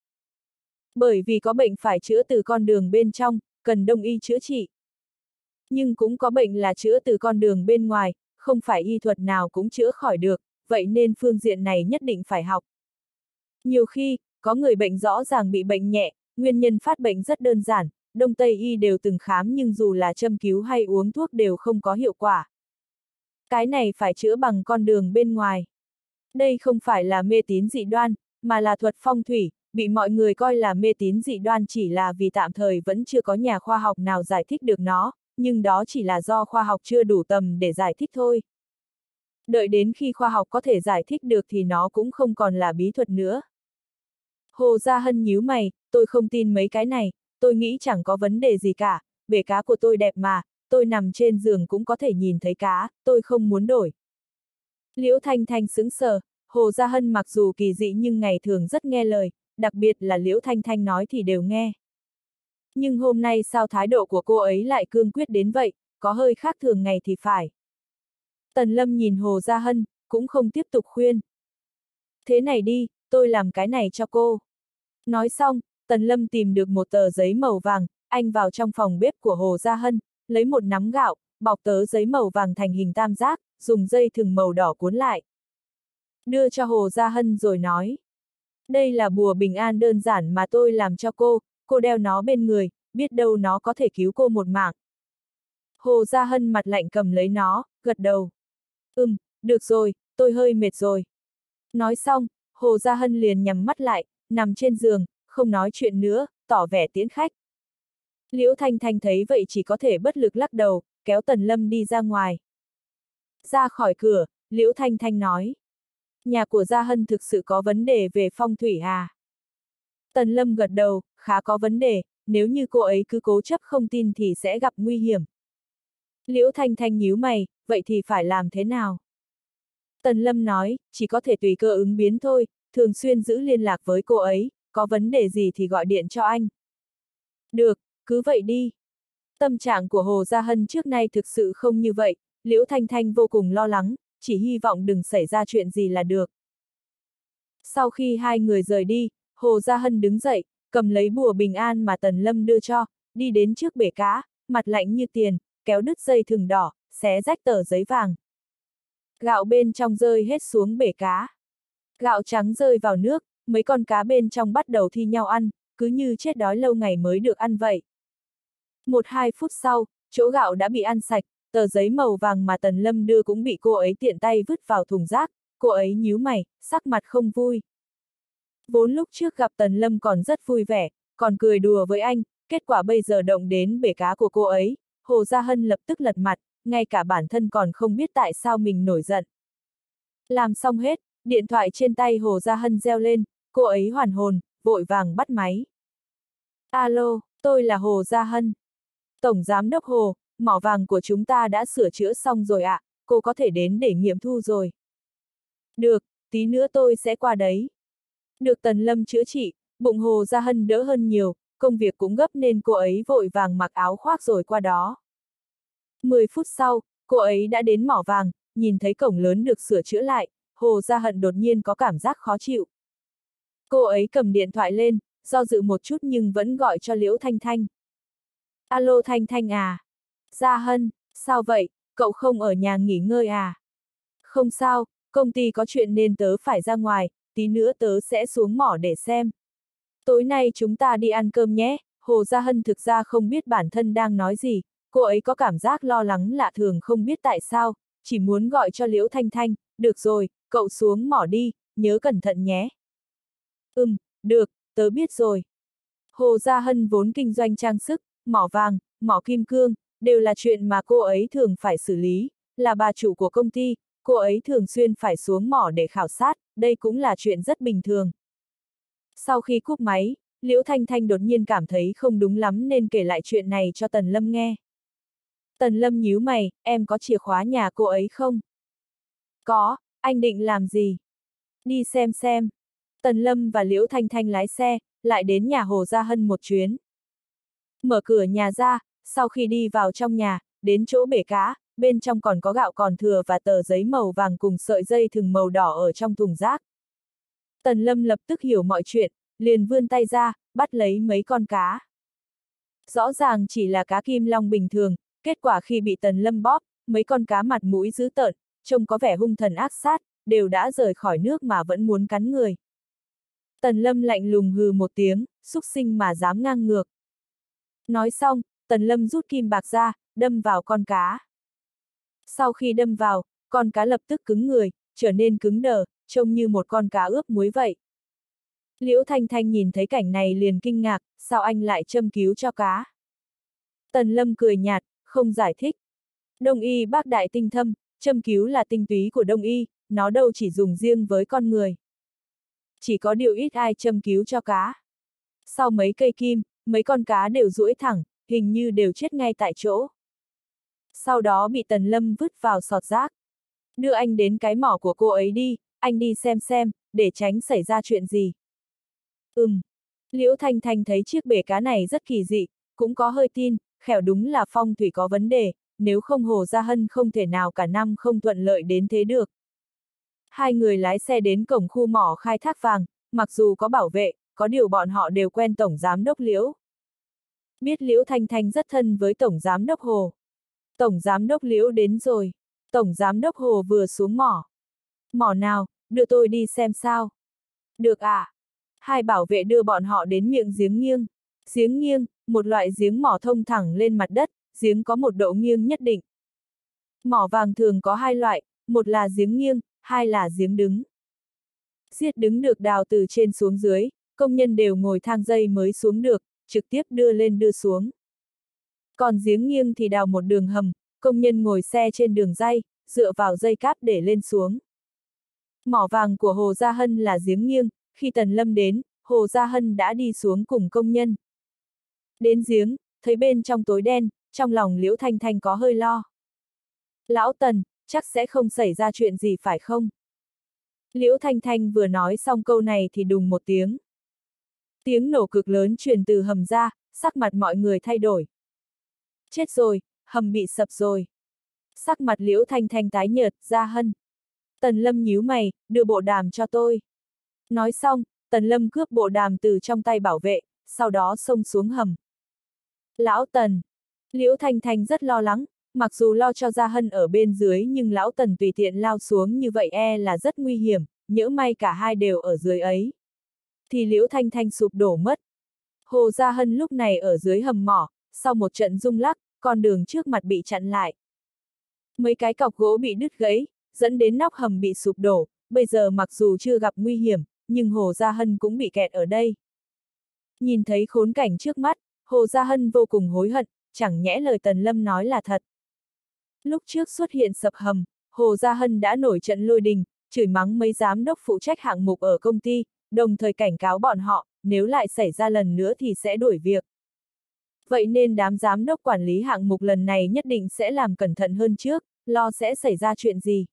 Bởi vì có bệnh phải chữa từ con đường bên trong, cần đông y chữa trị. Nhưng cũng có bệnh là chữa từ con đường bên ngoài, không phải y thuật nào cũng chữa khỏi được, vậy nên phương diện này nhất định phải học. Nhiều khi, có người bệnh rõ ràng bị bệnh nhẹ, nguyên nhân phát bệnh rất đơn giản, Đông Tây y đều từng khám nhưng dù là châm cứu hay uống thuốc đều không có hiệu quả. Cái này phải chữa bằng con đường bên ngoài. Đây không phải là mê tín dị đoan, mà là thuật phong thủy, bị mọi người coi là mê tín dị đoan chỉ là vì tạm thời vẫn chưa có nhà khoa học nào giải thích được nó, nhưng đó chỉ là do khoa học chưa đủ tầm để giải thích thôi. Đợi đến khi khoa học có thể giải thích được thì nó cũng không còn là bí thuật nữa. Hồ Gia Hân nhíu mày, tôi không tin mấy cái này, tôi nghĩ chẳng có vấn đề gì cả, bể cá của tôi đẹp mà, tôi nằm trên giường cũng có thể nhìn thấy cá, tôi không muốn đổi. Liễu Thanh Thanh sững sờ, Hồ Gia Hân mặc dù kỳ dị nhưng ngày thường rất nghe lời, đặc biệt là Liễu Thanh Thanh nói thì đều nghe. Nhưng hôm nay sao thái độ của cô ấy lại cương quyết đến vậy, có hơi khác thường ngày thì phải. Tần Lâm nhìn Hồ Gia Hân, cũng không tiếp tục khuyên. Thế này đi, tôi làm cái này cho cô. Nói xong, Tần Lâm tìm được một tờ giấy màu vàng, anh vào trong phòng bếp của Hồ Gia Hân, lấy một nắm gạo, bọc tờ giấy màu vàng thành hình tam giác, dùng dây thừng màu đỏ cuốn lại. Đưa cho Hồ Gia Hân rồi nói. Đây là bùa bình an đơn giản mà tôi làm cho cô, cô đeo nó bên người, biết đâu nó có thể cứu cô một mạng. Hồ Gia Hân mặt lạnh cầm lấy nó, gật đầu. Ừm, được rồi, tôi hơi mệt rồi. Nói xong, Hồ Gia Hân liền nhắm mắt lại, nằm trên giường, không nói chuyện nữa, tỏ vẻ tiễn khách. Liễu Thanh Thanh thấy vậy chỉ có thể bất lực lắc đầu, kéo Tần Lâm đi ra ngoài. Ra khỏi cửa, Liễu Thanh Thanh nói. Nhà của Gia Hân thực sự có vấn đề về phong thủy à? Tần Lâm gật đầu, khá có vấn đề, nếu như cô ấy cứ cố chấp không tin thì sẽ gặp nguy hiểm. Liễu Thanh Thanh nhíu mày, vậy thì phải làm thế nào? Tần Lâm nói, chỉ có thể tùy cơ ứng biến thôi, thường xuyên giữ liên lạc với cô ấy, có vấn đề gì thì gọi điện cho anh. Được, cứ vậy đi. Tâm trạng của Hồ Gia Hân trước nay thực sự không như vậy, Liễu Thanh Thanh vô cùng lo lắng, chỉ hy vọng đừng xảy ra chuyện gì là được. Sau khi hai người rời đi, Hồ Gia Hân đứng dậy, cầm lấy bùa bình an mà Tần Lâm đưa cho, đi đến trước bể cá, mặt lạnh như tiền, kéo đứt dây thừng đỏ, xé rách tờ giấy vàng. Gạo bên trong rơi hết xuống bể cá. Gạo trắng rơi vào nước, mấy con cá bên trong bắt đầu thi nhau ăn, cứ như chết đói lâu ngày mới được ăn vậy. Một hai phút sau, chỗ gạo đã bị ăn sạch, tờ giấy màu vàng mà Tần Lâm đưa cũng bị cô ấy tiện tay vứt vào thùng rác, cô ấy nhíu mày, sắc mặt không vui. Vốn lúc trước gặp Tần Lâm còn rất vui vẻ, còn cười đùa với anh, kết quả bây giờ động đến bể cá của cô ấy, Hồ Gia Hân lập tức lật mặt, ngay cả bản thân còn không biết tại sao mình nổi giận. Làm xong hết, điện thoại trên tay Hồ Gia Hân reo lên, cô ấy hoàn hồn, vội vàng bắt máy. Alo, tôi là Hồ Gia Hân. Tổng Giám đốc Hồ, mỏ vàng của chúng ta đã sửa chữa xong rồi ạ, à, cô có thể đến để nghiệm thu rồi. Được, tí nữa tôi sẽ qua đấy. Được Tần Lâm chữa trị, bụng Hồ Gia Hân đỡ hơn nhiều, công việc cũng gấp nên cô ấy vội vàng mặc áo khoác rồi qua đó. Mười phút sau, cô ấy đã đến mỏ vàng, nhìn thấy cổng lớn được sửa chữa lại, Hồ Gia Hân đột nhiên có cảm giác khó chịu. Cô ấy cầm điện thoại lên, do dự một chút nhưng vẫn gọi cho Liễu Thanh Thanh. Alo Thanh Thanh à? Gia Hân, sao vậy, cậu không ở nhà nghỉ ngơi à? Không sao, công ty có chuyện nên tớ phải ra ngoài, tí nữa tớ sẽ xuống mỏ để xem. Tối nay chúng ta đi ăn cơm nhé. Hồ Gia Hân thực ra không biết bản thân đang nói gì, cô ấy có cảm giác lo lắng lạ thường không biết tại sao, chỉ muốn gọi cho Liễu Thanh Thanh, được rồi, cậu xuống mỏ đi, nhớ cẩn thận nhé. Ừm, được, tớ biết rồi. Hồ Gia Hân vốn kinh doanh trang sức, mỏ vàng, mỏ kim cương, đều là chuyện mà cô ấy thường phải xử lý, là bà chủ của công ty, cô ấy thường xuyên phải xuống mỏ để khảo sát, đây cũng là chuyện rất bình thường. Sau khi cúp máy, Liễu Thanh Thanh đột nhiên cảm thấy không đúng lắm nên kể lại chuyện này cho Tần Lâm nghe. Tần Lâm nhíu mày, em có chìa khóa nhà cô ấy không? Có, anh định làm gì? Đi xem xem. Tần Lâm và Liễu Thanh Thanh lái xe, lại đến nhà Hồ Gia Hân một chuyến. Mở cửa nhà ra, sau khi đi vào trong nhà, đến chỗ bể cá, bên trong còn có gạo còn thừa và tờ giấy màu vàng cùng sợi dây thừng màu đỏ ở trong thùng rác. Tần Lâm lập tức hiểu mọi chuyện, liền vươn tay ra, bắt lấy mấy con cá. Rõ ràng chỉ là cá kim long bình thường, kết quả khi bị Tần Lâm bóp, mấy con cá mặt mũi dữ tợn, trông có vẻ hung thần ác sát, đều đã rời khỏi nước mà vẫn muốn cắn người. Tần Lâm lạnh lùng hừ một tiếng, súc sinh mà dám ngang ngược. Nói xong, Tần Lâm rút kim bạc ra, đâm vào con cá. Sau khi đâm vào, con cá lập tức cứng người, trở nên cứng đờ, trông như một con cá ướp muối vậy. Liễu Thanh Thanh nhìn thấy cảnh này liền kinh ngạc, sao anh lại châm cứu cho cá? Tần Lâm cười nhạt, không giải thích. Đông y bác đại tinh thâm, châm cứu là tinh túy của đông y, nó đâu chỉ dùng riêng với con người. Chỉ có điều ít ai châm cứu cho cá. Sau mấy cây kim, mấy con cá đều duỗi thẳng, hình như đều chết ngay tại chỗ. Sau đó bị Tần Lâm vứt vào sọt rác. Đưa anh đến cái mỏ của cô ấy đi, anh đi xem xem, để tránh xảy ra chuyện gì. Ừm. Liễu Thanh Thanh thấy chiếc bể cá này rất kỳ dị, cũng có hơi tin, khẻo đúng là phong thủy có vấn đề, nếu không Hồ Gia Hân không thể nào cả năm không thuận lợi đến thế được. Hai người lái xe đến cổng khu mỏ khai thác vàng, mặc dù có bảo vệ, có điều bọn họ đều quen Tổng Giám đốc Liễu. Biết Liễu Thanh Thanh rất thân với Tổng Giám đốc Hồ. Tổng Giám đốc Liễu đến rồi. Tổng Giám đốc Hồ vừa xuống mỏ. Mỏ nào, đưa tôi đi xem sao. Được à? Hai bảo vệ đưa bọn họ đến miệng giếng nghiêng. Giếng nghiêng, một loại giếng mỏ thông thẳng lên mặt đất, giếng có một độ nghiêng nhất định. Mỏ vàng thường có hai loại, một là giếng nghiêng, hai là giếng đứng. Giếng đứng được đào từ trên xuống dưới, công nhân đều ngồi thang dây mới xuống được, trực tiếp đưa lên đưa xuống. Còn giếng nghiêng thì đào một đường hầm, công nhân ngồi xe trên đường ray, dựa vào dây cáp để lên xuống. Mỏ vàng của Hồ Gia Hân là giếng nghiêng, khi Tần Lâm đến, Hồ Gia Hân đã đi xuống cùng công nhân. Đến giếng, thấy bên trong tối đen, trong lòng Liễu Thanh Thanh có hơi lo. Lão Tần, chắc sẽ không xảy ra chuyện gì phải không? Liễu Thanh Thanh vừa nói xong câu này thì đùng một tiếng. Tiếng nổ cực lớn truyền từ hầm ra, sắc mặt mọi người thay đổi. Chết rồi, hầm bị sập rồi. Sắc mặt Liễu Thanh Thanh tái nhợt, Gia Hân. Tần Lâm nhíu mày, đưa bộ đàm cho tôi. Nói xong, Tần Lâm cướp bộ đàm từ trong tay bảo vệ, sau đó xông xuống hầm. Lão Tần. Liễu Thanh Thanh rất lo lắng, mặc dù lo cho Gia Hân ở bên dưới nhưng Lão Tần tùy tiện lao xuống như vậy e là rất nguy hiểm, nhỡ may cả hai đều ở dưới ấy. Thì Liễu Thanh Thanh sụp đổ mất. Hồ Gia Hân lúc này ở dưới hầm mỏ, sau một trận rung lắc, con đường trước mặt bị chặn lại. Mấy cái cọc gỗ bị đứt gãy, dẫn đến nóc hầm bị sụp đổ, bây giờ mặc dù chưa gặp nguy hiểm, nhưng Hồ Gia Hân cũng bị kẹt ở đây. Nhìn thấy khốn cảnh trước mắt, Hồ Gia Hân vô cùng hối hận, chẳng nhẽ lời Tần Lâm nói là thật. Lúc trước xuất hiện sập hầm, Hồ Gia Hân đã nổi trận lôi đình, chửi mắng mấy giám đốc phụ trách hạng mục ở công ty, đồng thời cảnh cáo bọn họ, nếu lại xảy ra lần nữa thì sẽ đuổi việc. Vậy nên đám giám đốc quản lý hạng mục lần này nhất định sẽ làm cẩn thận hơn trước, lo sẽ xảy ra chuyện gì.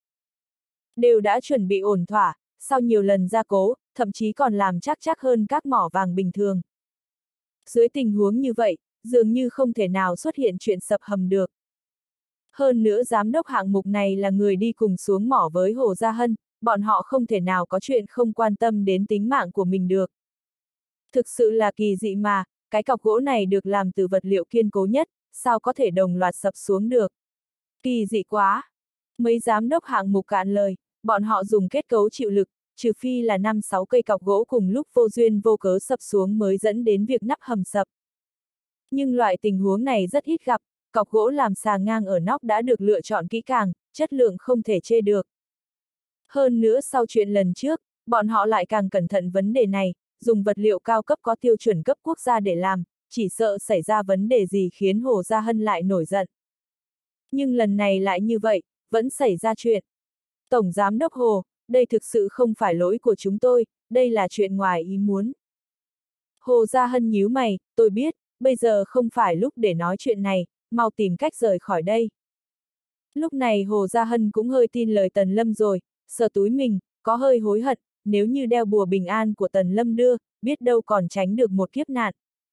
Đều đã chuẩn bị ổn thỏa, sau nhiều lần gia cố, thậm chí còn làm chắc chắc hơn các mỏ vàng bình thường. Dưới tình huống như vậy, dường như không thể nào xuất hiện chuyện sập hầm được. Hơn nữa giám đốc hạng mục này là người đi cùng xuống mỏ với Hồ Gia Hân, bọn họ không thể nào có chuyện không quan tâm đến tính mạng của mình được. Thực sự là kỳ dị mà, cái cọc gỗ này được làm từ vật liệu kiên cố nhất, sao có thể đồng loạt sập xuống được. Kỳ dị quá. Mấy giám đốc hạng mục cạn lời, bọn họ dùng kết cấu chịu lực, trừ phi là năm sáu cây cọc gỗ cùng lúc vô duyên vô cớ sập xuống mới dẫn đến việc nắp hầm sập. Nhưng loại tình huống này rất ít gặp, cọc gỗ làm sàng ngang ở nóc đã được lựa chọn kỹ càng, chất lượng không thể chê được. Hơn nữa sau chuyện lần trước, bọn họ lại càng cẩn thận vấn đề này, dùng vật liệu cao cấp có tiêu chuẩn cấp quốc gia để làm, chỉ sợ xảy ra vấn đề gì khiến Hồ Gia Hân lại nổi giận. Nhưng lần này lại như vậy, vẫn xảy ra chuyện. Tổng Giám đốc Hồ, đây thực sự không phải lỗi của chúng tôi, đây là chuyện ngoài ý muốn. Hồ Gia Hân nhíu mày, tôi biết, bây giờ không phải lúc để nói chuyện này, mau tìm cách rời khỏi đây. Lúc này Hồ Gia Hân cũng hơi tin lời Tần Lâm rồi, sờ túi mình, có hơi hối hận, nếu như đeo bùa bình an của Tần Lâm đưa, biết đâu còn tránh được một kiếp nạn.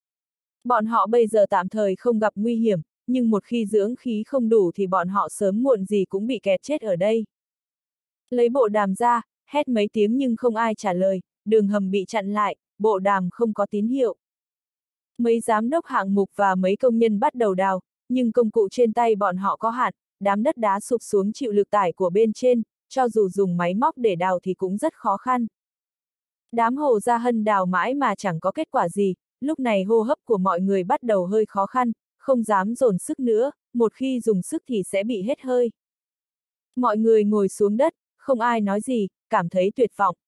Bọn họ bây giờ tạm thời không gặp nguy hiểm, nhưng một khi dưỡng khí không đủ thì bọn họ sớm muộn gì cũng bị kẹt chết ở đây. Lấy bộ đàm ra, hét mấy tiếng nhưng không ai trả lời, đường hầm bị chặn lại, bộ đàm không có tín hiệu. Mấy giám đốc hạng mục và mấy công nhân bắt đầu đào, nhưng công cụ trên tay bọn họ có hạn, đám đất đá sụp xuống chịu lực tải của bên trên, cho dù dùng máy móc để đào thì cũng rất khó khăn. Đám Hồ Gia Hân đào mãi mà chẳng có kết quả gì, lúc này hô hấp của mọi người bắt đầu hơi khó khăn, không dám dồn sức nữa, một khi dùng sức thì sẽ bị hết hơi. Mọi người ngồi xuống đất, không ai nói gì, cảm thấy tuyệt vọng.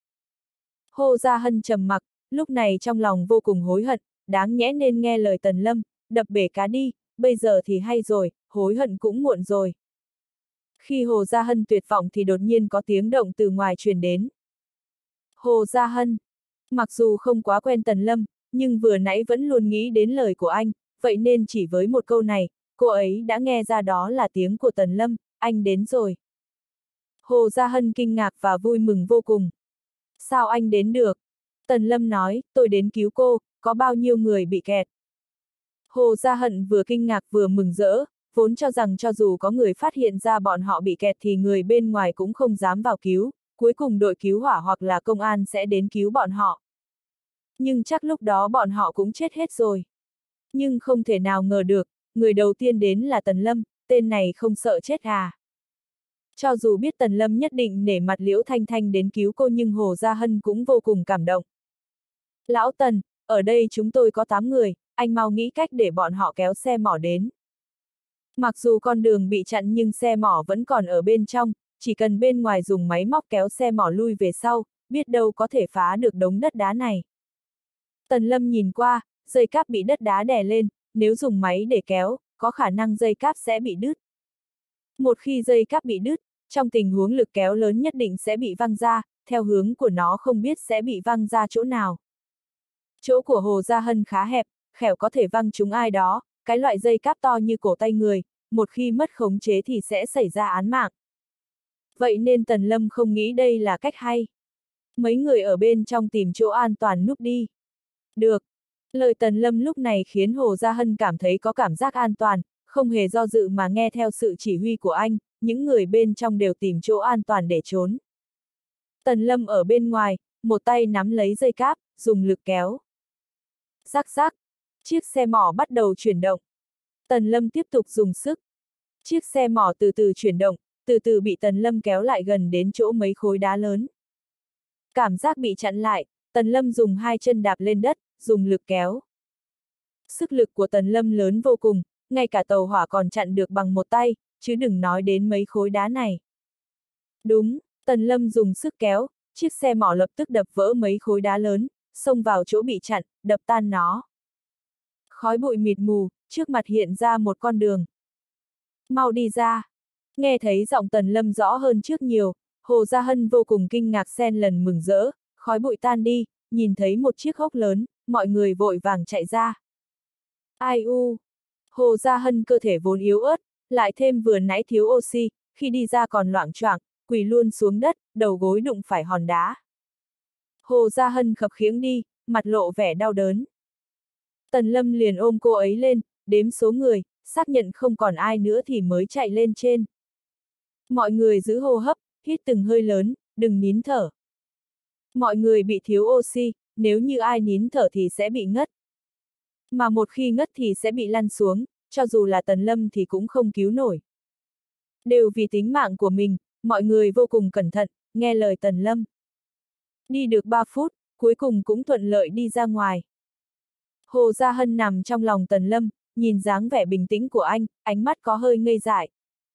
Hồ Gia Hân trầm mặc, lúc này trong lòng vô cùng hối hận, đáng nhẽ nên nghe lời Tần Lâm, đập bể cá đi, bây giờ thì hay rồi, hối hận cũng muộn rồi. Khi Hồ Gia Hân tuyệt vọng thì đột nhiên có tiếng động từ ngoài truyền đến. Hồ Gia Hân. Mặc dù không quá quen Tần Lâm, nhưng vừa nãy vẫn luôn nghĩ đến lời của anh, vậy nên chỉ với một câu này, cô ấy đã nghe ra đó là tiếng của Tần Lâm, anh đến rồi. Hồ Gia Hân kinh ngạc và vui mừng vô cùng. Sao anh đến được? Tần Lâm nói, tôi đến cứu cô, có bao nhiêu người bị kẹt. Hồ Gia Hân vừa kinh ngạc vừa mừng rỡ, vốn cho rằng cho dù có người phát hiện ra bọn họ bị kẹt thì người bên ngoài cũng không dám vào cứu, cuối cùng đội cứu hỏa hoặc là công an sẽ đến cứu bọn họ. Nhưng chắc lúc đó bọn họ cũng chết hết rồi. Nhưng không thể nào ngờ được, người đầu tiên đến là Tần Lâm, tên này không sợ chết à. Cho dù biết Tần Lâm nhất định nể mặt Liễu Thanh Thanh đến cứu cô nhưng Hồ Gia Hân cũng vô cùng cảm động. Lão Tần, ở đây chúng tôi có tám người, anh mau nghĩ cách để bọn họ kéo xe mỏ đến. Mặc dù con đường bị chặn nhưng xe mỏ vẫn còn ở bên trong, chỉ cần bên ngoài dùng máy móc kéo xe mỏ lui về sau, biết đâu có thể phá được đống đất đá này. Tần Lâm nhìn qua, dây cáp bị đất đá đè lên, nếu dùng máy để kéo, có khả năng dây cáp sẽ bị đứt. Một khi dây cáp bị đứt, trong tình huống lực kéo lớn nhất định sẽ bị văng ra, theo hướng của nó không biết sẽ bị văng ra chỗ nào. Chỗ của Hồ Gia Hân khá hẹp, khẻo có thể văng trúng ai đó, cái loại dây cáp to như cổ tay người, một khi mất khống chế thì sẽ xảy ra án mạng. Vậy nên Tần Lâm không nghĩ đây là cách hay. Mấy người ở bên trong tìm chỗ an toàn núp đi. Được. Lời Tần Lâm lúc này khiến Hồ Gia Hân cảm thấy có cảm giác an toàn, không hề do dự mà nghe theo sự chỉ huy của anh, những người bên trong đều tìm chỗ an toàn để trốn. Tần Lâm ở bên ngoài, một tay nắm lấy dây cáp, dùng lực kéo. Rắc rắc, chiếc xe mỏ bắt đầu chuyển động. Tần Lâm tiếp tục dùng sức. Chiếc xe mỏ từ từ chuyển động, từ từ bị Tần Lâm kéo lại gần đến chỗ mấy khối đá lớn. Cảm giác bị chặn lại, Tần Lâm dùng hai chân đạp lên đất, dùng lực kéo. Sức lực của Tần Lâm lớn vô cùng, ngay cả tàu hỏa còn chặn được bằng một tay, chứ đừng nói đến mấy khối đá này. Đúng, Tần Lâm dùng sức kéo, chiếc xe mỏ lập tức đập vỡ mấy khối đá lớn, xông vào chỗ bị chặn, đập tan nó. Khói bụi mịt mù, trước mặt hiện ra một con đường. Mau đi ra. Nghe thấy giọng Tần Lâm rõ hơn trước nhiều, Hồ Gia Hân vô cùng kinh ngạc xen lần mừng rỡ, khói bụi tan đi, nhìn thấy một chiếc hốc lớn, mọi người vội vàng chạy ra. Ai u! Hồ Gia Hân cơ thể vốn yếu ớt, lại thêm vừa nãy thiếu oxy, khi đi ra còn loạng choạng, quỳ luôn xuống đất, đầu gối đụng phải hòn đá. Hồ Gia Hân khập khiễng đi, mặt lộ vẻ đau đớn. Tần Lâm liền ôm cô ấy lên, đếm số người, xác nhận không còn ai nữa thì mới chạy lên trên. Mọi người giữ hô hấp, hít từng hơi lớn, đừng nín thở. Mọi người bị thiếu oxy, nếu như ai nín thở thì sẽ bị ngất. Mà một khi ngất thì sẽ bị lăn xuống, cho dù là Tần Lâm thì cũng không cứu nổi. Đều vì tính mạng của mình, mọi người vô cùng cẩn thận, nghe lời Tần Lâm. Đi được ba phút, cuối cùng cũng thuận lợi đi ra ngoài. Hồ Gia Hân nằm trong lòng Tần Lâm, nhìn dáng vẻ bình tĩnh của anh, ánh mắt có hơi ngây dại.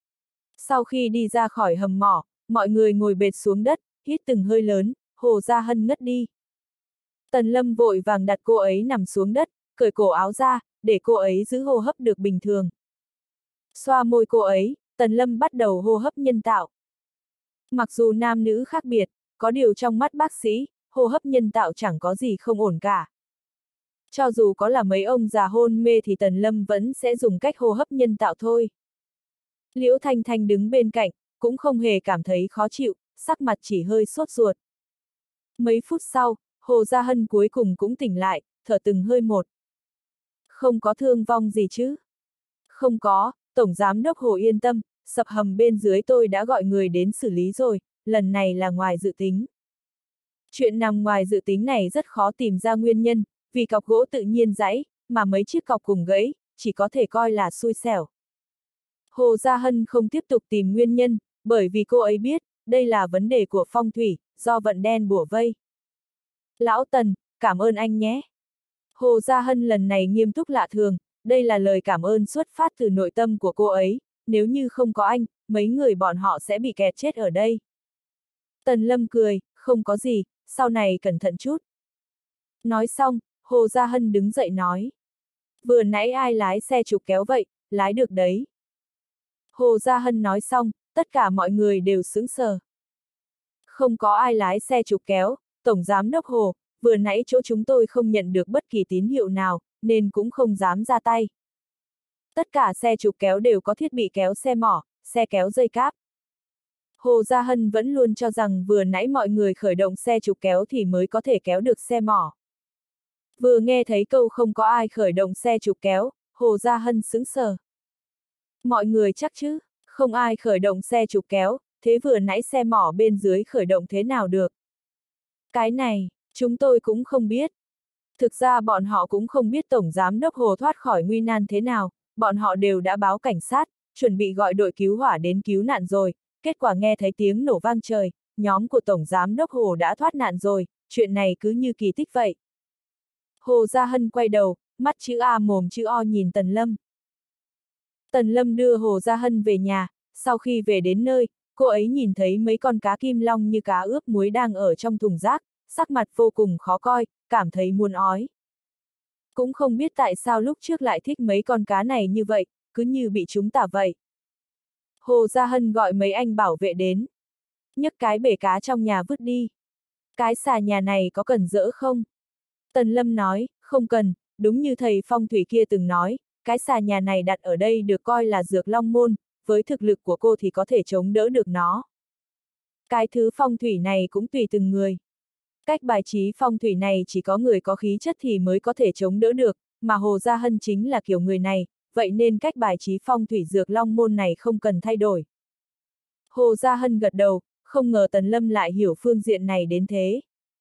Sau khi đi ra khỏi hầm mỏ, mọi người ngồi bệt xuống đất, hít từng hơi lớn, Hồ Gia Hân ngất đi. Tần Lâm vội vàng đặt cô ấy nằm xuống đất, cởi cổ áo ra, để cô ấy giữ hô hấp được bình thường. Xoa môi cô ấy, Tần Lâm bắt đầu hô hấp nhân tạo. Mặc dù nam nữ khác biệt, có điều trong mắt bác sĩ, hô hấp nhân tạo chẳng có gì không ổn cả. Cho dù có là mấy ông già hôn mê thì Tần Lâm vẫn sẽ dùng cách hô hấp nhân tạo thôi. Liễu Thanh Thanh đứng bên cạnh, cũng không hề cảm thấy khó chịu, sắc mặt chỉ hơi sốt ruột. Mấy phút sau, Hồ Gia Hân cuối cùng cũng tỉnh lại, thở từng hơi một. Không có thương vong gì chứ? Không có, Tổng Giám đốc Hồ yên tâm, sập hầm bên dưới tôi đã gọi người đến xử lý rồi, lần này là ngoài dự tính. Chuyện nằm ngoài dự tính này rất khó tìm ra nguyên nhân, vì cọc gỗ tự nhiên gãy, mà mấy chiếc cọc cùng gãy, chỉ có thể coi là xui xẻo. Hồ Gia Hân không tiếp tục tìm nguyên nhân, bởi vì cô ấy biết, đây là vấn đề của phong thủy, do vận đen bủa vây. Lão Tần, cảm ơn anh nhé. Hồ Gia Hân lần này nghiêm túc lạ thường, đây là lời cảm ơn xuất phát từ nội tâm của cô ấy, nếu như không có anh, mấy người bọn họ sẽ bị kẹt chết ở đây. Tần Lâm cười, không có gì, sau này cẩn thận chút. Nói xong, Hồ Gia Hân đứng dậy nói. Vừa nãy ai lái xe trục kéo vậy, lái được đấy. Hồ Gia Hân nói xong, tất cả mọi người đều sững sờ. Không có ai lái xe trục kéo, Tổng Giám đốc Hồ, vừa nãy chỗ chúng tôi không nhận được bất kỳ tín hiệu nào, nên cũng không dám ra tay. Tất cả xe trục kéo đều có thiết bị kéo xe mỏ, xe kéo dây cáp. Hồ Gia Hân vẫn luôn cho rằng vừa nãy mọi người khởi động xe trục kéo thì mới có thể kéo được xe mỏ. Vừa nghe thấy câu không có ai khởi động xe trục kéo, Hồ Gia Hân sững sờ. Mọi người chắc chứ, không ai khởi động xe trục kéo, thế vừa nãy xe mỏ bên dưới khởi động thế nào được? Cái này, chúng tôi cũng không biết. Thực ra bọn họ cũng không biết Tổng Giám đốc Hồ thoát khỏi nguy nan thế nào, bọn họ đều đã báo cảnh sát, chuẩn bị gọi đội cứu hỏa đến cứu nạn rồi, kết quả nghe thấy tiếng nổ vang trời, nhóm của Tổng Giám đốc Hồ đã thoát nạn rồi, chuyện này cứ như kỳ tích vậy. Hồ Gia Hân quay đầu, mắt chữ A mồm chữ O nhìn Tần Lâm. Tần Lâm đưa Hồ Gia Hân về nhà, sau khi về đến nơi, cô ấy nhìn thấy mấy con cá kim long như cá ướp muối đang ở trong thùng rác, sắc mặt vô cùng khó coi, cảm thấy muốn ói. Cũng không biết tại sao lúc trước lại thích mấy con cá này như vậy, cứ như bị chúng tả vậy. Hồ Gia Hân gọi mấy anh bảo vệ đến. Nhấc cái bể cá trong nhà vứt đi. Cái xà nhà này có cần dỡ không? Tần Lâm nói, không cần, đúng như thầy phong thủy kia từng nói, cái xà nhà này đặt ở đây được coi là dược long môn, với thực lực của cô thì có thể chống đỡ được nó. Cái thứ phong thủy này cũng tùy từng người. Cách bài trí phong thủy này chỉ có người có khí chất thì mới có thể chống đỡ được, mà Hồ Gia Hân chính là kiểu người này, vậy nên cách bài trí phong thủy dược long môn này không cần thay đổi. Hồ Gia Hân gật đầu, không ngờ Tần Lâm lại hiểu phương diện này đến thế.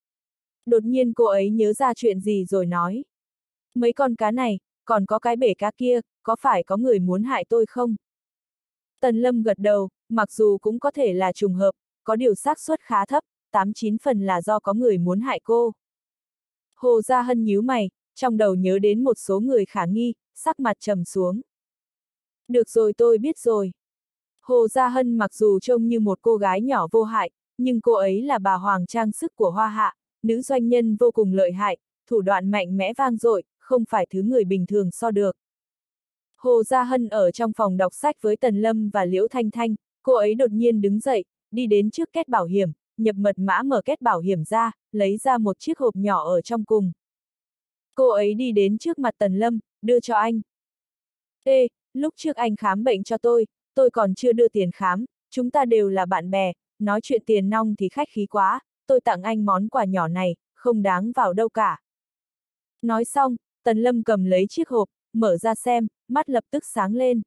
Đột nhiên cô ấy nhớ ra chuyện gì rồi nói. Mấy con cá này, còn có cái bể cá kia, có phải có người muốn hại tôi không? Tần Lâm gật đầu, mặc dù cũng có thể là trùng hợp, có điều xác suất khá thấp, tám chín phần là do có người muốn hại cô. Hồ Gia Hân nhíu mày, trong đầu nhớ đến một số người khả nghi, sắc mặt trầm xuống. Được rồi, tôi biết rồi. Hồ Gia Hân mặc dù trông như một cô gái nhỏ vô hại, nhưng cô ấy là bà hoàng trang sức của Hoa Hạ, nữ doanh nhân vô cùng lợi hại, thủ đoạn mạnh mẽ vang dội, không phải thứ người bình thường so được. Hồ Gia Hân ở trong phòng đọc sách với Tần Lâm và Liễu Thanh Thanh, cô ấy đột nhiên đứng dậy, đi đến trước két bảo hiểm, nhập mật mã mở két bảo hiểm ra, lấy ra một chiếc hộp nhỏ ở trong cùng. Cô ấy đi đến trước mặt Tần Lâm, đưa cho anh. Ê, lúc trước anh khám bệnh cho tôi, tôi còn chưa đưa tiền khám, chúng ta đều là bạn bè, nói chuyện tiền nong thì khách khí quá, tôi tặng anh món quà nhỏ này, không đáng vào đâu cả. Nói xong, Tần Lâm cầm lấy chiếc hộp, mở ra xem, mắt lập tức sáng lên.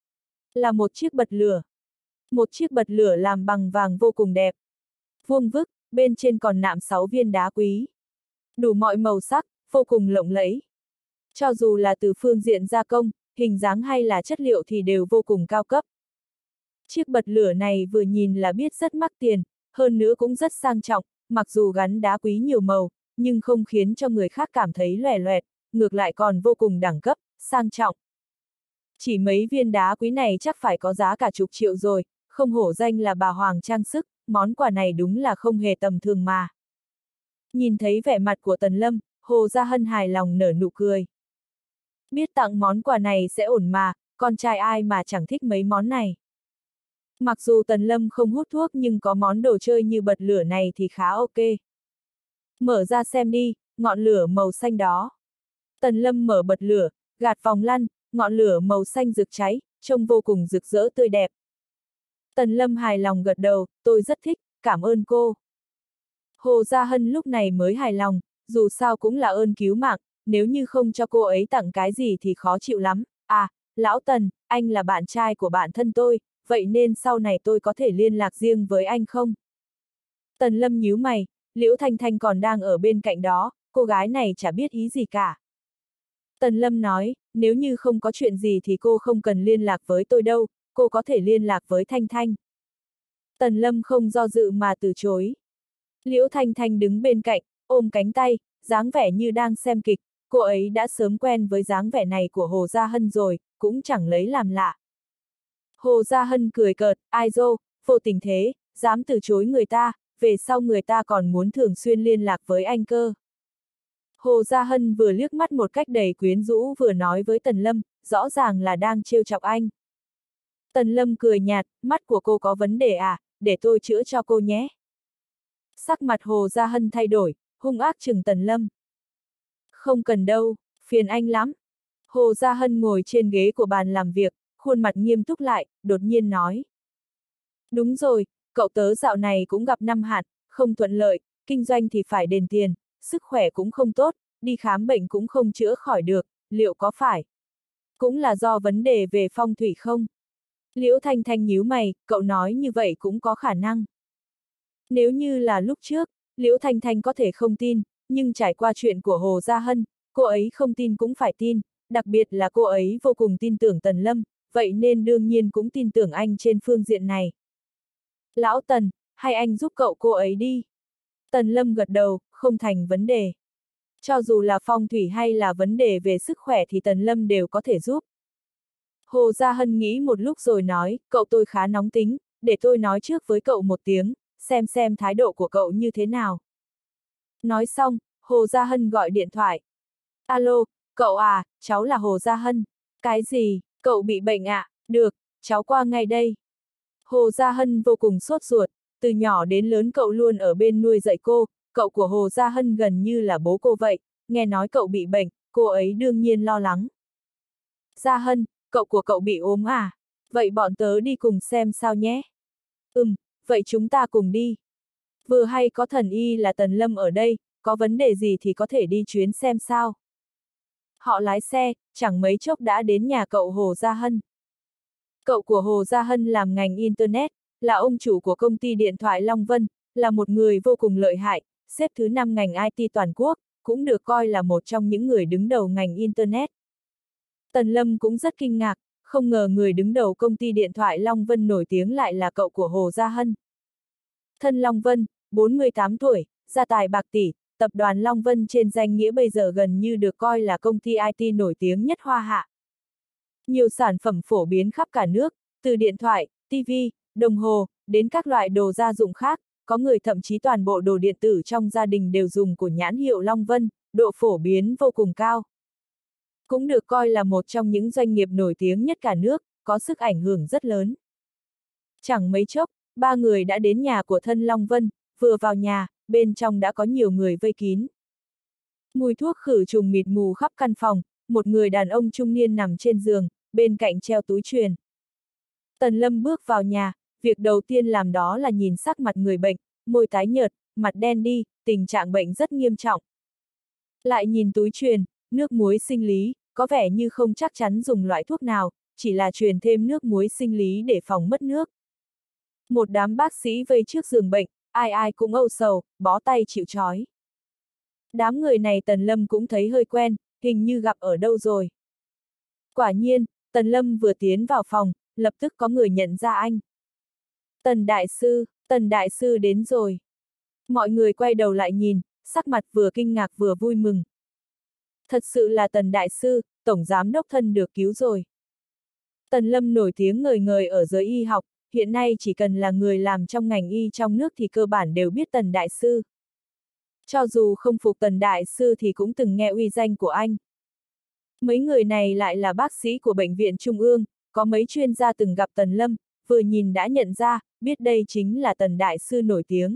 Là một chiếc bật lửa. Một chiếc bật lửa làm bằng vàng vô cùng đẹp. Vuông vức, bên trên còn nạm sáu viên đá quý. Đủ mọi màu sắc, vô cùng lộng lẫy. Cho dù là từ phương diện gia công, hình dáng hay là chất liệu thì đều vô cùng cao cấp. Chiếc bật lửa này vừa nhìn là biết rất mắc tiền, hơn nữa cũng rất sang trọng, mặc dù gắn đá quý nhiều màu, nhưng không khiến cho người khác cảm thấy loè loẹt, ngược lại còn vô cùng đẳng cấp, sang trọng. Chỉ mấy viên đá quý này chắc phải có giá cả chục triệu rồi, không hổ danh là bà hoàng trang sức, món quà này đúng là không hề tầm thường mà. Nhìn thấy vẻ mặt của Tần Lâm, Hồ Gia Hân hài lòng nở nụ cười. Biết tặng món quà này sẽ ổn mà, con trai ai mà chẳng thích mấy món này. Mặc dù Tần Lâm không hút thuốc nhưng có món đồ chơi như bật lửa này thì khá ok. Mở ra xem đi, ngọn lửa màu xanh đó. Tần Lâm mở bật lửa, gạt vòng lăn, ngọn lửa màu xanh rực cháy, trông vô cùng rực rỡ tươi đẹp. Tần Lâm hài lòng gật đầu, tôi rất thích, cảm ơn cô. Hồ Gia Hân lúc này mới hài lòng, dù sao cũng là ơn cứu mạng, nếu như không cho cô ấy tặng cái gì thì khó chịu lắm. À, Lão Tần, anh là bạn trai của bạn thân tôi, vậy nên sau này tôi có thể liên lạc riêng với anh không? Tần Lâm nhíu mày, Liễu Thanh Thanh còn đang ở bên cạnh đó, cô gái này chả biết ý gì cả. Tần Lâm nói, nếu như không có chuyện gì thì cô không cần liên lạc với tôi đâu, cô có thể liên lạc với Thanh Thanh. Tần Lâm không do dự mà từ chối. Liễu Thanh Thanh đứng bên cạnh, ôm cánh tay, dáng vẻ như đang xem kịch, cô ấy đã sớm quen với dáng vẻ này của Hồ Gia Hân rồi, cũng chẳng lấy làm lạ. Hồ Gia Hân cười cợt, ai dô, vô tình thế, dám từ chối người ta, về sau người ta còn muốn thường xuyên liên lạc với anh cơ. Hồ Gia Hân vừa liếc mắt một cách đầy quyến rũ vừa nói với Tần Lâm, rõ ràng là đang trêu chọc anh. Tần Lâm cười nhạt, mắt của cô có vấn đề à, để tôi chữa cho cô nhé. Sắc mặt Hồ Gia Hân thay đổi, hung ác trừng Tần Lâm. Không cần đâu, phiền anh lắm. Hồ Gia Hân ngồi trên ghế của bàn làm việc, khuôn mặt nghiêm túc lại, đột nhiên nói. Đúng rồi, cậu tớ dạo này cũng gặp năm hạn, không thuận lợi, kinh doanh thì phải đền tiền, sức khỏe cũng không tốt, đi khám bệnh cũng không chữa khỏi được, liệu có phải? Cũng là do vấn đề về phong thủy không? Liễu Thanh Thanh nhíu mày, cậu nói như vậy cũng có khả năng. Nếu như là lúc trước, Liễu Thanh Thanh có thể không tin, nhưng trải qua chuyện của Hồ Gia Hân, cô ấy không tin cũng phải tin, đặc biệt là cô ấy vô cùng tin tưởng Tần Lâm, vậy nên đương nhiên cũng tin tưởng anh trên phương diện này. Lão Tần, hay anh giúp cậu cô ấy đi. Tần Lâm gật đầu, không thành vấn đề. Cho dù là phong thủy hay là vấn đề về sức khỏe thì Tần Lâm đều có thể giúp. Hồ Gia Hân nghĩ một lúc rồi nói, cậu tôi khá nóng tính, để tôi nói trước với cậu một tiếng, xem xem thái độ của cậu như thế nào. Nói xong, Hồ Gia Hân gọi điện thoại. Alo, cậu à, cháu là Hồ Gia Hân. Cái gì, cậu bị bệnh ạ? À? Được, cháu qua ngay đây. Hồ Gia Hân vô cùng sốt ruột, từ nhỏ đến lớn cậu luôn ở bên nuôi dạy cô, cậu của Hồ Gia Hân gần như là bố cô vậy, nghe nói cậu bị bệnh, cô ấy đương nhiên lo lắng. Gia Hân, cậu của cậu bị ốm à? Vậy bọn tớ đi cùng xem sao nhé. Ừm, vậy chúng ta cùng đi. Vừa hay có thần y là Tần Lâm ở đây, có vấn đề gì thì có thể đi chuyến xem sao. Họ lái xe, chẳng mấy chốc đã đến nhà cậu Hồ Gia Hân. Cậu của Hồ Gia Hân làm ngành Internet, là ông chủ của công ty điện thoại Long Vân, là một người vô cùng lợi hại, xếp thứ năm ngành i tê toàn quốc, cũng được coi là một trong những người đứng đầu ngành Internet. Tần Lâm cũng rất kinh ngạc, không ngờ người đứng đầu công ty điện thoại Long Vân nổi tiếng lại là cậu của Hồ Gia Hân. Thân Long Vân, bốn mươi tám tuổi, gia tài bạc tỷ, tập đoàn Long Vân trên danh nghĩa bây giờ gần như được coi là công ty i tê nổi tiếng nhất Hoa Hạ. Nhiều sản phẩm phổ biến khắp cả nước, từ điện thoại, ti vi, đồng hồ, đến các loại đồ gia dụng khác, có người thậm chí toàn bộ đồ điện tử trong gia đình đều dùng của nhãn hiệu Long Vân, độ phổ biến vô cùng cao. Cũng được coi là một trong những doanh nghiệp nổi tiếng nhất cả nước, có sức ảnh hưởng rất lớn. Chẳng mấy chốc, ba người đã đến nhà của thân Long Vân, vừa vào nhà, bên trong đã có nhiều người vây kín. Mùi thuốc khử trùng mịt mù khắp căn phòng, một người đàn ông trung niên nằm trên giường, bên cạnh treo túi truyền. Tần Lâm bước vào nhà, việc đầu tiên làm đó là nhìn sắc mặt người bệnh, môi tái nhợt, mặt đen đi, tình trạng bệnh rất nghiêm trọng. Lại nhìn túi truyền, nước muối sinh lý, có vẻ như không chắc chắn dùng loại thuốc nào, chỉ là truyền thêm nước muối sinh lý để phòng mất nước. Một đám bác sĩ vây trước giường bệnh, ai ai cũng âu sầu, bó tay chịu trói. Đám người này Tần Lâm cũng thấy hơi quen, hình như gặp ở đâu rồi. Quả nhiên, Tần Lâm vừa tiến vào phòng, lập tức có người nhận ra anh. Tần Đại Sư, Tần Đại Sư đến rồi. Mọi người quay đầu lại nhìn, sắc mặt vừa kinh ngạc vừa vui mừng. Thật sự là Tần Đại Sư, Tổng Giám Đốc thân được cứu rồi. Tần Lâm nổi tiếng ngời ngời ở giới y học, hiện nay chỉ cần là người làm trong ngành y trong nước thì cơ bản đều biết Tần Đại Sư. Cho dù không phục Tần Đại Sư thì cũng từng nghe uy danh của anh. Mấy người này lại là bác sĩ của Bệnh viện Trung ương, có mấy chuyên gia từng gặp Tần Lâm, vừa nhìn đã nhận ra, biết đây chính là Tần Đại Sư nổi tiếng.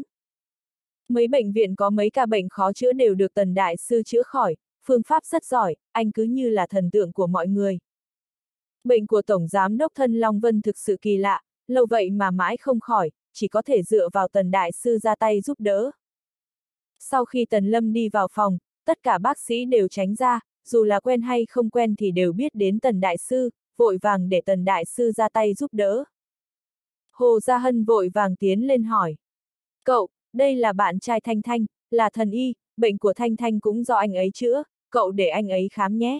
Mấy bệnh viện có mấy ca bệnh khó chữa đều được Tần Đại Sư chữa khỏi, phương pháp rất giỏi, anh cứ như là thần tượng của mọi người. Bệnh của Tổng Giám Đốc thân Long Vân thực sự kỳ lạ, lâu vậy mà mãi không khỏi, chỉ có thể dựa vào Tần Đại Sư ra tay giúp đỡ. Sau khi Tần Lâm đi vào phòng, tất cả bác sĩ đều tránh ra, dù là quen hay không quen thì đều biết đến Tần Đại Sư, vội vàng để Tần Đại Sư ra tay giúp đỡ. Hồ Gia Hân vội vàng tiến lên hỏi. Cậu, đây là bạn trai Thanh Thanh, là thần y, bệnh của Thanh Thanh cũng do anh ấy chữa, cậu để anh ấy khám nhé.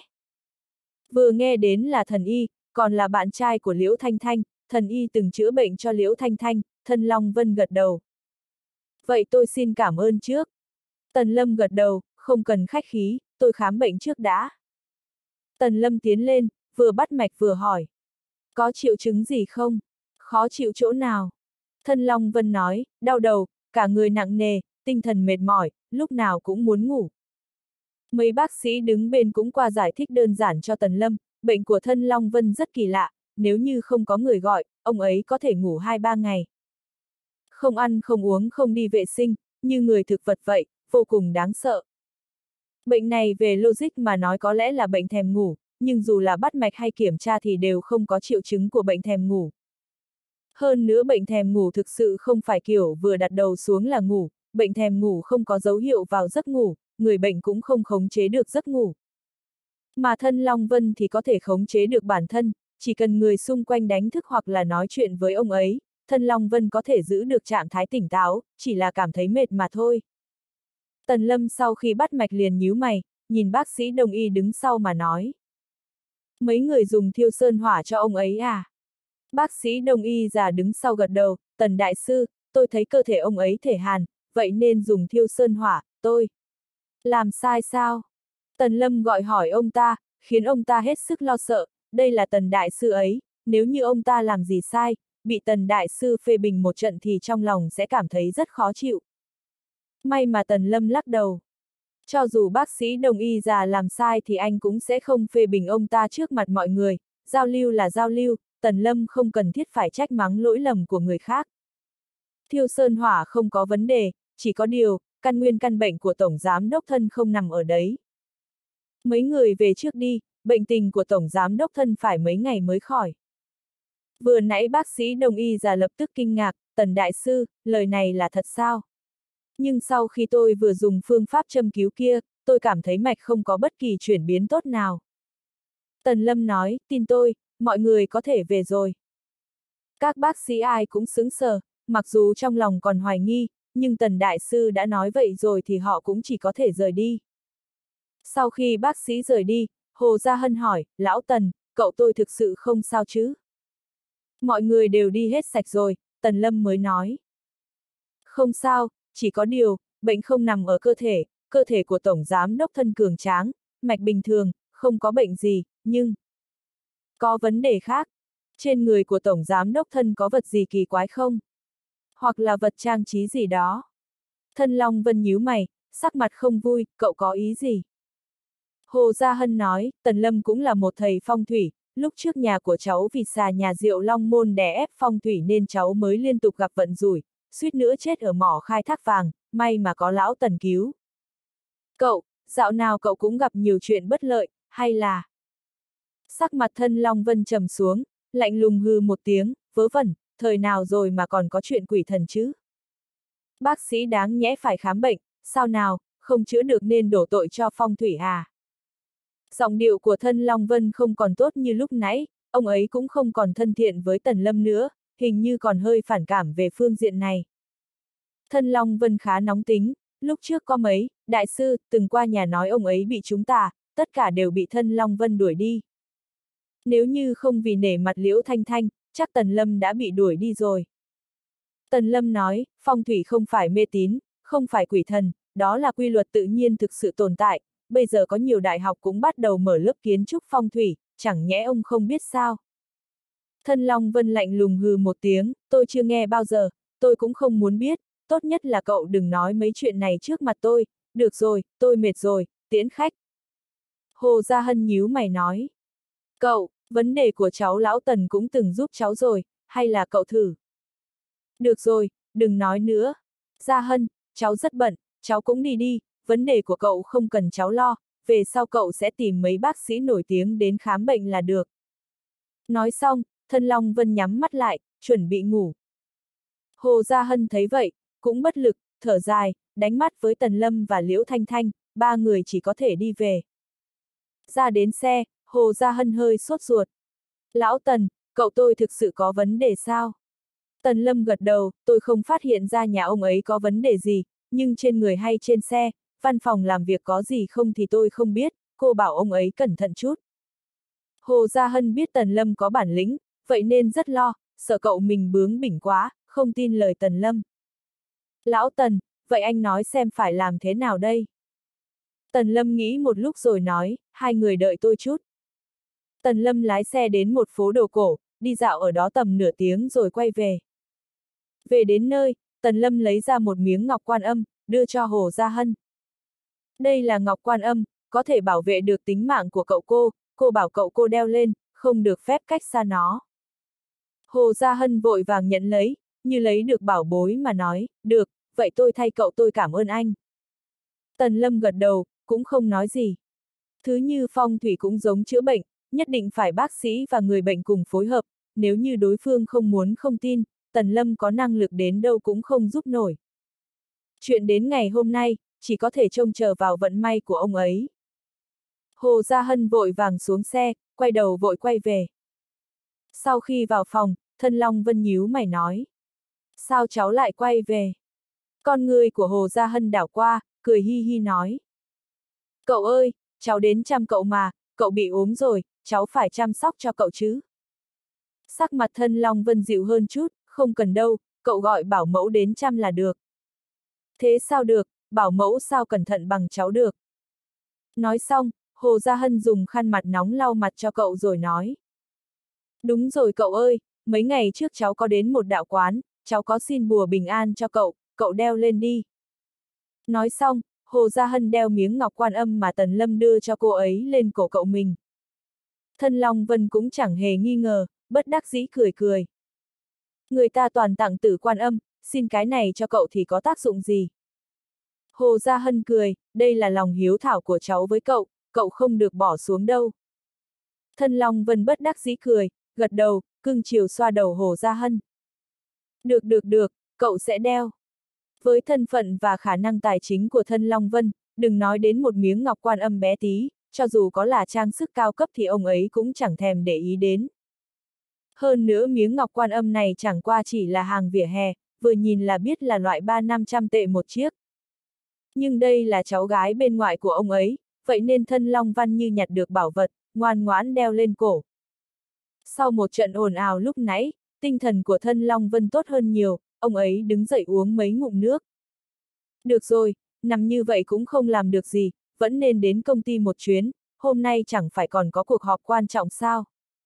Vừa nghe đến là thần y, còn là bạn trai của Liễu Thanh Thanh, thần y từng chữa bệnh cho Liễu Thanh Thanh, thân Long Vân gật đầu. Vậy tôi xin cảm ơn trước. Tần Lâm gật đầu, không cần khách khí, tôi khám bệnh trước đã. Tần Lâm tiến lên, vừa bắt mạch vừa hỏi. Có triệu chứng gì không? Khó chịu chỗ nào? Thân Long Vân nói, đau đầu, cả người nặng nề, tinh thần mệt mỏi, lúc nào cũng muốn ngủ. Mấy bác sĩ đứng bên cũng qua giải thích đơn giản cho Tần Lâm, bệnh của thân Long Vân rất kỳ lạ, nếu như không có người gọi, ông ấy có thể ngủ hai ba ngày. Không ăn không uống không đi vệ sinh, như người thực vật vậy, vô cùng đáng sợ. Bệnh này về logic mà nói có lẽ là bệnh thèm ngủ, nhưng dù là bắt mạch hay kiểm tra thì đều không có triệu chứng của bệnh thèm ngủ. Hơn nữa bệnh thèm ngủ thực sự không phải kiểu vừa đặt đầu xuống là ngủ, bệnh thèm ngủ không có dấu hiệu vào giấc ngủ, người bệnh cũng không khống chế được giấc ngủ. Mà thân Long Vân thì có thể khống chế được bản thân, chỉ cần người xung quanh đánh thức hoặc là nói chuyện với ông ấy, thân Long Vân có thể giữ được trạng thái tỉnh táo, chỉ là cảm thấy mệt mà thôi. Tần Lâm sau khi bắt mạch liền nhíu mày, nhìn bác sĩ đông y đứng sau mà nói. Mấy người dùng thiêu sơn hỏa cho ông ấy à? Bác sĩ đông y già đứng sau gật đầu, Tần Đại Sư, tôi thấy cơ thể ông ấy thể hàn, vậy nên dùng thiêu sơn hỏa, tôi. Làm sai sao? Tần Lâm gọi hỏi ông ta, khiến ông ta hết sức lo sợ, đây là Tần Đại Sư ấy, nếu như ông ta làm gì sai, bị Tần Đại Sư phê bình một trận thì trong lòng sẽ cảm thấy rất khó chịu. May mà Tần Lâm lắc đầu. Cho dù bác sĩ đồng y già làm sai thì anh cũng sẽ không phê bình ông ta trước mặt mọi người, giao lưu là giao lưu, Tần Lâm không cần thiết phải trách mắng lỗi lầm của người khác. Thiêu sơn hỏa không có vấn đề, chỉ có điều, căn nguyên căn bệnh của Tổng Giám Đốc Thân không nằm ở đấy. Mấy người về trước đi, bệnh tình của Tổng Giám Đốc Thân phải mấy ngày mới khỏi. Vừa nãy bác sĩ đồng y già lập tức kinh ngạc, Tần Đại Sư, lời này là thật sao? Nhưng sau khi tôi vừa dùng phương pháp châm cứu kia, tôi cảm thấy mạch không có bất kỳ chuyển biến tốt nào. Tần Lâm nói, tin tôi, mọi người có thể về rồi. Các bác sĩ ai cũng sững sờ, mặc dù trong lòng còn hoài nghi, nhưng Tần Đại Sư đã nói vậy rồi thì họ cũng chỉ có thể rời đi. Sau khi bác sĩ rời đi, Hồ Gia Hân hỏi, Lão Tần, cậu tôi thực sự không sao chứ? Mọi người đều đi hết sạch rồi, Tần Lâm mới nói. Không sao, chỉ có điều, bệnh không nằm ở cơ thể, cơ thể của Tổng Giám Đốc Thân cường tráng, mạch bình thường, không có bệnh gì, nhưng có vấn đề khác. Trên người của Tổng Giám Đốc Thân có vật gì kỳ quái không? Hoặc là vật trang trí gì đó? Thân Long Vân nhíu mày, sắc mặt không vui, cậu có ý gì? Hồ Gia Hân nói, Tần Lâm cũng là một thầy phong thủy, lúc trước nhà của cháu vì xà nhà Diệu Long Môn đè ép phong thủy nên cháu mới liên tục gặp vận rủi, suýt nữa chết ở mỏ khai thác vàng, may mà có lão Tần cứu. Cậu, dạo nào cậu cũng gặp nhiều chuyện bất lợi, hay là... Sắc mặt Thân Long Vân trầm xuống, lạnh lùng hư một tiếng, vớ vẩn, thời nào rồi mà còn có chuyện quỷ thần chứ? Bác sĩ đáng nhẽ phải khám bệnh, sao nào, không chữa được nên đổ tội cho phong thủy à? Giọng điệu của Thân Long Vân không còn tốt như lúc nãy, ông ấy cũng không còn thân thiện với Tần Lâm nữa, hình như còn hơi phản cảm về phương diện này. Thân Long Vân khá nóng tính, lúc trước có mấy, đại sư, từng qua nhà nói ông ấy bị trúng tà, tất cả đều bị Thân Long Vân đuổi đi. Nếu như không vì nể mặt Liễu Thanh Thanh, chắc Tần Lâm đã bị đuổi đi rồi. Tần Lâm nói, phong thủy không phải mê tín, không phải quỷ thần, đó là quy luật tự nhiên thực sự tồn tại, bây giờ có nhiều đại học cũng bắt đầu mở lớp kiến trúc phong thủy, chẳng nhẽ ông không biết sao. Thân Long Vân lạnh lùng hừ một tiếng, tôi chưa nghe bao giờ, tôi cũng không muốn biết, tốt nhất là cậu đừng nói mấy chuyện này trước mặt tôi, được rồi, tôi mệt rồi, tiễn khách. Hồ Gia Hân nhíu mày nói. Cậu, vấn đề của cháu Lão Tần cũng từng giúp cháu rồi, hay là cậu thử? Được rồi, đừng nói nữa. Gia Hân, cháu rất bận, cháu cũng đi đi, vấn đề của cậu không cần cháu lo, về sau cậu sẽ tìm mấy bác sĩ nổi tiếng đến khám bệnh là được. Nói xong, Thân Long Vân nhắm mắt lại, chuẩn bị ngủ. Hồ Gia Hân thấy vậy, cũng bất lực, thở dài, đánh mắt với Tần Lâm và Liễu Thanh Thanh, ba người chỉ có thể đi về. Ra đến xe, Hồ Gia Hân hơi sốt ruột. Lão Tần, cậu tôi thực sự có vấn đề sao? Tần Lâm gật đầu, tôi không phát hiện ra nhà ông ấy có vấn đề gì, nhưng trên người hay trên xe, văn phòng làm việc có gì không thì tôi không biết, cô bảo ông ấy cẩn thận chút. Hồ Gia Hân biết Tần Lâm có bản lĩnh, vậy nên rất lo, sợ cậu mình bướng bỉnh quá, không tin lời Tần Lâm. Lão Tần, vậy anh nói xem phải làm thế nào đây? Tần Lâm nghĩ một lúc rồi nói, hai người đợi tôi chút. Tần Lâm lái xe đến một phố đồ cổ, đi dạo ở đó tầm nửa tiếng rồi quay về. Về đến nơi, Tần Lâm lấy ra một miếng ngọc quan âm, đưa cho Hồ Gia Hân. Đây là ngọc quan âm, có thể bảo vệ được tính mạng của cậu cô, cô bảo cậu cô đeo lên, không được phép cách xa nó. Hồ Gia Hân vội vàng nhận lấy, như lấy được bảo bối mà nói, được, vậy tôi thay cậu tôi cảm ơn anh. Tần Lâm gật đầu, cũng không nói gì. Thứ như phong thủy cũng giống chữa bệnh, nhất định phải bác sĩ và người bệnh cùng phối hợp, nếu như đối phương không muốn không tin, Tần Lâm có năng lực đến đâu cũng không giúp nổi. Chuyện đến ngày hôm nay, chỉ có thể trông chờ vào vận may của ông ấy. Hồ Gia Hân vội vàng xuống xe, quay đầu vội quay về. Sau khi vào phòng, Thân Long Vân nhíu mày nói. Sao cháu lại quay về? Con người của Hồ Gia Hân đảo qua, cười hi hi nói. Cậu ơi, cháu đến chăm cậu mà, cậu bị ốm rồi, cháu phải chăm sóc cho cậu chứ. Sắc mặt Thân Long Vân dịu hơn chút, không cần đâu, cậu gọi bảo mẫu đến chăm là được. Thế sao được, bảo mẫu sao cẩn thận bằng cháu được. Nói xong, Hồ Gia Hân dùng khăn mặt nóng lau mặt cho cậu rồi nói. Đúng rồi cậu ơi, mấy ngày trước cháu có đến một đạo quán, cháu có xin bùa bình an cho cậu, cậu đeo lên đi. Nói xong, Hồ Gia Hân đeo miếng ngọc Quan Âm mà Tần Lâm đưa cho cô ấy lên cổ cậu mình. Thân Long Vân cũng chẳng hề nghi ngờ, bất đắc dĩ cười cười. Người ta toàn tặng Tử Quan Âm, xin cái này cho cậu thì có tác dụng gì? Hồ Gia Hân cười, đây là lòng hiếu thảo của cháu với cậu, cậu không được bỏ xuống đâu. Thân Long Vân bất đắc dĩ cười, gật đầu, cưng chiều xoa đầu Hồ Gia Hân. Được được được, cậu sẽ đeo. Với thân phận và khả năng tài chính của thân Long Vân, đừng nói đến một miếng ngọc Quan Âm bé tí, cho dù có là trang sức cao cấp thì ông ấy cũng chẳng thèm để ý đến. Hơn nữa miếng ngọc Quan Âm này chẳng qua chỉ là hàng vỉa hè, vừa nhìn là biết là loại ba năm trăm tệ một chiếc. Nhưng đây là cháu gái bên ngoại của ông ấy, vậy nên thân Long Văn như nhặt được bảo vật, ngoan ngoãn đeo lên cổ. Sau một trận ồn ào lúc nãy, tinh thần của thân Long Vân tốt hơn nhiều, ông ấy đứng dậy uống mấy ngụm nước. Được rồi, nằm như vậy cũng không làm được gì, vẫn nên đến công ty một chuyến, hôm nay chẳng phải còn có cuộc họp quan trọng sao?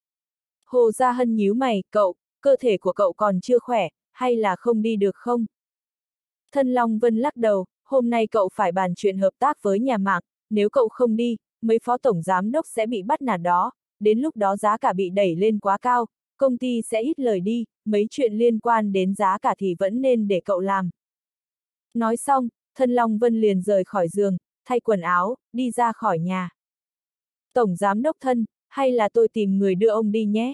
Hồ Gia Hân nhíu mày, cậu, cơ thể của cậu còn chưa khỏe, hay là không đi được không? Thân Long Vân lắc đầu, hôm nay cậu phải bàn chuyện hợp tác với nhà mạng, nếu cậu không đi, mấy phó tổng giám đốc sẽ bị bắt nạt đó, đến lúc đó giá cả bị đẩy lên quá cao, công ty sẽ ít lời đi, mấy chuyện liên quan đến giá cả thì vẫn nên để cậu làm. Nói xong, thân Long Vân liền rời khỏi giường, thay quần áo, đi ra khỏi nhà. Tổng giám đốc thân, hay là tôi tìm người đưa ông đi nhé?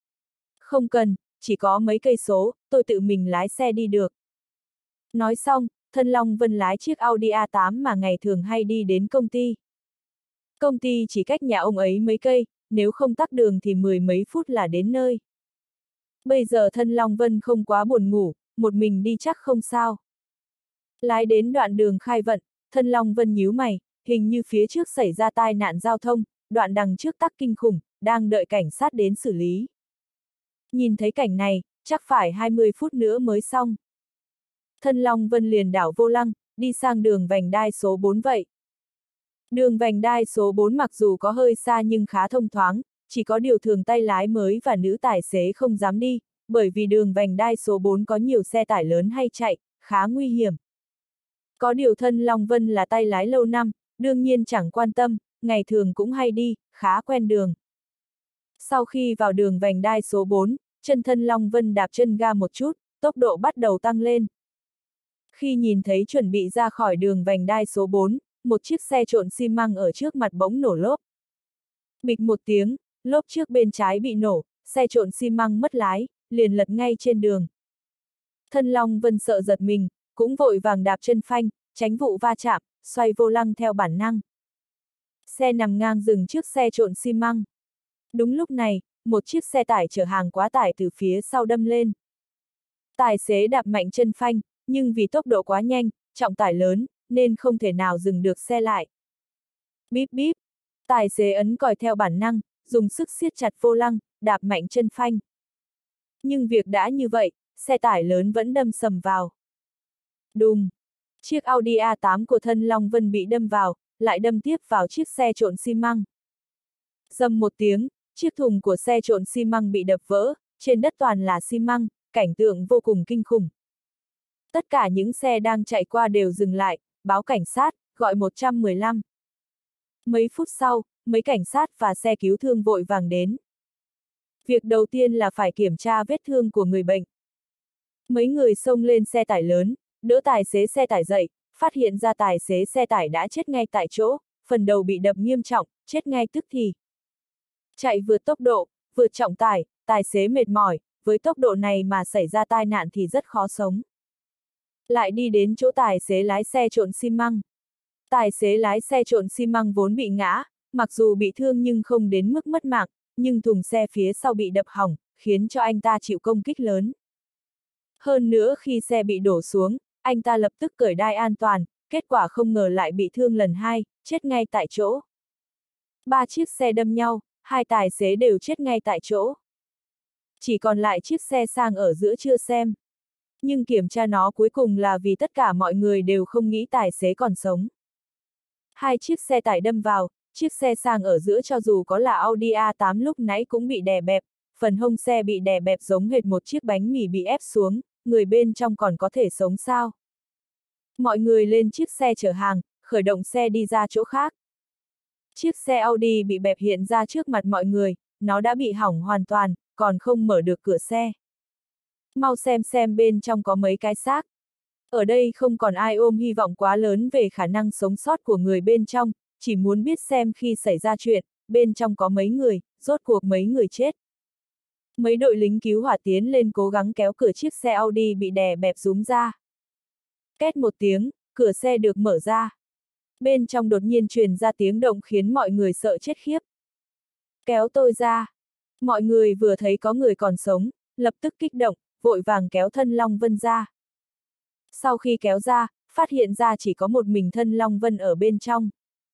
Không cần, chỉ có mấy cây số, tôi tự mình lái xe đi được. Nói xong, thân Long Vân lái chiếc Audi A tám mà ngày thường hay đi đến công ty. Công ty chỉ cách nhà ông ấy mấy cây, nếu không tắc đường thì mười mấy phút là đến nơi. Bây giờ thân Long Vân không quá buồn ngủ, một mình đi chắc không sao. Lái đến đoạn đường Khai Vận, thân Long Vân nhíu mày, hình như phía trước xảy ra tai nạn giao thông, đoạn đằng trước tắc kinh khủng, đang đợi cảnh sát đến xử lý. Nhìn thấy cảnh này, chắc phải hai mươi phút nữa mới xong. Thân Long Vân liền đảo vô lăng, đi sang đường vành đai số bốn vậy. Đường vành đai số bốn mặc dù có hơi xa nhưng khá thông thoáng, chỉ có điều thường tay lái mới và nữ tài xế không dám đi, bởi vì đường vành đai số bốn có nhiều xe tải lớn hay chạy, khá nguy hiểm. Có điều thân Long Vân là tay lái lâu năm, đương nhiên chẳng quan tâm, ngày thường cũng hay đi, khá quen đường. Sau khi vào đường vành đai số bốn, chân thân Long Vân đạp chân ga một chút, tốc độ bắt đầu tăng lên. Khi nhìn thấy chuẩn bị ra khỏi đường vành đai số bốn, một chiếc xe trộn xi măng ở trước mặt bỗng nổ lốp. Bịch một tiếng, lốp trước bên trái bị nổ, xe trộn xi măng mất lái, liền lật ngay trên đường. Thân Long Vân sợ giật mình, cũng vội vàng đạp chân phanh, tránh vụ va chạm, xoay vô lăng theo bản năng. Xe nằm ngang dừng trước xe trộn xi măng. Đúng lúc này, một chiếc xe tải chở hàng quá tải từ phía sau đâm lên. Tài xế đạp mạnh chân phanh, nhưng vì tốc độ quá nhanh, trọng tải lớn, nên không thể nào dừng được xe lại. Bíp bíp, tài xế ấn còi theo bản năng, dùng sức siết chặt vô lăng, đạp mạnh chân phanh. Nhưng việc đã như vậy, xe tải lớn vẫn đâm sầm vào. Đùng! Chiếc Audi A tám của thân Long Vân bị đâm vào, lại đâm tiếp vào chiếc xe trộn xi măng. Rầm một tiếng, chiếc thùng của xe trộn xi măng bị đập vỡ, trên đất toàn là xi măng, cảnh tượng vô cùng kinh khủng. Tất cả những xe đang chạy qua đều dừng lại, báo cảnh sát, gọi một một năm. Mấy phút sau, mấy cảnh sát và xe cứu thương vội vàng đến. Việc đầu tiên là phải kiểm tra vết thương của người bệnh. Mấy người xông lên xe tải lớn, đỡ tài xế xe tải dậy, phát hiện ra tài xế xe tải đã chết ngay tại chỗ, phần đầu bị đập nghiêm trọng, chết ngay tức thì. Chạy vượt tốc độ, vượt trọng tải, tài xế mệt mỏi, với tốc độ này mà xảy ra tai nạn thì rất khó sống. Lại đi đến chỗ tài xế lái xe trộn xi măng. Tài xế lái xe trộn xi măng vốn bị ngã, mặc dù bị thương nhưng không đến mức mất mạng, nhưng thùng xe phía sau bị đập hỏng, khiến cho anh ta chịu công kích lớn. Hơn nữa khi xe bị đổ xuống, anh ta lập tức cởi đai an toàn, kết quả không ngờ lại bị thương lần hai, chết ngay tại chỗ. Ba chiếc xe đâm nhau, hai tài xế đều chết ngay tại chỗ. Chỉ còn lại chiếc xe sang ở giữa chưa xem. Nhưng kiểm tra nó cuối cùng là vì tất cả mọi người đều không nghĩ tài xế còn sống. Hai chiếc xe tải đâm vào, chiếc xe sang ở giữa cho dù có là Audi a tám lúc nãy cũng bị đè bẹp, phần hông xe bị đè bẹp giống hệt một chiếc bánh mì bị ép xuống, người bên trong còn có thể sống sao? Mọi người lên chiếc xe chở hàng, khởi động xe đi ra chỗ khác. Chiếc xe Audi bị bẹp hiện ra trước mặt mọi người, nó đã bị hỏng hoàn toàn, còn không mở được cửa xe. Mau xem xem bên trong có mấy cái xác. Ở đây không còn ai ôm hy vọng quá lớn về khả năng sống sót của người bên trong, chỉ muốn biết xem khi xảy ra chuyện, bên trong có mấy người, rốt cuộc mấy người chết. Mấy đội lính cứu hỏa tiến lên cố gắng kéo cửa chiếc xe Audi bị đè bẹp rúm ra. Két một tiếng, cửa xe được mở ra. Bên trong đột nhiên truyền ra tiếng động khiến mọi người sợ chết khiếp. Kéo tôi ra. Mọi người vừa thấy có người còn sống, lập tức kích động, vội vàng kéo thân Long Vân ra. Sau khi kéo ra, phát hiện ra chỉ có một mình thân Long Vân ở bên trong.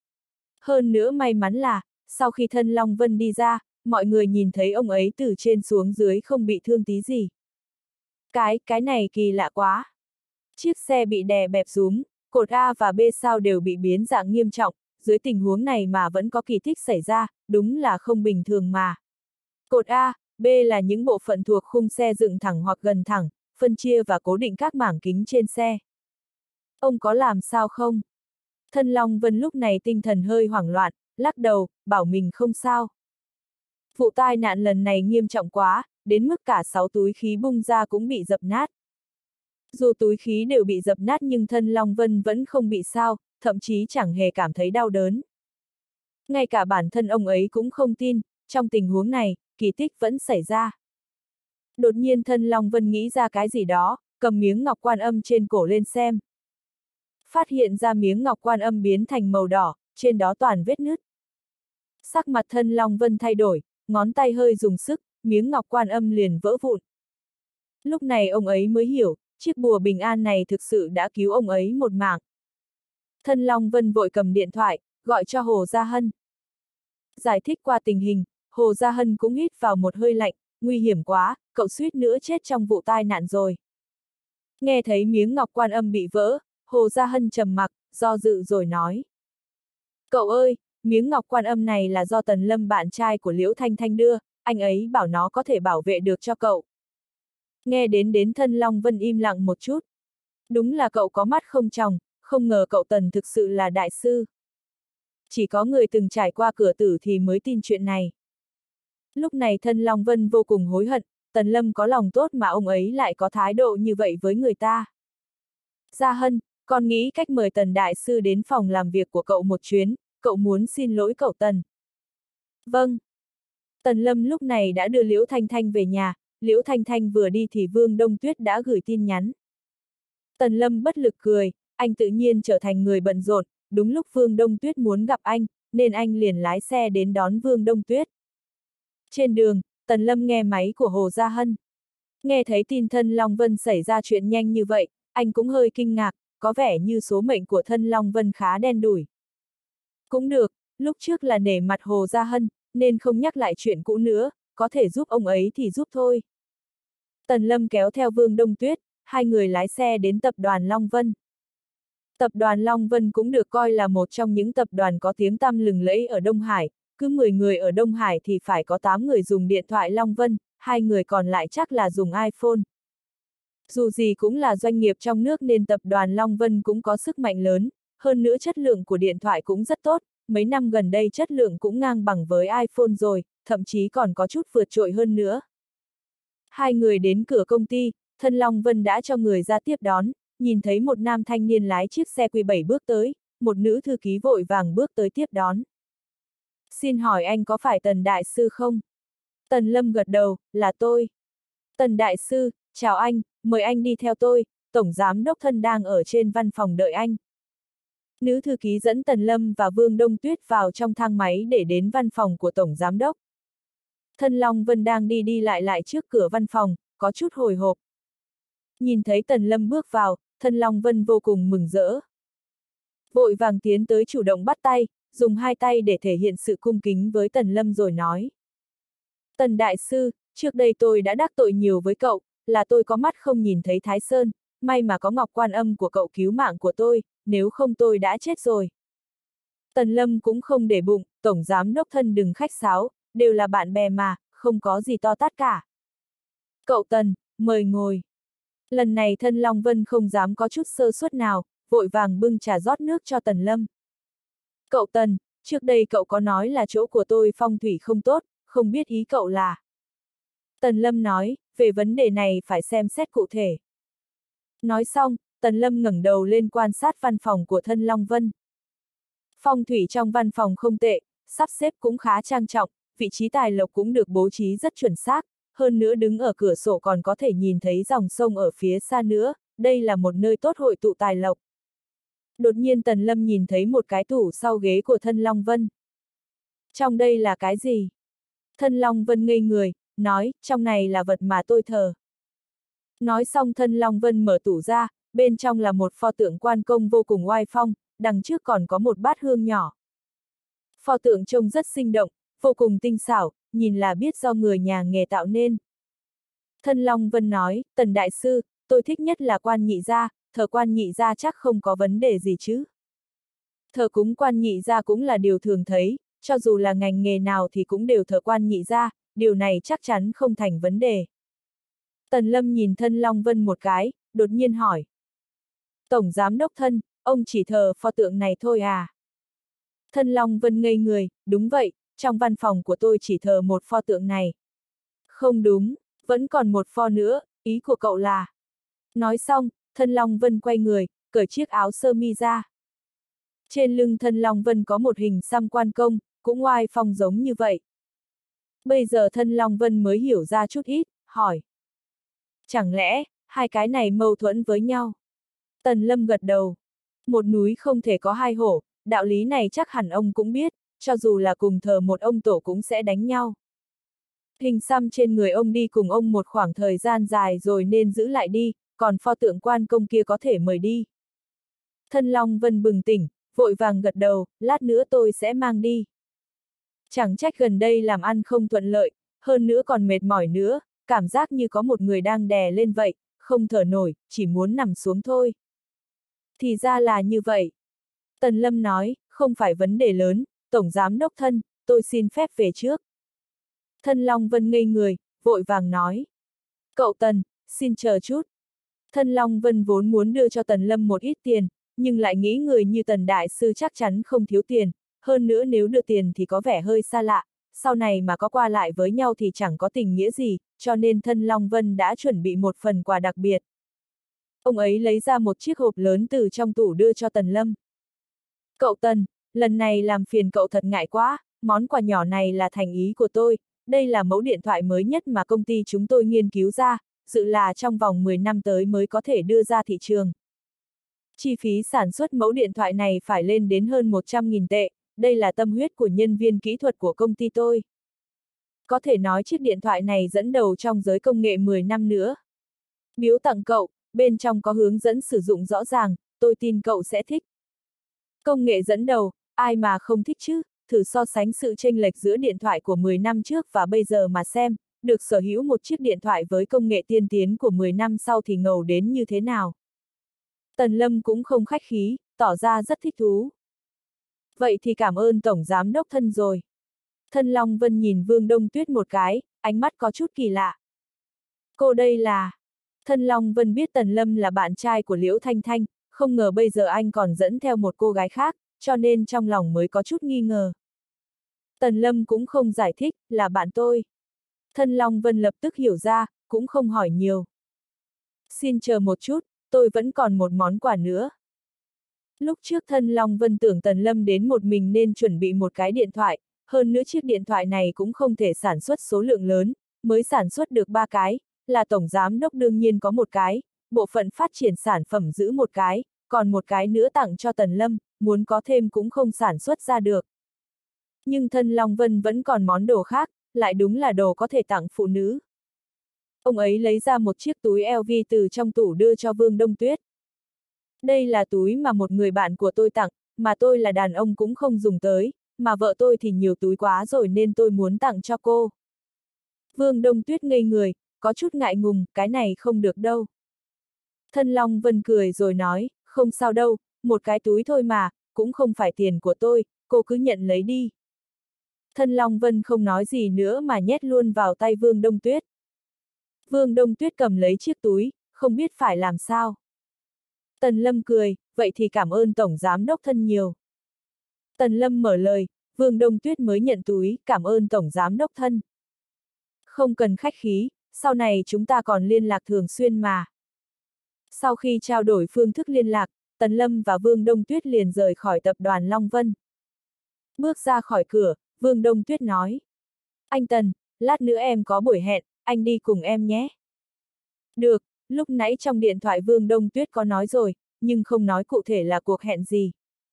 Hơn nữa may mắn là, sau khi thân Long Vân đi ra, mọi người nhìn thấy ông ấy từ trên xuống dưới không bị thương tí gì. Cái, cái này kỳ lạ quá. Chiếc xe bị đè bẹp rúm, cột A và B sao đều bị biến dạng nghiêm trọng, dưới tình huống này mà vẫn có kỳ tích xảy ra, đúng là không bình thường mà. Cột A, B là những bộ phận thuộc khung xe dựng thẳng hoặc gần thẳng, phân chia và cố định các mảng kính trên xe. Ông có làm sao không? Thân Long Vân lúc này tinh thần hơi hoảng loạn, lắc đầu, bảo mình không sao. Vụ tai nạn lần này nghiêm trọng quá, đến mức cả sáu túi khí bung ra cũng bị dập nát. Dù túi khí đều bị dập nát nhưng thân Long Vân vẫn không bị sao, thậm chí chẳng hề cảm thấy đau đớn. Ngay cả bản thân ông ấy cũng không tin, trong tình huống này, kỳ tích vẫn xảy ra. Đột nhiên thân Long Vân nghĩ ra cái gì đó, cầm miếng ngọc quan âm trên cổ lên xem. Phát hiện ra miếng ngọc quan âm biến thành màu đỏ, trên đó toàn vết nứt. Sắc mặt thân Long Vân thay đổi, ngón tay hơi dùng sức, miếng ngọc quan âm liền vỡ vụn. Lúc này ông ấy mới hiểu, chiếc bùa bình an này thực sự đã cứu ông ấy một mạng. Thân Long Vân vội cầm điện thoại, gọi cho Hồ Gia Hân. Giải thích qua tình hình, Hồ Gia Hân cũng hít vào một hơi lạnh, nguy hiểm quá, cậu suýt nữa chết trong vụ tai nạn rồi. Nghe thấy miếng ngọc quan âm bị vỡ, Hồ Gia Hân trầm mặc, do dự rồi nói. Cậu ơi, miếng ngọc quan âm này là do Tần Lâm bạn trai của Liễu Thanh Thanh đưa, anh ấy bảo nó có thể bảo vệ được cho cậu. Nghe đến đến thân Long Vân im lặng một chút. Đúng là cậu có mắt không tròng, không ngờ cậu Tần thực sự là đại sư. Chỉ có người từng trải qua cửa tử thì mới tin chuyện này. Lúc này thân Long Vân vô cùng hối hận, Tần Lâm có lòng tốt mà ông ấy lại có thái độ như vậy với người ta. Gia Hân, con nghĩ cách mời Tần đại sư đến phòng làm việc của cậu một chuyến, cậu muốn xin lỗi cậu Tần. Vâng. Tần Lâm lúc này đã đưa Liễu Thanh Thanh về nhà, Liễu Thanh Thanh vừa đi thì Vương Đông Tuyết đã gửi tin nhắn. Tần Lâm bất lực cười, anh tự nhiên trở thành người bận rộn, đúng lúc Vương Đông Tuyết muốn gặp anh, nên anh liền lái xe đến đón Vương Đông Tuyết. Trên đường, Tần Lâm nghe máy của Hồ Gia Hân. Nghe thấy tin thân Long Vân xảy ra chuyện nhanh như vậy, anh cũng hơi kinh ngạc, có vẻ như số mệnh của thân Long Vân khá đen đủi. Cũng được, lúc trước là nể mặt Hồ Gia Hân, nên không nhắc lại chuyện cũ nữa, có thể giúp ông ấy thì giúp thôi. Tần Lâm kéo theo Vương Đông Tuyết, hai người lái xe đến tập đoàn Long Vân. Tập đoàn Long Vân cũng được coi là một trong những tập đoàn có tiếng tăm lừng lẫy ở Đông Hải, cứ mười người ở Đông Hải thì phải có tám người dùng điện thoại Long Vân, hai người còn lại chắc là dùng iPhone. Dù gì cũng là doanh nghiệp trong nước nên tập đoàn Long Vân cũng có sức mạnh lớn, hơn nữa chất lượng của điện thoại cũng rất tốt, mấy năm gần đây chất lượng cũng ngang bằng với iPhone rồi, thậm chí còn có chút vượt trội hơn nữa. Hai người đến cửa công ty, thân Long Vân đã cho người ra tiếp đón, nhìn thấy một nam thanh niên lái chiếc xe Q bảy bước tới, một nữ thư ký vội vàng bước tới tiếp đón. Xin hỏi anh có phải Tần Đại Sư không? Tần Lâm gật đầu, là tôi. Tần Đại Sư, chào anh, mời anh đi theo tôi, Tổng Giám Đốc Thân đang ở trên văn phòng đợi anh. Nữ thư ký dẫn Tần Lâm và Vương Đông Tuyết vào trong thang máy để đến văn phòng của Tổng Giám Đốc. Thân Long Vân đang đi đi lại lại trước cửa văn phòng, có chút hồi hộp. Nhìn thấy Tần Lâm bước vào, thân Long Vân vô cùng mừng rỡ. Vội vàng tiến tới chủ động bắt tay, dùng hai tay để thể hiện sự cung kính với Tần Lâm rồi nói. Tần Đại Sư, trước đây tôi đã đắc tội nhiều với cậu, là tôi có mắt không nhìn thấy Thái Sơn, may mà có Ngọc Quan Âm của cậu cứu mạng của tôi, nếu không tôi đã chết rồi. Tần Lâm cũng không để bụng, Tổng Giám Đốc Thân đừng khách sáo, đều là bạn bè mà, không có gì to tát cả. Cậu Tần, mời ngồi. Lần này Thân Long Vân không dám có chút sơ suất nào, vội vàng bưng trà rót nước cho Tần Lâm. Cậu Tần, trước đây cậu có nói là chỗ của tôi phong thủy không tốt, không biết ý cậu là. Tần Lâm nói, về vấn đề này phải xem xét cụ thể. Nói xong, Tần Lâm ngẩng đầu lên quan sát văn phòng của Thân Long Vân. Phong thủy trong văn phòng không tệ, sắp xếp cũng khá trang trọng, vị trí tài lộc cũng được bố trí rất chuẩn xác, hơn nữa đứng ở cửa sổ còn có thể nhìn thấy dòng sông ở phía xa nữa, đây là một nơi tốt hội tụ tài lộc. Đột nhiên Tần Lâm nhìn thấy một cái tủ sau ghế của Thân Long Vân. Trong đây là cái gì? Thân Long Vân ngây người, nói, trong này là vật mà tôi thờ. Nói xong Thân Long Vân mở tủ ra, bên trong là một pho tượng quan công vô cùng oai phong, đằng trước còn có một bát hương nhỏ. Pho tượng trông rất sinh động, vô cùng tinh xảo, nhìn là biết do người nhà nghề tạo nên. Thân Long Vân nói, Tần Đại Sư, tôi thích nhất là Quan Nhị Gia, thờ Quan Nhị Gia chắc không có vấn đề gì chứ. Thờ cúng Quan Nhị Gia cũng là điều thường thấy, cho dù là ngành nghề nào thì cũng đều thờ Quan Nhị Gia, điều này chắc chắn không thành vấn đề. Tần Lâm nhìn Thân Long Vân một cái, đột nhiên hỏi. Tổng Giám Đốc Thân, ông chỉ thờ pho tượng này thôi à? Thân Long Vân ngây người, đúng vậy, trong văn phòng của tôi chỉ thờ một pho tượng này. Không đúng, vẫn còn một pho nữa, ý của cậu là. Nói xong, Thân Long Vân quay người, cởi chiếc áo sơ mi ra. Trên lưng Thân Long Vân có một hình xăm quan công, cũng oai phong giống như vậy. Bây giờ Thân Long Vân mới hiểu ra chút ít, hỏi. Chẳng lẽ, hai cái này mâu thuẫn với nhau? Tần Lâm gật đầu. Một núi không thể có hai hổ, đạo lý này chắc hẳn ông cũng biết, cho dù là cùng thờ một ông tổ cũng sẽ đánh nhau. Hình xăm trên người ông đi cùng ông một khoảng thời gian dài rồi nên giữ lại đi, còn pho tượng quan công kia có thể mời đi. Thân Long Vân bừng tỉnh, vội vàng gật đầu, lát nữa tôi sẽ mang đi. Chẳng trách gần đây làm ăn không thuận lợi, hơn nữa còn mệt mỏi nữa, cảm giác như có một người đang đè lên vậy, không thở nổi, chỉ muốn nằm xuống thôi. Thì ra là như vậy. Tần Lâm nói, không phải vấn đề lớn, Tổng Giám Đốc Thân, tôi xin phép về trước. Thân Long Vân ngây người, vội vàng nói. Cậu Tần, xin chờ chút. Thân Long Vân vốn muốn đưa cho Tần Lâm một ít tiền, nhưng lại nghĩ người như Tần Đại Sư chắc chắn không thiếu tiền, hơn nữa nếu đưa tiền thì có vẻ hơi xa lạ, sau này mà có qua lại với nhau thì chẳng có tình nghĩa gì, cho nên Thân Long Vân đã chuẩn bị một phần quà đặc biệt. Ông ấy lấy ra một chiếc hộp lớn từ trong tủ đưa cho Tần Lâm. Cậu Tần, lần này làm phiền cậu thật ngại quá, món quà nhỏ này là thành ý của tôi, đây là mẫu điện thoại mới nhất mà công ty chúng tôi nghiên cứu ra, dự là trong vòng mười năm tới mới có thể đưa ra thị trường. Chi phí sản xuất mẫu điện thoại này phải lên đến hơn một trăm nghìn tệ, đây là tâm huyết của nhân viên kỹ thuật của công ty tôi. Có thể nói chiếc điện thoại này dẫn đầu trong giới công nghệ mười năm nữa. Biếu tặng cậu, bên trong có hướng dẫn sử dụng rõ ràng, tôi tin cậu sẽ thích. Công nghệ dẫn đầu, ai mà không thích chứ, thử so sánh sự chênh lệch giữa điện thoại của mười năm trước và bây giờ mà xem, được sở hữu một chiếc điện thoại với công nghệ tiên tiến của mười năm sau thì ngầu đến như thế nào. Tần Lâm cũng không khách khí, tỏ ra rất thích thú. Vậy thì cảm ơn Tổng Giám Đốc Thân rồi. Thân Long Vân nhìn Vương Đông Tuyết một cái, ánh mắt có chút kỳ lạ. Cô đây là... Thân Long Vân biết Tần Lâm là bạn trai của Liễu Thanh Thanh, không ngờ bây giờ anh còn dẫn theo một cô gái khác, cho nên trong lòng mới có chút nghi ngờ. Tần Lâm cũng không giải thích, là bạn tôi. Thân Long Vân lập tức hiểu ra, cũng không hỏi nhiều. Xin chờ một chút, tôi vẫn còn một món quà nữa. Lúc trước Thân Long Vân tưởng Tần Lâm đến một mình nên chuẩn bị một cái điện thoại, hơn nữa chiếc điện thoại này cũng không thể sản xuất số lượng lớn, mới sản xuất được ba cái, là Tổng Giám Đốc đương nhiên có một cái, bộ phận phát triển sản phẩm giữ một cái, còn một cái nữa tặng cho Tần Lâm, muốn có thêm cũng không sản xuất ra được. Nhưng Thân Long Vân vẫn còn món đồ khác, lại đúng là đồ có thể tặng phụ nữ. Ông ấy lấy ra một chiếc túi L V từ trong tủ đưa cho Vương Đông Tuyết. Đây là túi mà một người bạn của tôi tặng, mà tôi là đàn ông cũng không dùng tới, mà vợ tôi thì nhiều túi quá rồi nên tôi muốn tặng cho cô. Vương Đông Tuyết ngây người, có chút ngại ngùng, cái này không được đâu. Thân Long Vân cười rồi nói, không sao đâu, một cái túi thôi mà, cũng không phải tiền của tôi, cô cứ nhận lấy đi. Thân Long Vân không nói gì nữa mà nhét luôn vào tay Vương Đông Tuyết. Vương Đông Tuyết cầm lấy chiếc túi, không biết phải làm sao. Tần Lâm cười, vậy thì cảm ơn Tổng Giám Đốc Thân nhiều. Tần Lâm mở lời, Vương Đông Tuyết mới nhận túi, cảm ơn Tổng Giám Đốc Thân. Không cần khách khí, sau này chúng ta còn liên lạc thường xuyên mà. Sau khi trao đổi phương thức liên lạc, Tần Lâm và Vương Đông Tuyết liền rời khỏi tập đoàn Long Vân. Bước ra khỏi cửa, Vương Đông Tuyết nói. Anh Tần, lát nữa em có buổi hẹn, anh đi cùng em nhé. Được, lúc nãy trong điện thoại Vương Đông Tuyết có nói rồi, nhưng không nói cụ thể là cuộc hẹn gì.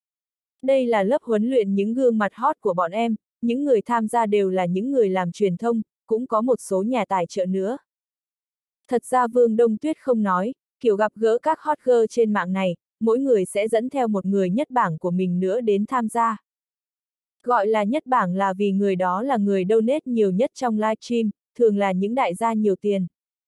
Đây là lớp huấn luyện những gương mặt hot của bọn em, những người tham gia đều là những người làm truyền thông, cũng có một số nhà tài trợ nữa. Thật ra Vương Đông Tuyết không nói, kiểu gặp gỡ các hot girl trên mạng này, mỗi người sẽ dẫn theo một người nhất bảng của mình nữa đến tham gia. Gọi là nhất bảng là vì người đó là người donate nhiều nhất trong livestream, thường là những đại gia nhiều tiền.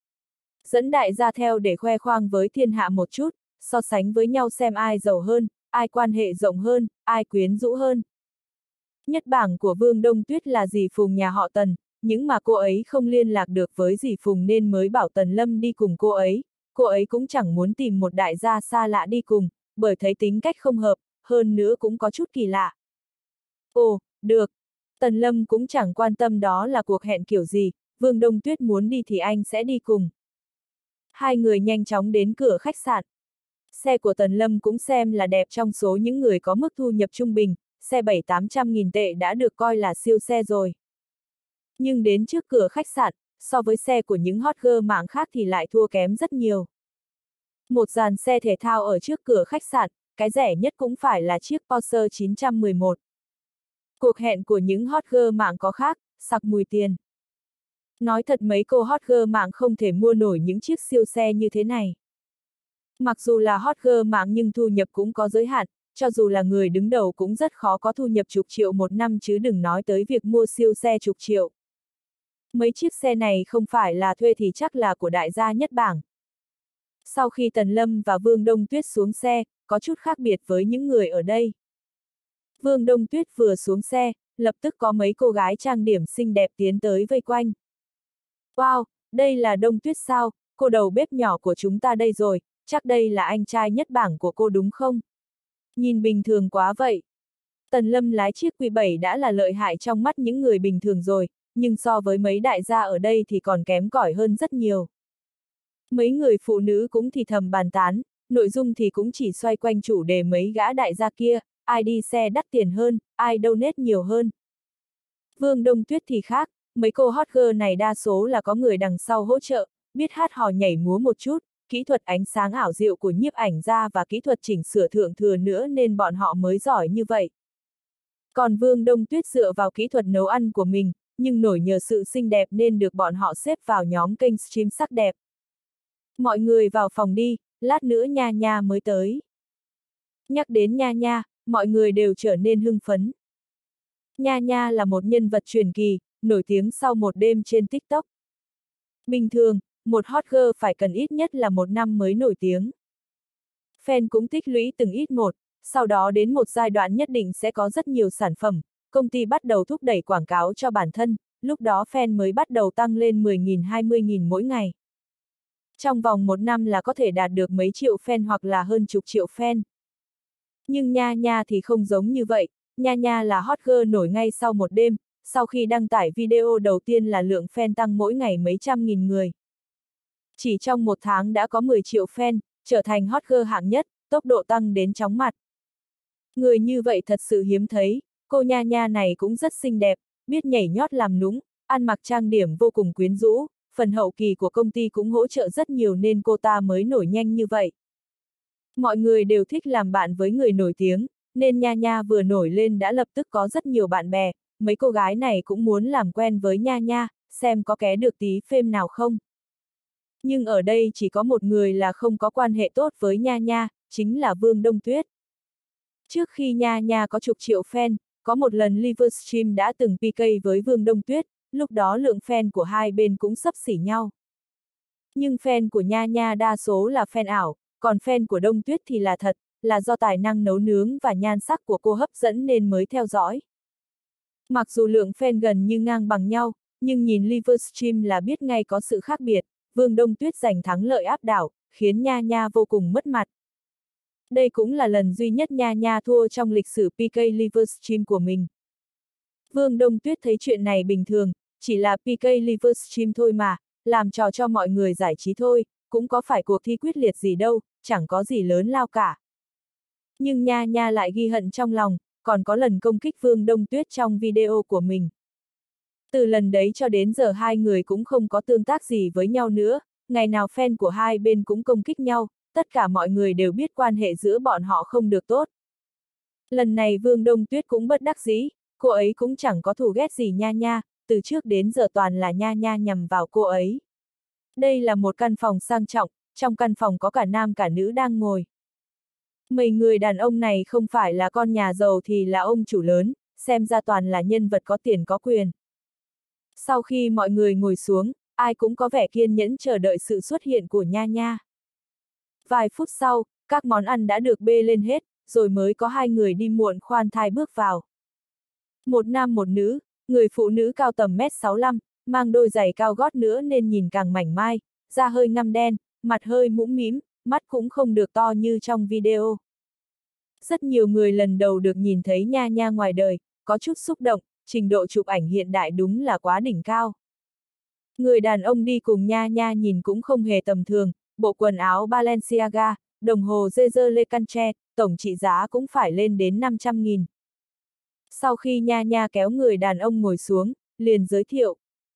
Dẫn đại gia theo để khoe khoang với thiên hạ một chút, so sánh với nhau xem ai giàu hơn, ai quan hệ rộng hơn, ai quyến rũ hơn. Nhất bảng của Vương Đông Tuyết là dì Phùng nhà họ Tần, nhưng mà cô ấy không liên lạc được với dì Phùng nên mới bảo Tần Lâm đi cùng cô ấy. Cô ấy cũng chẳng muốn tìm một đại gia xa lạ đi cùng, bởi thấy tính cách không hợp, hơn nữa cũng có chút kỳ lạ. Ồ, được. Tần Lâm cũng chẳng quan tâm đó là cuộc hẹn kiểu gì, Vương Đông Tuyết muốn đi thì anh sẽ đi cùng. Hai người nhanh chóng đến cửa khách sạn. Xe của Tần Lâm cũng xem là đẹp trong số những người có mức thu nhập trung bình, xe bảy tám trăm nghìn tệ đã được coi là siêu xe rồi. Nhưng đến trước cửa khách sạn, so với xe của những hot girl mạng khác thì lại thua kém rất nhiều. Một dàn xe thể thao ở trước cửa khách sạn, cái rẻ nhất cũng phải là chiếc Porsche chín một một. Cuộc hẹn của những hot girl mạng có khác, sặc mùi tiền. Nói thật mấy cô hot girl mạng không thể mua nổi những chiếc siêu xe như thế này. Mặc dù là hot girl mạng nhưng thu nhập cũng có giới hạn, cho dù là người đứng đầu cũng rất khó có thu nhập chục triệu một năm chứ đừng nói tới việc mua siêu xe chục triệu. Mấy chiếc xe này không phải là thuê thì chắc là của đại gia nhất bảng. Sau khi Tần Lâm và Vương Đông Tuyết xuống xe, có chút khác biệt với những người ở đây. Vương Đông Tuyết vừa xuống xe, lập tức có mấy cô gái trang điểm xinh đẹp tiến tới vây quanh. Wow, đây là Đông Tuyết sao, cô đầu bếp nhỏ của chúng ta đây rồi, chắc đây là anh trai nhất bảng của cô đúng không? Nhìn bình thường quá vậy. Tần Lâm lái chiếc Q bảy đã là lợi hại trong mắt những người bình thường rồi, nhưng so với mấy đại gia ở đây thì còn kém cỏi hơn rất nhiều. Mấy người phụ nữ cũng thì thầm bàn tán, nội dung thì cũng chỉ xoay quanh chủ đề mấy gã đại gia kia, ai đi xe đắt tiền hơn, ai donate nhiều hơn. Vương Đông Tuyết thì khác, mấy cô hot girl này đa số là có người đằng sau hỗ trợ, biết hát hò nhảy múa một chút, kỹ thuật ánh sáng ảo diệu của nhiếp ảnh gia và kỹ thuật chỉnh sửa thượng thừa nữa nên bọn họ mới giỏi như vậy. Còn Vương Đông Tuyết dựa vào kỹ thuật nấu ăn của mình, nhưng nổi nhờ sự xinh đẹp nên được bọn họ xếp vào nhóm kênh stream sắc đẹp. Mọi người vào phòng đi, lát nữa Nha Nha mới tới. Nhắc đến Nha Nha, mọi người đều trở nên hưng phấn. Nha Nha là một nhân vật truyền kỳ, nổi tiếng sau một đêm trên TikTok. Bình thường, một hot girl phải cần ít nhất là một năm mới nổi tiếng. Fan cũng tích lũy từng ít một, sau đó đến một giai đoạn nhất định sẽ có rất nhiều sản phẩm, công ty bắt đầu thúc đẩy quảng cáo cho bản thân, lúc đó fan mới bắt đầu tăng lên mười nghìn hai mươi nghìn mỗi ngày. Trong vòng một năm là có thể đạt được mấy triệu fan hoặc là hơn chục triệu fan. Nhưng Nha Nha thì không giống như vậy, Nha Nha là hot girl nổi ngay sau một đêm, sau khi đăng tải video đầu tiên là lượng fan tăng mỗi ngày mấy trăm nghìn người. Chỉ trong một tháng đã có mười triệu fan, trở thành hot girl hạng nhất, tốc độ tăng đến chóng mặt. Người như vậy thật sự hiếm thấy, cô Nha Nha này cũng rất xinh đẹp, biết nhảy nhót làm nũng, ăn mặc trang điểm vô cùng quyến rũ, phần hậu kỳ của công ty cũng hỗ trợ rất nhiều nên cô ta mới nổi nhanh như vậy. Mọi người đều thích làm bạn với người nổi tiếng, nên Nha Nha vừa nổi lên đã lập tức có rất nhiều bạn bè, mấy cô gái này cũng muốn làm quen với Nha Nha, xem có ké được tí phêm nào không. Nhưng ở đây chỉ có một người là không có quan hệ tốt với Nha Nha, chính là Vương Đông Tuyết. Trước khi Nha Nha có chục triệu fan, có một lần Livestream đã từng pê ca với Vương Đông Tuyết, lúc đó lượng fan của hai bên cũng xấp xỉ nhau. Nhưng fan của Nha Nha đa số là fan ảo, còn fan của Đông Tuyết thì là thật, là do tài năng nấu nướng và nhan sắc của cô hấp dẫn nên mới theo dõi. Mặc dù lượng fan gần như ngang bằng nhau, nhưng nhìn Livestream là biết ngay có sự khác biệt, Vương Đông Tuyết giành thắng lợi áp đảo, khiến Nha Nha vô cùng mất mặt. Đây cũng là lần duy nhất Nha Nha thua trong lịch sử pê ca Livestream của mình. Vương Đông Tuyết thấy chuyện này bình thường, chỉ là pê ca Livestream thôi mà, làm trò cho mọi người giải trí thôi, cũng có phải cuộc thi quyết liệt gì đâu, chẳng có gì lớn lao cả. Nhưng Nha Nha lại ghi hận trong lòng, còn có lần công kích Vương Đông Tuyết trong video của mình. Từ lần đấy cho đến giờ hai người cũng không có tương tác gì với nhau nữa, ngày nào fan của hai bên cũng công kích nhau, tất cả mọi người đều biết quan hệ giữa bọn họ không được tốt. Lần này Vương Đông Tuyết cũng bất đắc dĩ, cô ấy cũng chẳng có thù ghét gì Nha Nha, từ trước đến giờ toàn là Nha Nha nhằm vào cô ấy. Đây là một căn phòng sang trọng, trong căn phòng có cả nam cả nữ đang ngồi. Mấy người đàn ông này không phải là con nhà giàu thì là ông chủ lớn, xem ra toàn là nhân vật có tiền có quyền. Sau khi mọi người ngồi xuống, ai cũng có vẻ kiên nhẫn chờ đợi sự xuất hiện của Nha Nha. Vài phút sau, các món ăn đã được bê lên hết, rồi mới có hai người đi muộn khoan thai bước vào. Một nam một nữ, người phụ nữ cao tầm mét sáu mươi lăm, mang đôi giày cao gót nữa nên nhìn càng mảnh mai, da hơi ngăm đen, mặt hơi mũm mĩm, mắt cũng không được to như trong video. Rất nhiều người lần đầu được nhìn thấy Nha Nha ngoài đời, có chút xúc động, trình độ chụp ảnh hiện đại đúng là quá đỉnh cao. Người đàn ông đi cùng Nha Nha nhìn cũng không hề tầm thường, bộ quần áo Balenciaga, đồng hồ Jaeger LeCoultre, tổng trị giá cũng phải lên đến năm trăm nghìn. Sau khi Nha Nha kéo người đàn ông ngồi xuống, liền giới thiệu.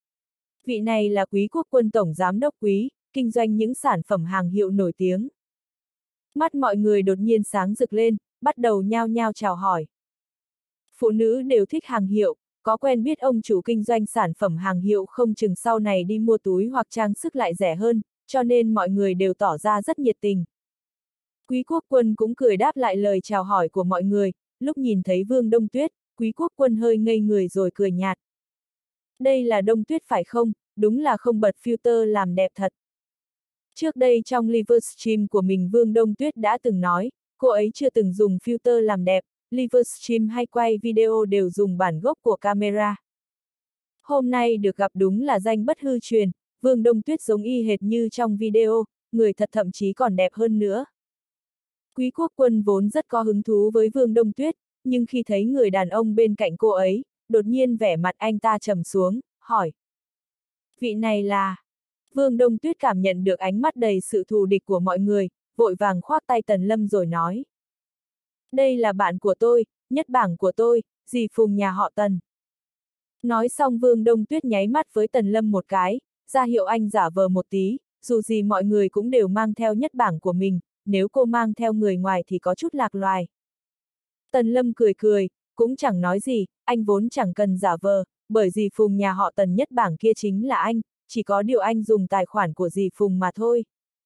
Vị này là Quý Quốc Quân Tổng Giám đốc Quý, kinh doanh những sản phẩm hàng hiệu nổi tiếng. Mắt mọi người đột nhiên sáng rực lên, bắt đầu nhao nhao chào hỏi. Phụ nữ đều thích hàng hiệu, có quen biết ông chủ kinh doanh sản phẩm hàng hiệu không chừng sau này đi mua túi hoặc trang sức lại rẻ hơn, cho nên mọi người đều tỏ ra rất nhiệt tình. Quý Quốc Quân cũng cười đáp lại lời chào hỏi của mọi người, lúc nhìn thấy Vương Đông Tuyết, Quý Quốc Quân hơi ngây người rồi cười nhạt. Đây là Đông Tuyết phải không, đúng là không bật filter làm đẹp thật. Trước đây trong Livestream của mình Vương Đông Tuyết đã từng nói, cô ấy chưa từng dùng filter làm đẹp, Livestream hay quay video đều dùng bản gốc của camera. Hôm nay được gặp đúng là danh bất hư truyền, Vương Đông Tuyết giống y hệt như trong video, người thật thậm chí còn đẹp hơn nữa. Quý Quốc Quân vốn rất có hứng thú với Vương Đông Tuyết, nhưng khi thấy người đàn ông bên cạnh cô ấy, đột nhiên vẻ mặt anh ta trầm xuống, hỏi. Vị này là... Vương Đông Tuyết cảm nhận được ánh mắt đầy sự thù địch của mọi người, vội vàng khoác tay Tần Lâm rồi nói. Đây là bạn của tôi, nhất bảng của tôi, dì Phùng nhà họ Tần. Nói xong Vương Đông Tuyết nháy mắt với Tần Lâm một cái, ra hiệu anh giả vờ một tí, dù gì mọi người cũng đều mang theo nhất bảng của mình, nếu cô mang theo người ngoài thì có chút lạc loài. Tần Lâm cười cười, cũng chẳng nói gì, anh vốn chẳng cần giả vờ, bởi dì Phùng nhà họ Tần nhất bảng kia chính là anh, chỉ có điều anh dùng tài khoản của dì Phùng mà thôi.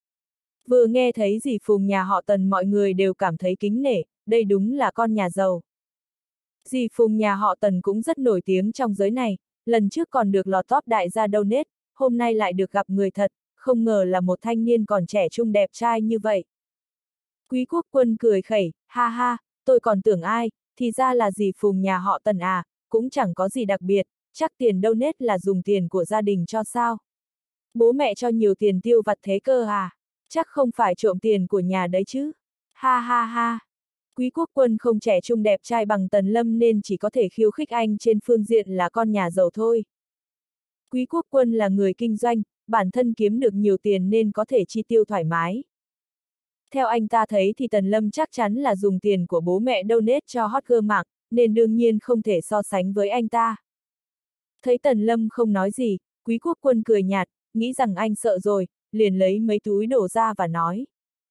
Vừa nghe thấy dì Phùng nhà họ Tần mọi người đều cảm thấy kính nể, đây đúng là con nhà giàu. Dì Phùng nhà họ Tần cũng rất nổi tiếng trong giới này, lần trước còn được lọt top đại gia donate, hôm nay lại được gặp người thật, không ngờ là một thanh niên còn trẻ trung đẹp trai như vậy. Quý Quốc Quân cười khẩy, ha ha, tôi còn tưởng ai, thì ra là dì Phùng nhà họ Tần à, cũng chẳng có gì đặc biệt, chắc tiền donate là dùng tiền của gia đình cho sao. Bố mẹ cho nhiều tiền tiêu vặt thế cơ à, chắc không phải trộm tiền của nhà đấy chứ, ha ha ha. Quý Quốc Quân không trẻ trung đẹp trai bằng Tần Lâm nên chỉ có thể khiêu khích anh trên phương diện là con nhà giàu thôi. Quý Quốc Quân là người kinh doanh, bản thân kiếm được nhiều tiền nên có thể chi tiêu thoải mái. Theo anh ta thấy thì Tần Lâm chắc chắn là dùng tiền của bố mẹ donate cho hot girl mạng, nên đương nhiên không thể so sánh với anh ta. Thấy Tần Lâm không nói gì, Quý Quốc Quân cười nhạt, nghĩ rằng anh sợ rồi, liền lấy mấy túi đồ ra và nói.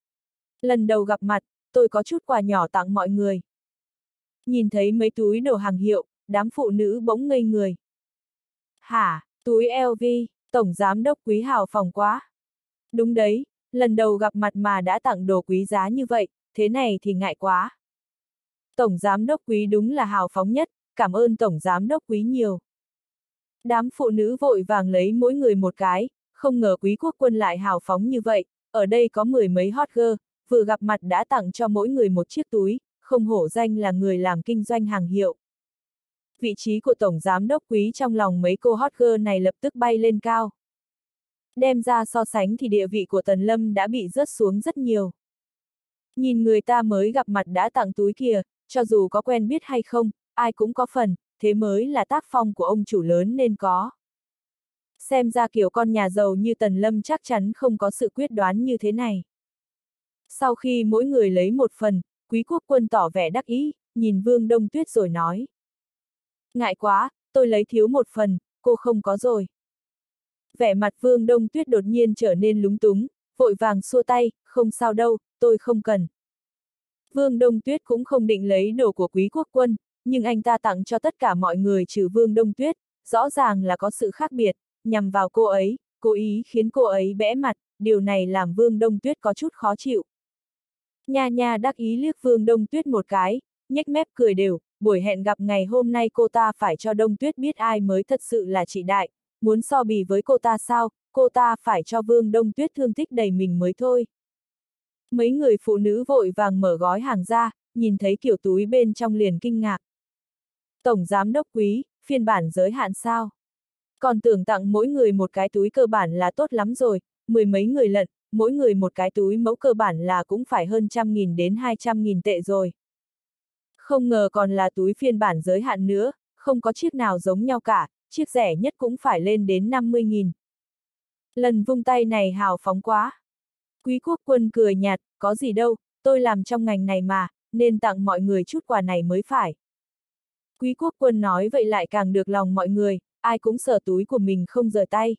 Lần đầu gặp mặt, tôi có chút quà nhỏ tặng mọi người. Nhìn thấy mấy túi đồ hàng hiệu, đám phụ nữ bỗng ngây người. Hả, túi lờ vê, Tổng Giám đốc Quý hào phóng quá. Đúng đấy, lần đầu gặp mặt mà đã tặng đồ quý giá như vậy, thế này thì ngại quá. Tổng Giám đốc Quý đúng là hào phóng nhất, cảm ơn Tổng Giám đốc Quý nhiều. Đám phụ nữ vội vàng lấy mỗi người một cái, không ngờ Quý Quốc Quân lại hào phóng như vậy, ở đây có mười mấy hot girl, vừa gặp mặt đã tặng cho mỗi người một chiếc túi, không hổ danh là người làm kinh doanh hàng hiệu. Vị trí của Tổng Giám Đốc Quý trong lòng mấy cô hot girl này lập tức bay lên cao. Đem ra so sánh thì địa vị của Tần Lâm đã bị rớt xuống rất nhiều. Nhìn người ta mới gặp mặt đã tặng túi kìa, cho dù có quen biết hay không, ai cũng có phần, thế mới là tác phong của ông chủ lớn nên có. Xem ra kiểu con nhà giàu như Tần Lâm chắc chắn không có sự quyết đoán như thế này. Sau khi mỗi người lấy một phần, Quý Quốc Quân tỏ vẻ đắc ý, nhìn Vương Đông Tuyết rồi nói. Ngại quá, tôi lấy thiếu một phần, cô không có rồi. Vẻ mặt Vương Đông Tuyết đột nhiên trở nên lúng túng, vội vàng xua tay, không sao đâu, tôi không cần. Vương Đông Tuyết cũng không định lấy đồ của Quý Quốc Quân, nhưng anh ta tặng cho tất cả mọi người trừ Vương Đông Tuyết, rõ ràng là có sự khác biệt, nhằm vào cô ấy, cố ý khiến cô ấy bẽ mặt, điều này làm Vương Đông Tuyết có chút khó chịu. Nha Nha đắc ý liếc Vương Đông Tuyết một cái, nhếch mép cười đều, buổi hẹn gặp ngày hôm nay cô ta phải cho Đông Tuyết biết ai mới thật sự là chị đại, muốn so bì với cô ta sao, cô ta phải cho Vương Đông Tuyết thương tích đầy mình mới thôi. Mấy người phụ nữ vội vàng mở gói hàng ra, nhìn thấy kiểu túi bên trong liền kinh ngạc. Tổng Giám Đốc Quý, phiên bản giới hạn sao? Còn tưởng tặng mỗi người một cái túi cơ bản là tốt lắm rồi, mười mấy người lận, mỗi người một cái túi mẫu cơ bản là cũng phải hơn trăm nghìn đến hai trăm nghìn tệ rồi. Không ngờ còn là túi phiên bản giới hạn nữa, không có chiếc nào giống nhau cả, chiếc rẻ nhất cũng phải lên đến năm mươi nghìn. Lần vung tay này hào phóng quá. Quý Quốc Quân cười nhạt, có gì đâu, tôi làm trong ngành này mà, nên tặng mọi người chút quà này mới phải. Quý Quốc Quân nói vậy lại càng được lòng mọi người, ai cũng sờ túi của mình không rời tay.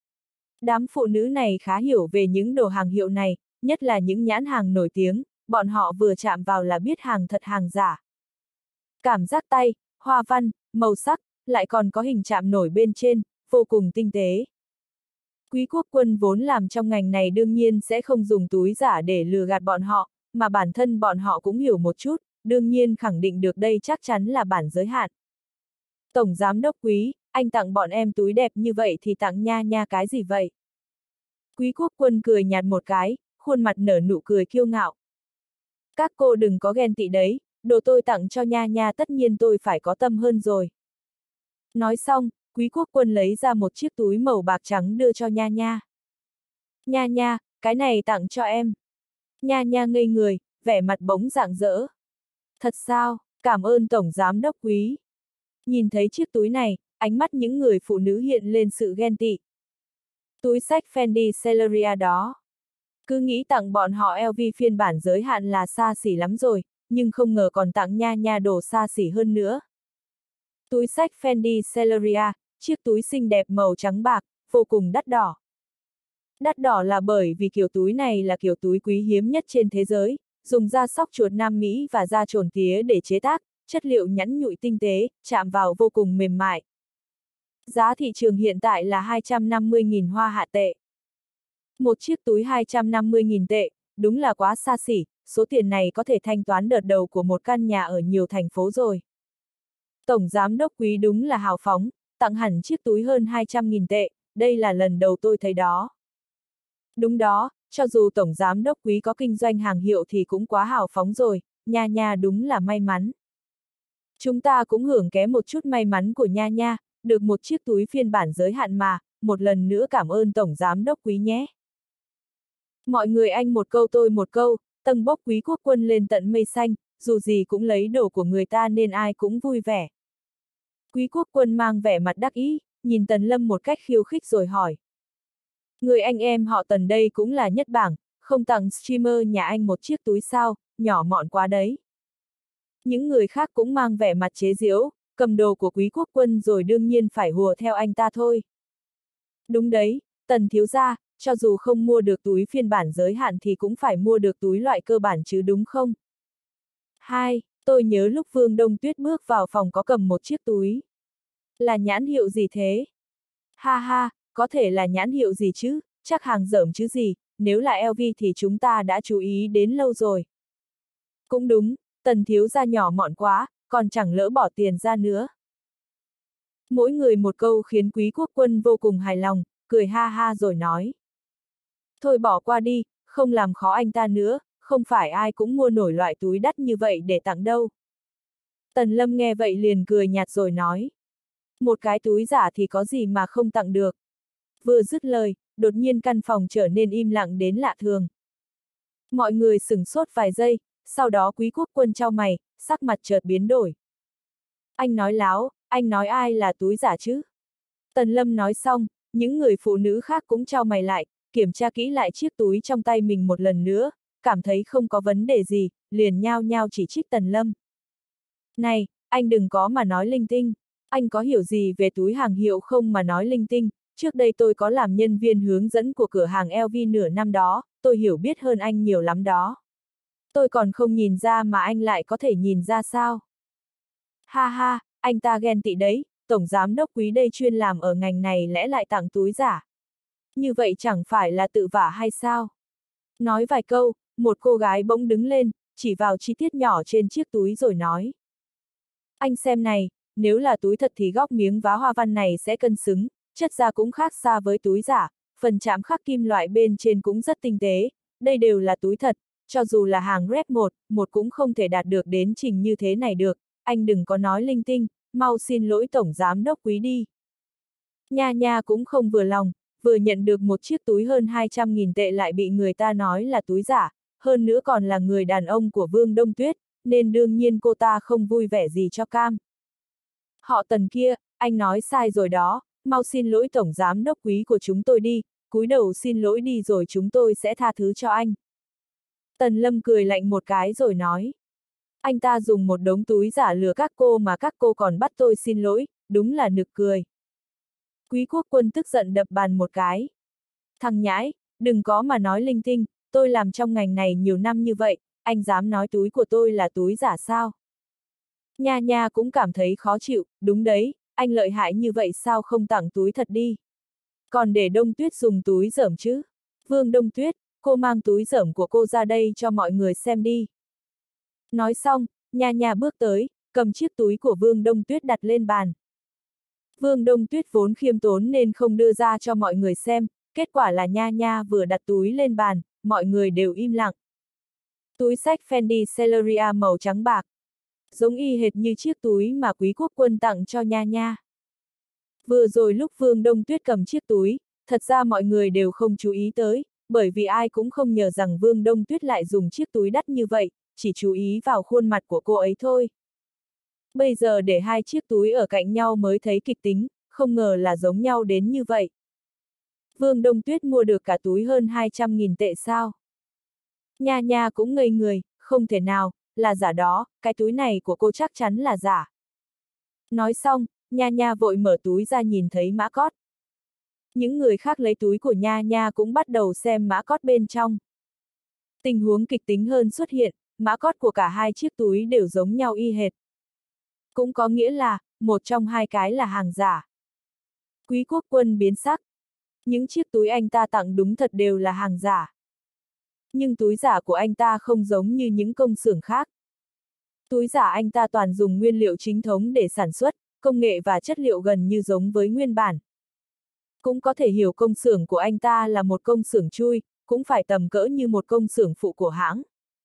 Đám phụ nữ này khá hiểu về những đồ hàng hiệu này, nhất là những nhãn hàng nổi tiếng, bọn họ vừa chạm vào là biết hàng thật hàng giả. Cảm giác tay, hoa văn, màu sắc, lại còn có hình chạm nổi bên trên, vô cùng tinh tế. Quý Quốc Quân vốn làm trong ngành này đương nhiên sẽ không dùng túi giả để lừa gạt bọn họ, mà bản thân bọn họ cũng hiểu một chút, đương nhiên khẳng định được đây chắc chắn là bản giới hạn. Tổng Giám Đốc Quý, anh tặng bọn em túi đẹp như vậy thì tặng Nha Nha cái gì vậy? Quý Quốc Quân cười nhạt một cái, khuôn mặt nở nụ cười kiêu ngạo. Các cô đừng có ghen tị đấy, đồ tôi tặng cho Nha Nha tất nhiên tôi phải có tâm hơn rồi. Nói xong, Quý Quốc Quân lấy ra một chiếc túi màu bạc trắng đưa cho Nha Nha. Nha Nha, cái này tặng cho em. Nha Nha ngây người, vẻ mặt bỗng rạng rỡ. Thật sao, cảm ơn Tổng Giám Đốc Quý. Nhìn thấy chiếc túi này, ánh mắt những người phụ nữ hiện lên sự ghen tị. Túi xách Fendi Celeria đó. Cứ nghĩ tặng bọn họ lờ vê phiên bản giới hạn là xa xỉ lắm rồi, nhưng không ngờ còn tặng Nha Nha đồ xa xỉ hơn nữa. Túi xách Fendi Celeria, chiếc túi xinh đẹp màu trắng bạc, vô cùng đắt đỏ. Đắt đỏ là bởi vì kiểu túi này là kiểu túi quý hiếm nhất trên thế giới, dùng da sóc chuột Nam Mỹ và da trồn tía để chế tác, chất liệu nhẵn nhụi tinh tế, chạm vào vô cùng mềm mại. Giá thị trường hiện tại là hai trăm năm mươi nghìn hoa hạ tệ. Một chiếc túi hai trăm năm mươi nghìn tệ, đúng là quá xa xỉ, số tiền này có thể thanh toán đợt đầu của một căn nhà ở nhiều thành phố rồi. Tổng Giám Đốc Quý đúng là hào phóng, tặng hẳn chiếc túi hơn hai trăm nghìn tệ, đây là lần đầu tôi thấy đó. Đúng đó, cho dù Tổng Giám Đốc Quý có kinh doanh hàng hiệu thì cũng quá hào phóng rồi, Nha Nha đúng là may mắn. Chúng ta cũng hưởng ké một chút may mắn của Nha Nha, được một chiếc túi phiên bản giới hạn mà, một lần nữa cảm ơn Tổng Giám Đốc Quý nhé. Mọi người anh một câu tôi một câu, tâng bốc Quý Quốc Quân lên tận mây xanh, dù gì cũng lấy đồ của người ta nên ai cũng vui vẻ. Quý Quốc Quân mang vẻ mặt đắc ý, nhìn Tần Lâm một cách khiêu khích rồi hỏi. Người anh em họ Tần đây cũng là nhất bảng, không tặng streamer nhà anh một chiếc túi sao, nhỏ mọn quá đấy. Những người khác cũng mang vẻ mặt chế giễu, cầm đồ của Quý Quốc Quân rồi đương nhiên phải hùa theo anh ta thôi. Đúng đấy, Tần thiếu gia, cho dù không mua được túi phiên bản giới hạn thì cũng phải mua được túi loại cơ bản chứ đúng không? Hai, tôi nhớ lúc Vương Đông Tuyết bước vào phòng có cầm một chiếc túi. Là nhãn hiệu gì thế? Ha ha, có thể là nhãn hiệu gì chứ, chắc hàng dởm chứ gì, nếu là lờ vê thì chúng ta đã chú ý đến lâu rồi. Cũng đúng, Tần thiếu gia nhỏ mọn quá, còn chẳng lỡ bỏ tiền ra nữa. Mỗi người một câu khiến Quý Quốc Quân vô cùng hài lòng, cười ha ha rồi nói. Thôi bỏ qua đi, không làm khó anh ta nữa, không phải ai cũng mua nổi loại túi đắt như vậy để tặng đâu. Tần Lâm nghe vậy liền cười nhạt rồi nói. Một cái túi giả thì có gì mà không tặng được. Vừa dứt lời, đột nhiên căn phòng trở nên im lặng đến lạ thường. Mọi người sửng sốt vài giây, sau đó Quý Quốc Quân chau mày, sắc mặt chợt biến đổi. Anh nói láo, anh nói ai là túi giả chứ? Tần Lâm nói xong, những người phụ nữ khác cũng chau mày lại, kiểm tra kỹ lại chiếc túi trong tay mình một lần nữa, cảm thấy không có vấn đề gì, liền nhao nhao chỉ trích Tần Lâm. Này, anh đừng có mà nói linh tinh, anh có hiểu gì về túi hàng hiệu không mà nói linh tinh, trước đây tôi có làm nhân viên hướng dẫn của cửa hàng L V nửa năm đó, tôi hiểu biết hơn anh nhiều lắm đó. Tôi còn không nhìn ra mà anh lại có thể nhìn ra sao? Ha ha, anh ta ghen tị đấy, tổng giám đốc Quý đây chuyên làm ở ngành này lẽ lại tặng túi giả. Như vậy chẳng phải là tự vả hay sao? Nói vài câu, một cô gái bỗng đứng lên, chỉ vào chi tiết nhỏ trên chiếc túi rồi nói. Anh xem này, nếu là túi thật thì góc miếng vá hoa văn này sẽ cân xứng, chất da cũng khác xa với túi giả, phần chạm khắc kim loại bên trên cũng rất tinh tế, đây đều là túi thật, cho dù là hàng rep một, một cũng không thể đạt được đến trình như thế này được, anh đừng có nói linh tinh, mau xin lỗi tổng giám đốc Quý đi. Nha nha cũng không vừa lòng, vừa nhận được một chiếc túi hơn hai trăm nghìn tệ lại bị người ta nói là túi giả, hơn nữa còn là người đàn ông của Vương Đông Tuyết, nên đương nhiên cô ta không vui vẻ gì cho cam. Họ Tần kia, anh nói sai rồi đó, mau xin lỗi tổng giám đốc Quý của chúng tôi đi, cúi đầu xin lỗi đi rồi chúng tôi sẽ tha thứ cho anh. Tần Lâm cười lạnh một cái rồi nói. Anh ta dùng một đống túi giả lừa các cô mà các cô còn bắt tôi xin lỗi, đúng là nực cười. Quý Quốc Quân tức giận đập bàn một cái. Thằng nhãi, đừng có mà nói linh tinh, tôi làm trong ngành này nhiều năm như vậy, anh dám nói túi của tôi là túi giả sao? Nha nha cũng cảm thấy khó chịu, đúng đấy, anh lợi hại như vậy sao không tặng túi thật đi? Còn để Đông Tuyết dùng túi giởm chứ? Vương Đông Tuyết, cô mang túi giởm của cô ra đây cho mọi người xem đi. Nói xong, nha nha bước tới, cầm chiếc túi của Vương Đông Tuyết đặt lên bàn. Vương Đông Tuyết vốn khiêm tốn nên không đưa ra cho mọi người xem, kết quả là nha nha vừa đặt túi lên bàn, mọi người đều im lặng. Túi xách Fendi Celeria màu trắng bạc. Giống y hệt như chiếc túi mà Quý Quốc Quân tặng cho nha nha. Vừa rồi lúc Vương Đông Tuyết cầm chiếc túi, thật ra mọi người đều không chú ý tới, bởi vì ai cũng không ngờ rằng Vương Đông Tuyết lại dùng chiếc túi đắt như vậy, chỉ chú ý vào khuôn mặt của cô ấy thôi. Bây giờ để hai chiếc túi ở cạnh nhau mới thấy kịch tính, không ngờ là giống nhau đến như vậy. Vương Đông Tuyết mua được cả túi hơn hai trăm nghìn tệ sao? Nha nha cũng ngây người, không thể nào, là giả đó, cái túi này của cô chắc chắn là giả. Nói xong, nha nha vội mở túi ra nhìn thấy mã cót. Những người khác lấy túi của nha nha cũng bắt đầu xem mã cót bên trong. Tình huống kịch tính hơn xuất hiện, mã cót của cả hai chiếc túi đều giống nhau y hệt. Cũng có nghĩa là, một trong hai cái là hàng giả. Quý Quốc Quân biến sắc. Những chiếc túi anh ta tặng đúng thật đều là hàng giả. Nhưng túi giả của anh ta không giống như những công xưởng khác. Túi giả anh ta toàn dùng nguyên liệu chính thống để sản xuất, công nghệ và chất liệu gần như giống với nguyên bản. Cũng có thể hiểu công xưởng của anh ta là một công xưởng chui, cũng phải tầm cỡ như một công xưởng phụ của hãng.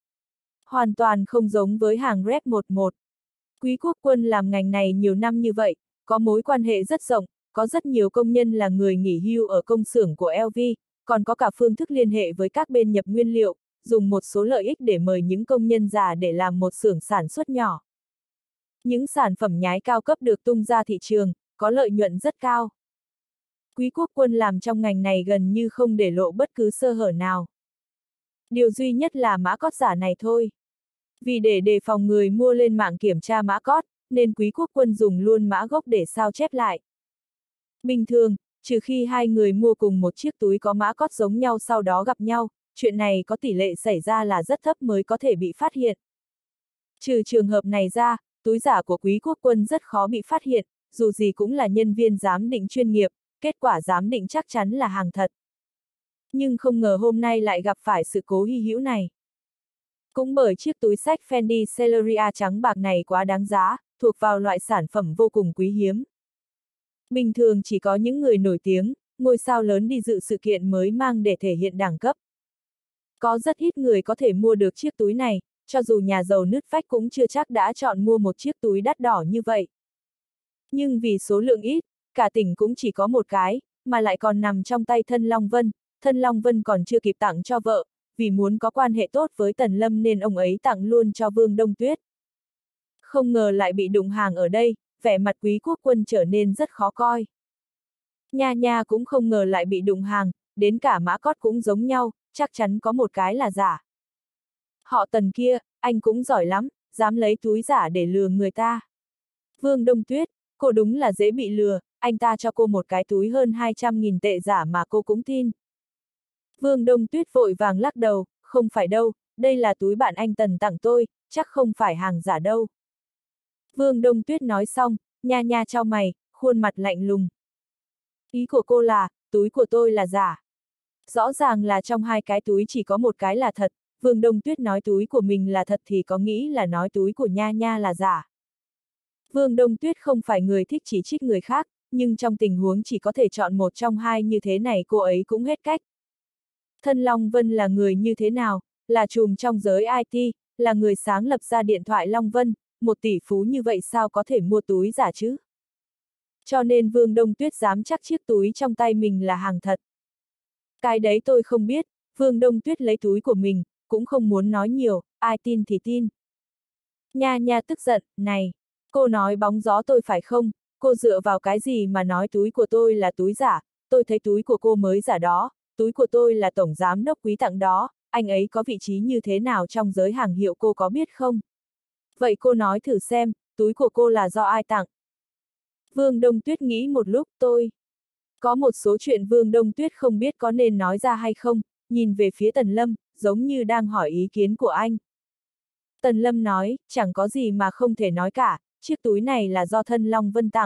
Hoàn toàn không giống với hàng rep một một. Quý Quốc Quân làm ngành này nhiều năm như vậy, có mối quan hệ rất rộng, có rất nhiều công nhân là người nghỉ hưu ở công xưởng của L V, còn có cả phương thức liên hệ với các bên nhập nguyên liệu, dùng một số lợi ích để mời những công nhân già để làm một xưởng sản xuất nhỏ. Những sản phẩm nhái cao cấp được tung ra thị trường, có lợi nhuận rất cao. Quý Quốc Quân làm trong ngành này gần như không để lộ bất cứ sơ hở nào. Điều duy nhất là mã cót giả này thôi. Vì để đề phòng người mua lên mạng kiểm tra mã cót, nên Quý Quốc Quân dùng luôn mã gốc để sao chép lại. Bình thường, trừ khi hai người mua cùng một chiếc túi có mã cót giống nhau sau đó gặp nhau, chuyện này có tỷ lệ xảy ra là rất thấp mới có thể bị phát hiện. Trừ trường hợp này ra, túi giả của Quý Quốc Quân rất khó bị phát hiện, dù gì cũng là nhân viên giám định chuyên nghiệp, kết quả giám định chắc chắn là hàng thật. Nhưng không ngờ hôm nay lại gặp phải sự cố hy hữu này. Cũng bởi chiếc túi xách Fendi Celeria trắng bạc này quá đáng giá, thuộc vào loại sản phẩm vô cùng quý hiếm. Bình thường chỉ có những người nổi tiếng, ngôi sao lớn đi dự sự kiện mới mang để thể hiện đẳng cấp. Có rất ít người có thể mua được chiếc túi này, cho dù nhà giàu nứt vách cũng chưa chắc đã chọn mua một chiếc túi đắt đỏ như vậy. Nhưng vì số lượng ít, cả tỉnh cũng chỉ có một cái, mà lại còn nằm trong tay thân Long Vân, thân Long Vân còn chưa kịp tặng cho vợ, vì muốn có quan hệ tốt với Tần Lâm nên ông ấy tặng luôn cho Vương Đông Tuyết. Không ngờ lại bị đụng hàng ở đây, vẻ mặt Quý Quốc Quân trở nên rất khó coi. Nha Nha cũng không ngờ lại bị đụng hàng, đến cả mã cót cũng giống nhau, chắc chắn có một cái là giả. Họ Tần kia, anh cũng giỏi lắm, dám lấy túi giả để lừa người ta. Vương Đông Tuyết, cô đúng là dễ bị lừa, anh ta cho cô một cái túi hơn hai trăm nghìn tệ giả mà cô cũng tin. Vương Đông Tuyết vội vàng lắc đầu, không phải đâu, đây là túi bạn anh Tần tặng tôi, chắc không phải hàng giả đâu. Vương Đông Tuyết nói xong, Nha Nha chau mày, khuôn mặt lạnh lùng. Ý của cô là, túi của tôi là giả. Rõ ràng là trong hai cái túi chỉ có một cái là thật, Vương Đông Tuyết nói túi của mình là thật thì có nghĩ là nói túi của Nha Nha là giả. Vương Đông Tuyết không phải người thích chỉ trích người khác, nhưng trong tình huống chỉ có thể chọn một trong hai như thế này cô ấy cũng hết cách. Thân Long Vân là người như thế nào, là trùm trong giới i tê, là người sáng lập ra điện thoại Long Vân, một tỷ phú như vậy sao có thể mua túi giả chứ? Cho nên Vương Đông Tuyết dám chắc chiếc túi trong tay mình là hàng thật. Cái đấy tôi không biết, Vương Đông Tuyết lấy túi của mình, cũng không muốn nói nhiều, ai tin thì tin. Nha Nha tức giận, này, cô nói bóng gió tôi phải không, cô dựa vào cái gì mà nói túi của tôi là túi giả, tôi thấy túi của cô mới giả đó, túi của tôi là tổng giám đốc Quý tặng đó, anh ấy có vị trí như thế nào trong giới hàng hiệu cô có biết không? Vậy cô nói thử xem, túi của cô là do ai tặng? Vương Đông Tuyết nghĩ một lúc, tôi. Có một số chuyện Vương Đông Tuyết không biết có nên nói ra hay không, nhìn về phía Tần Lâm, giống như đang hỏi ý kiến của anh. Tần Lâm nói, chẳng có gì mà không thể nói cả, chiếc túi này là do thân Long Vân tặng.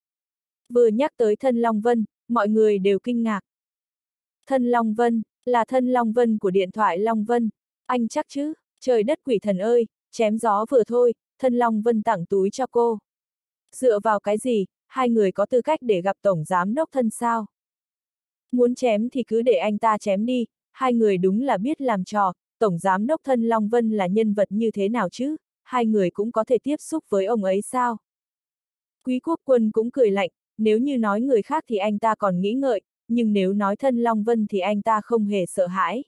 Vừa nhắc tới thân Long Vân, mọi người đều kinh ngạc. Thân Long Vân, là thân Long Vân của điện thoại Long Vân, anh chắc chứ, trời đất quỷ thần ơi, chém gió vừa thôi, thân Long Vân tặng túi cho cô. Dựa vào cái gì, hai người có tư cách để gặp tổng giám đốc thân sao? Muốn chém thì cứ để anh ta chém đi, hai người đúng là biết làm trò, tổng giám đốc thân Long Vân là nhân vật như thế nào chứ, hai người cũng có thể tiếp xúc với ông ấy sao? Quý Quốc Quân cũng cười lạnh, nếu như nói người khác thì anh ta còn nghĩ ngợi, nhưng nếu nói thân Long Vân thì anh ta không hề sợ hãi.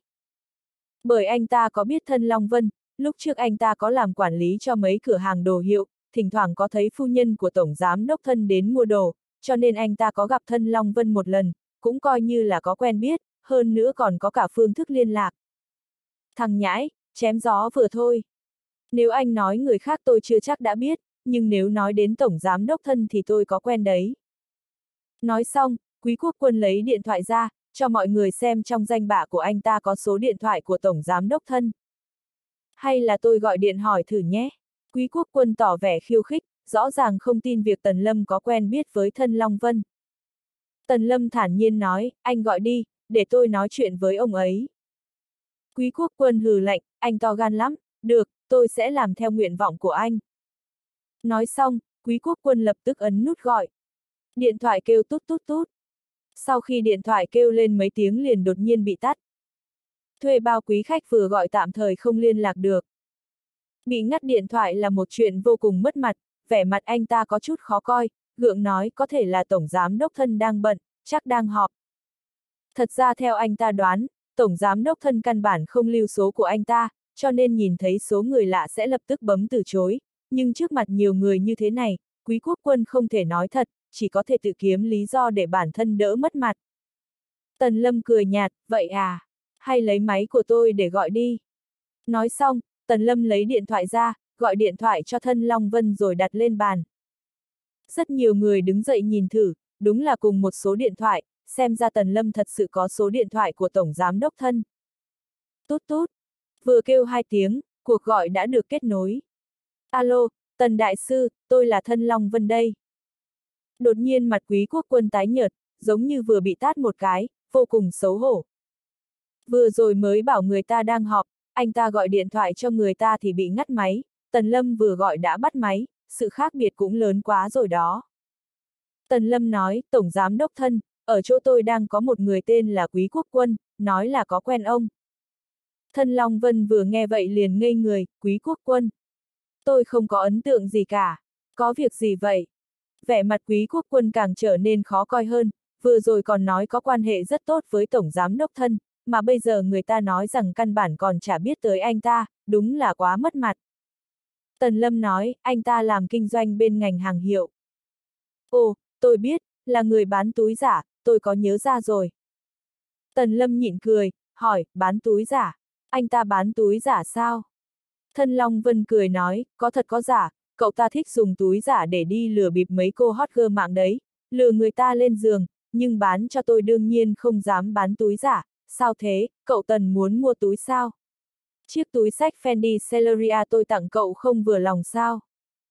Bởi anh ta có biết thân Long Vân, lúc trước anh ta có làm quản lý cho mấy cửa hàng đồ hiệu, thỉnh thoảng có thấy phu nhân của tổng giám đốc thân đến mua đồ, cho nên anh ta có gặp thân Long Vân một lần, cũng coi như là có quen biết, hơn nữa còn có cả phương thức liên lạc. Thằng nhãi, chém gió vừa thôi. Nếu anh nói người khác tôi chưa chắc đã biết, nhưng nếu nói đến tổng giám đốc thân thì tôi có quen đấy. Nói xong, Quý Quốc Quân lấy điện thoại ra, cho mọi người xem trong danh bạ của anh ta có số điện thoại của tổng giám đốc thân. Hay là tôi gọi điện hỏi thử nhé. Quý Quốc Quân tỏ vẻ khiêu khích, rõ ràng không tin việc Tần Lâm có quen biết với thân Long Vân. Tần Lâm thản nhiên nói, anh gọi đi, để tôi nói chuyện với ông ấy. Quý Quốc Quân hừ lạnh, anh to gan lắm, được, tôi sẽ làm theo nguyện vọng của anh. Nói xong, Quý Quốc Quân lập tức ấn nút gọi. Điện thoại kêu tút tút tút. Sau khi điện thoại kêu lên mấy tiếng liền đột nhiên bị tắt. Thuê bao quý khách vừa gọi tạm thời không liên lạc được. Bị ngắt điện thoại là một chuyện vô cùng mất mặt, vẻ mặt anh ta có chút khó coi, gượng nói có thể là tổng giám đốc thân đang bận, chắc đang họp. Thật ra theo anh ta đoán, tổng giám đốc thân căn bản không lưu số của anh ta, cho nên nhìn thấy số người lạ sẽ lập tức bấm từ chối, nhưng trước mặt nhiều người như thế này, Quý Quốc Quân không thể nói thật, chỉ có thể tự kiếm lý do để bản thân đỡ mất mặt. Tần Lâm cười nhạt, vậy à, hay lấy máy của tôi để gọi đi. Nói xong, Tần Lâm lấy điện thoại ra, gọi điện thoại cho thân Long Vân rồi đặt lên bàn. Rất nhiều người đứng dậy nhìn thử, đúng là cùng một số điện thoại, xem ra Tần Lâm thật sự có số điện thoại của tổng giám đốc thân. Tút tút, vừa kêu hai tiếng, cuộc gọi đã được kết nối. Alo, Tần Đại Sư, tôi là thân Long Vân đây. Đột nhiên mặt Quý Quốc Quân tái nhợt, giống như vừa bị tát một cái, vô cùng xấu hổ. Vừa rồi mới bảo người ta đang họp, anh ta gọi điện thoại cho người ta thì bị ngắt máy, Tần Lâm vừa gọi đã bắt máy, sự khác biệt cũng lớn quá rồi đó. Tần Lâm nói, tổng giám đốc thân, ở chỗ tôi đang có một người tên là Quý Quốc Quân, nói là có quen ông. Thân Long Vân vừa nghe vậy liền ngây người, Quý Quốc Quân. Tôi không có ấn tượng gì cả. Có việc gì vậy? Vẻ mặt Quý Quốc Quân càng trở nên khó coi hơn, vừa rồi còn nói có quan hệ rất tốt với Tổng Giám Đốc Thân, mà bây giờ người ta nói rằng căn bản còn chả biết tới anh ta, đúng là quá mất mặt. Tần Lâm nói, anh ta làm kinh doanh bên ngành hàng hiệu. Ồ, tôi biết, là người bán túi giả, tôi có nhớ ra rồi. Tần Lâm nhịn cười, hỏi, bán túi giả? Anh ta bán túi giả sao? Thân Long Vân cười nói, có thật có giả, cậu ta thích dùng túi giả để đi lừa bịp mấy cô hot girl mạng đấy, lừa người ta lên giường, nhưng bán cho tôi đương nhiên không dám bán túi giả, sao thế, cậu Tần muốn mua túi sao? Chiếc túi xách Fendi Celeria tôi tặng cậu không vừa lòng sao?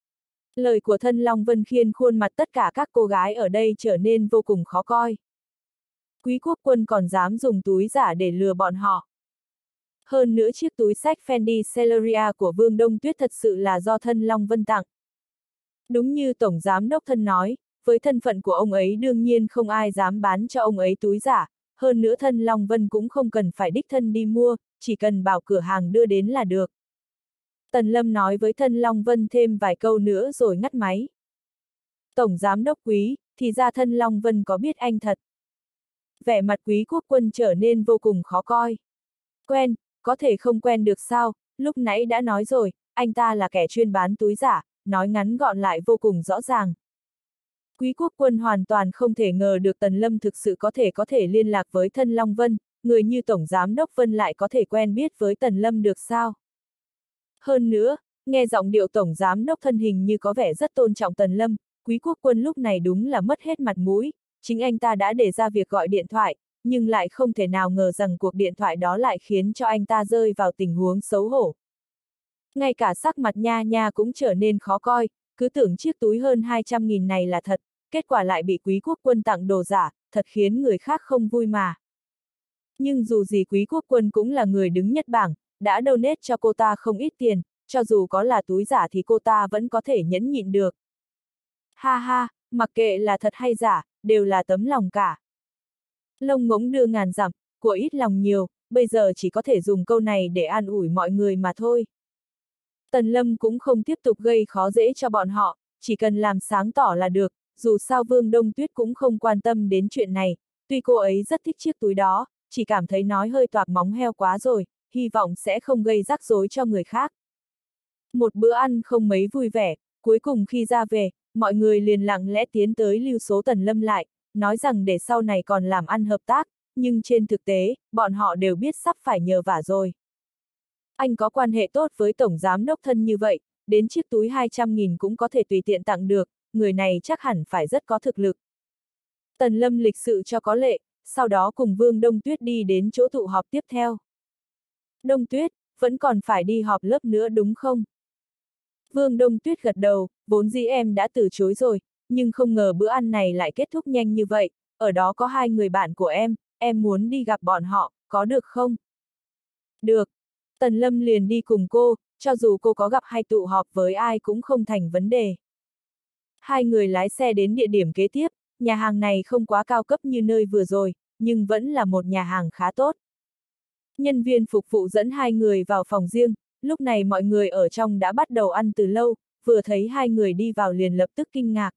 Lời của Thân Long Vân khiến khuôn mặt tất cả các cô gái ở đây trở nên vô cùng khó coi. Quý Quốc Quân còn dám dùng túi giả để lừa bọn họ. Hơn nữa chiếc túi xách Fendi Celeria của Vương Đông Tuyết thật sự là do Thân Long Vân tặng. Đúng như Tổng Giám Đốc Thân nói, với thân phận của ông ấy đương nhiên không ai dám bán cho ông ấy túi giả, hơn nữa Thân Long Vân cũng không cần phải đích thân đi mua, chỉ cần bảo cửa hàng đưa đến là được. Tần Lâm nói với Thân Long Vân thêm vài câu nữa rồi ngắt máy. Tổng Giám Đốc Quý, thì ra Thân Long Vân có biết anh thật. Vẻ mặt Quý Quốc Quân trở nên vô cùng khó coi. Quen, có thể không quen được sao, lúc nãy đã nói rồi, anh ta là kẻ chuyên bán túi giả, nói ngắn gọn lại vô cùng rõ ràng. Quý Quốc Quân hoàn toàn không thể ngờ được Tần Lâm thực sự có thể có thể liên lạc với Thân Long Vân, người như Tổng Giám Đốc Vân lại có thể quen biết với Tần Lâm được sao. Hơn nữa, nghe giọng điệu Tổng Giám Đốc Thân hình như có vẻ rất tôn trọng Tần Lâm, Quý Quốc Quân lúc này đúng là mất hết mặt mũi, chính anh ta đã đề ra việc gọi điện thoại, nhưng lại không thể nào ngờ rằng cuộc điện thoại đó lại khiến cho anh ta rơi vào tình huống xấu hổ. Ngay cả sắc mặt Nha Nha cũng trở nên khó coi, cứ tưởng chiếc túi hơn hai trăm nghìn này là thật, kết quả lại bị Quý Quốc Quân tặng đồ giả, thật khiến người khác không vui mà. Nhưng dù gì Quý Quốc Quân cũng là người đứng nhất bảng, đã donate cho cô ta không ít tiền, cho dù có là túi giả thì cô ta vẫn có thể nhẫn nhịn được. Ha ha, mặc kệ là thật hay giả, đều là tấm lòng cả. Lông ngỗng đưa ngàn dặm, của ít lòng nhiều, bây giờ chỉ có thể dùng câu này để an ủi mọi người mà thôi. Tần Lâm cũng không tiếp tục gây khó dễ cho bọn họ, chỉ cần làm sáng tỏ là được, dù sao Vương Đông Tuyết cũng không quan tâm đến chuyện này, tuy cô ấy rất thích chiếc túi đó, chỉ cảm thấy nói hơi toạc móng heo quá rồi, hy vọng sẽ không gây rắc rối cho người khác. Một bữa ăn không mấy vui vẻ, cuối cùng khi ra về, mọi người liền lặng lẽ tiến tới lưu số Tần Lâm lại, nói rằng để sau này còn làm ăn hợp tác, nhưng trên thực tế, bọn họ đều biết sắp phải nhờ vả rồi. Anh có quan hệ tốt với Tổng Giám Đốc Thân như vậy, đến chiếc túi hai trăm nghìn cũng có thể tùy tiện tặng được, người này chắc hẳn phải rất có thực lực. Tần Lâm lịch sự cho có lệ, sau đó cùng Vương Đông Tuyết đi đến chỗ tụ họp tiếp theo. Đông Tuyết, vẫn còn phải đi họp lớp nữa đúng không? Vương Đông Tuyết gật đầu, vốn dĩ em đã từ chối rồi, nhưng không ngờ bữa ăn này lại kết thúc nhanh như vậy, ở đó có hai người bạn của em, em muốn đi gặp bọn họ, có được không? Được. Tần Lâm liền đi cùng cô, cho dù cô có gặp hay tụ họp với ai cũng không thành vấn đề. Hai người lái xe đến địa điểm kế tiếp, nhà hàng này không quá cao cấp như nơi vừa rồi, nhưng vẫn là một nhà hàng khá tốt. Nhân viên phục vụ dẫn hai người vào phòng riêng, lúc này mọi người ở trong đã bắt đầu ăn từ lâu, vừa thấy hai người đi vào liền lập tức kinh ngạc.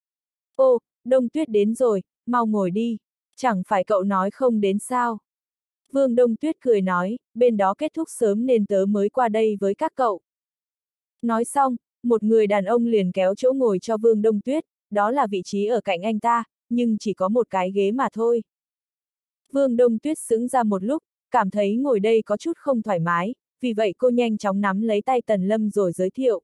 Ô, Đông Tuyết đến rồi, mau ngồi đi, chẳng phải cậu nói không đến sao? Vương Đông Tuyết cười nói, bên đó kết thúc sớm nên tớ mới qua đây với các cậu. Nói xong, một người đàn ông liền kéo chỗ ngồi cho Vương Đông Tuyết, đó là vị trí ở cạnh anh ta, nhưng chỉ có một cái ghế mà thôi. Vương Đông Tuyết sững ra một lúc, cảm thấy ngồi đây có chút không thoải mái, vì vậy cô nhanh chóng nắm lấy tay Tần Lâm rồi giới thiệu.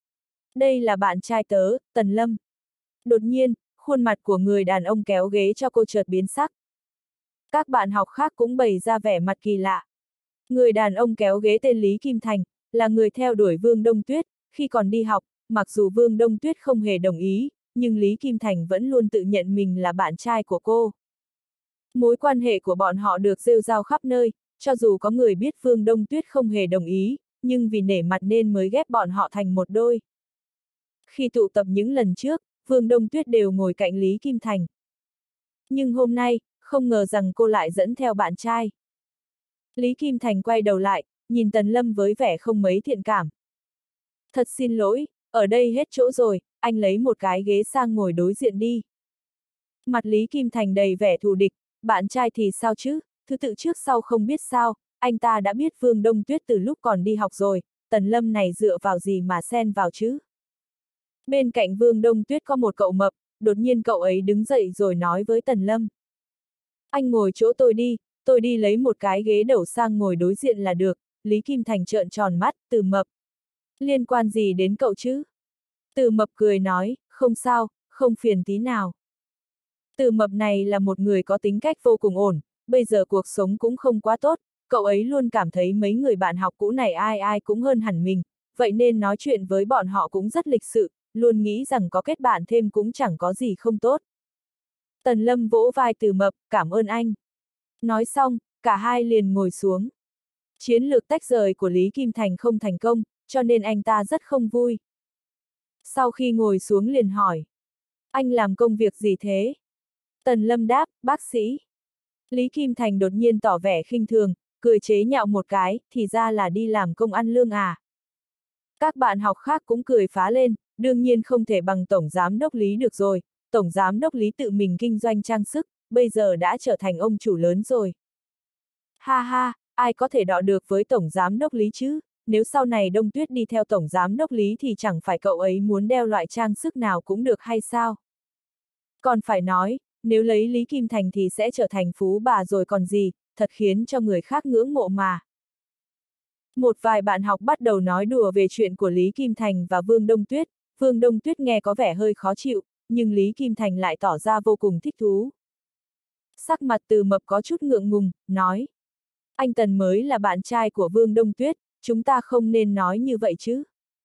Đây là bạn trai tớ, Tần Lâm. Đột nhiên, khuôn mặt của người đàn ông kéo ghế cho cô chợt biến sắc. Các bạn học khác cũng bày ra vẻ mặt kỳ lạ. Người đàn ông kéo ghế tên Lý Kim Thành, là người theo đuổi Vương Đông Tuyết, khi còn đi học, mặc dù Vương Đông Tuyết không hề đồng ý, nhưng Lý Kim Thành vẫn luôn tự nhận mình là bạn trai của cô. Mối quan hệ của bọn họ được rêu rao khắp nơi, cho dù có người biết Vương Đông Tuyết không hề đồng ý, nhưng vì nể mặt nên mới ghép bọn họ thành một đôi. Khi tụ tập những lần trước, Vương Đông Tuyết đều ngồi cạnh Lý Kim Thành. Nhưng hôm nay, không ngờ rằng cô lại dẫn theo bạn trai. Lý Kim Thành quay đầu lại, nhìn Tần Lâm với vẻ không mấy thiện cảm. Thật xin lỗi, ở đây hết chỗ rồi, anh lấy một cái ghế sang ngồi đối diện đi. Mặt Lý Kim Thành đầy vẻ thù địch, bạn trai thì sao chứ, thứ tự trước sau không biết sao, anh ta đã biết Vương Đông Tuyết từ lúc còn đi học rồi, Tần Lâm này dựa vào gì mà xen vào chứ. Bên cạnh Vương Đông Tuyết có một cậu mập, đột nhiên cậu ấy đứng dậy rồi nói với Tần Lâm. Anh ngồi chỗ tôi đi, tôi đi lấy một cái ghế đẩu sang ngồi đối diện là được. Lý Kim Thành trợn tròn mắt, Từ Mập. Liên quan gì đến cậu chứ? Từ Mập cười nói, không sao, không phiền tí nào. Từ Mập này là một người có tính cách vô cùng ổn, bây giờ cuộc sống cũng không quá tốt, cậu ấy luôn cảm thấy mấy người bạn học cũ này ai ai cũng hơn hẳn mình, vậy nên nói chuyện với bọn họ cũng rất lịch sự, luôn nghĩ rằng có kết bạn thêm cũng chẳng có gì không tốt. Tần Lâm vỗ vai Từ Mập, cảm ơn anh. Nói xong, cả hai liền ngồi xuống. Chiến lược tách rời của Lý Kim Thành không thành công, cho nên anh ta rất không vui. Sau khi ngồi xuống liền hỏi. Anh làm công việc gì thế? Tần Lâm đáp, bác sĩ. Lý Kim Thành đột nhiên tỏ vẻ khinh thường, cười chế nhạo một cái, thì ra là đi làm công ăn lương à. Các bạn học khác cũng cười phá lên, đương nhiên không thể bằng Tổng Giám đốc Lý được rồi, Tổng Giám đốc Lý tự mình kinh doanh trang sức, bây giờ đã trở thành ông chủ lớn rồi. Ha ha, ai có thể đọ được với Tổng Giám đốc Lý chứ, nếu sau này Đông Tuyết đi theo Tổng Giám đốc Lý thì chẳng phải cậu ấy muốn đeo loại trang sức nào cũng được hay sao? Còn phải nói, nếu lấy Lý Kim Thành thì sẽ trở thành phú bà rồi còn gì, thật khiến cho người khác ngưỡng mộ mà. Một vài bạn học bắt đầu nói đùa về chuyện của Lý Kim Thành và Vương Đông Tuyết, Vương Đông Tuyết nghe có vẻ hơi khó chịu, nhưng Lý Kim Thành lại tỏ ra vô cùng thích thú. Sắc mặt Từ Mập có chút ngượng ngùng, nói. Anh Tần mới là bạn trai của Vương Đông Tuyết, chúng ta không nên nói như vậy chứ.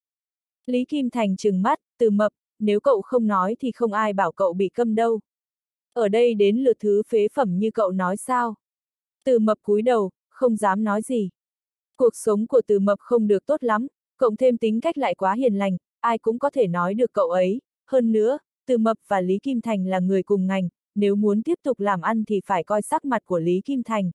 Lý Kim Thành trừng mắt, Từ Mập, nếu cậu không nói thì không ai bảo cậu bị câm đâu. Ở đây đến lượt thứ phế phẩm như cậu nói sao? Từ Mập cúi đầu, không dám nói gì. Cuộc sống của Từ Mập không được tốt lắm, cộng thêm tính cách lại quá hiền lành, ai cũng có thể nói được cậu ấy. Hơn nữa, Từ Mập và Lý Kim Thành là người cùng ngành, nếu muốn tiếp tục làm ăn thì phải coi sắc mặt của Lý Kim Thành.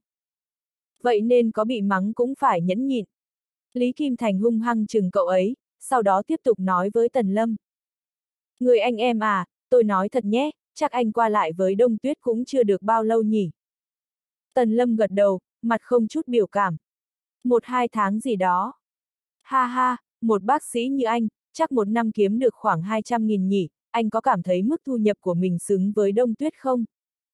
Vậy nên có bị mắng cũng phải nhẫn nhịn. Lý Kim Thành hung hăng chừng cậu ấy, sau đó tiếp tục nói với Tần Lâm. Người anh em à, tôi nói thật nhé, chắc anh qua lại với Đông Tuyết cũng chưa được bao lâu nhỉ. Tần Lâm gật đầu, mặt không chút biểu cảm. Một hai tháng gì đó. Ha ha, một bác sĩ như anh, chắc một năm kiếm được khoảng hai trăm nghìn nhỉ, anh có cảm thấy mức thu nhập của mình xứng với Đông Tuyết không?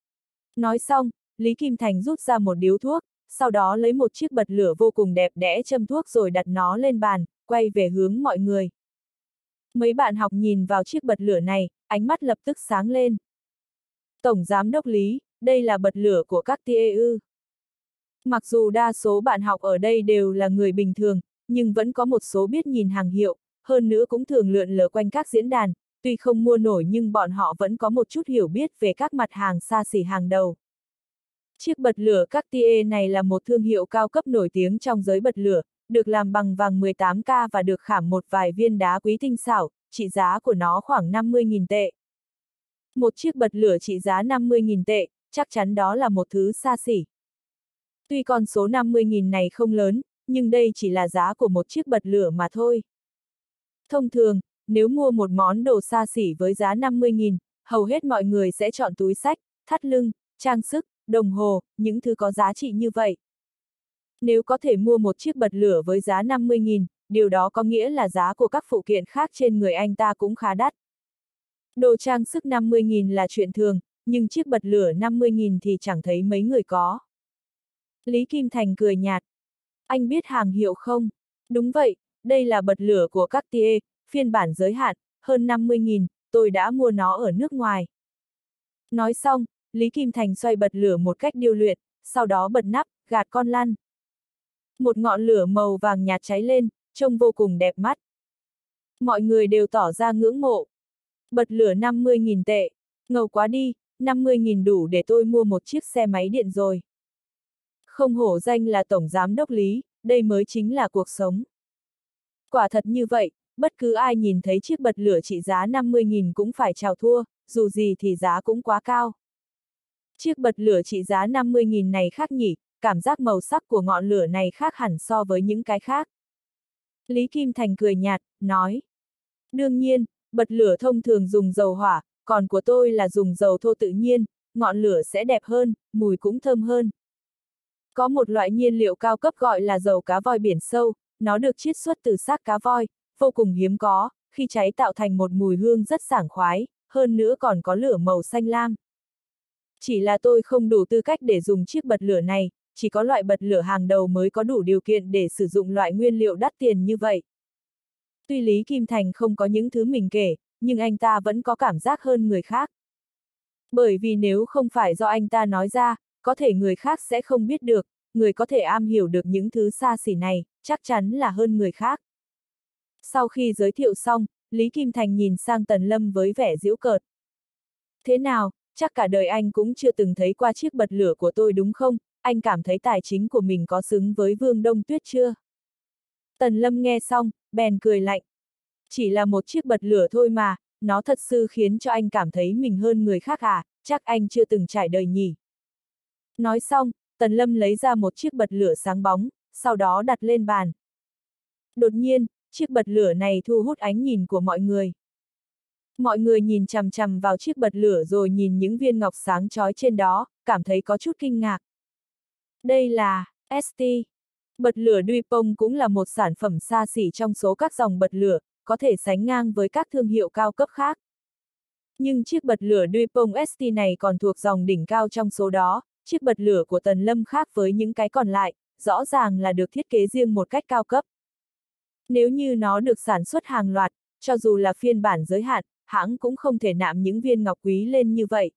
Nói xong, Lý Kim Thành rút ra một điếu thuốc, sau đó lấy một chiếc bật lửa vô cùng đẹp đẽ châm thuốc rồi đặt nó lên bàn, quay về hướng mọi người. Mấy bạn học nhìn vào chiếc bật lửa này, ánh mắt lập tức sáng lên. Tổng Giám đốc Lý, đây là bật lửa của các tia ư. Mặc dù đa số bạn học ở đây đều là người bình thường, nhưng vẫn có một số biết nhìn hàng hiệu, hơn nữa cũng thường lượn lờ quanh các diễn đàn, tuy không mua nổi nhưng bọn họ vẫn có một chút hiểu biết về các mặt hàng xa xỉ hàng đầu. Chiếc bật lửa Cartier này là một thương hiệu cao cấp nổi tiếng trong giới bật lửa, được làm bằng vàng mười tám ca và được khảm một vài viên đá quý tinh xảo, trị giá của nó khoảng năm mươi nghìn tệ. Một chiếc bật lửa trị giá năm mươi nghìn tệ, chắc chắn đó là một thứ xa xỉ. Tuy con số năm mươi nghìn này không lớn, nhưng đây chỉ là giá của một chiếc bật lửa mà thôi. Thông thường, nếu mua một món đồ xa xỉ với giá năm mươi nghìn, hầu hết mọi người sẽ chọn túi xách, thắt lưng, trang sức, đồng hồ, những thứ có giá trị như vậy. Nếu có thể mua một chiếc bật lửa với giá năm mươi nghìn, điều đó có nghĩa là giá của các phụ kiện khác trên người anh ta cũng khá đắt. Đồ trang sức năm mươi nghìn là chuyện thường, nhưng chiếc bật lửa năm mươi nghìn thì chẳng thấy mấy người có. Lý Kim Thành cười nhạt. Anh biết hàng hiệu không? Đúng vậy, đây là bật lửa của Cartier, phiên bản giới hạn, hơn năm mươi nghìn, tôi đã mua nó ở nước ngoài. Nói xong, Lý Kim Thành xoay bật lửa một cách điêu luyện, sau đó bật nắp, gạt con lăn. Một ngọn lửa màu vàng nhạt cháy lên, trông vô cùng đẹp mắt. Mọi người đều tỏ ra ngưỡng mộ. Bật lửa năm mươi nghìn tệ, ngầu quá đi, năm mươi nghìn đủ để tôi mua một chiếc xe máy điện rồi. Không hổ danh là Tổng Giám đốc Lý, đây mới chính là cuộc sống. Quả thật như vậy, bất cứ ai nhìn thấy chiếc bật lửa trị giá năm mươi nghìn cũng phải chào thua, dù gì thì giá cũng quá cao. Chiếc bật lửa trị giá năm mươi nghìn này khác nhỉ, cảm giác màu sắc của ngọn lửa này khác hẳn so với những cái khác. Lý Kim Thành cười nhạt, nói. Đương nhiên, bật lửa thông thường dùng dầu hỏa, còn của tôi là dùng dầu thô tự nhiên, ngọn lửa sẽ đẹp hơn, mùi cũng thơm hơn. Có một loại nhiên liệu cao cấp gọi là dầu cá voi biển sâu, nó được chiết xuất từ xác cá voi, vô cùng hiếm có, khi cháy tạo thành một mùi hương rất sảng khoái, hơn nữa còn có lửa màu xanh lam. Chỉ là tôi không đủ tư cách để dùng chiếc bật lửa này, chỉ có loại bật lửa hàng đầu mới có đủ điều kiện để sử dụng loại nguyên liệu đắt tiền như vậy. Tuy Lý Kim Thành không có những thứ mình kể, nhưng anh ta vẫn có cảm giác hơn người khác. Bởi vì nếu không phải do anh ta nói ra, có thể người khác sẽ không biết được, người có thể am hiểu được những thứ xa xỉ này, chắc chắn là hơn người khác. Sau khi giới thiệu xong, Lý Kim Thành nhìn sang Tần Lâm với vẻ giễu cợt. Thế nào, chắc cả đời anh cũng chưa từng thấy qua chiếc bật lửa của tôi đúng không? Anh cảm thấy tài chính của mình có xứng với Vương Đông Tuyết chưa? Tần Lâm nghe xong, bèn cười lạnh. Chỉ là một chiếc bật lửa thôi mà, nó thật sự khiến cho anh cảm thấy mình hơn người khác à, chắc anh chưa từng trải đời nhỉ. Nói xong, Tần Lâm lấy ra một chiếc bật lửa sáng bóng, sau đó đặt lên bàn. Đột nhiên, chiếc bật lửa này thu hút ánh nhìn của mọi người. Mọi người nhìn chằm chằm vào chiếc bật lửa rồi nhìn những viên ngọc sáng chói trên đó, cảm thấy có chút kinh ngạc. Đây là ét tê. Bật lửa Dupont cũng là một sản phẩm xa xỉ trong số các dòng bật lửa, có thể sánh ngang với các thương hiệu cao cấp khác. Nhưng chiếc bật lửa Dupont ét tê này còn thuộc dòng đỉnh cao trong số đó, chiếc bật lửa của Tần Lâm khác với những cái còn lại, rõ ràng là được thiết kế riêng một cách cao cấp. Nếu như nó được sản xuất hàng loạt, cho dù là phiên bản giới hạn, hãng cũng không thể nạm những viên ngọc quý lên như vậy.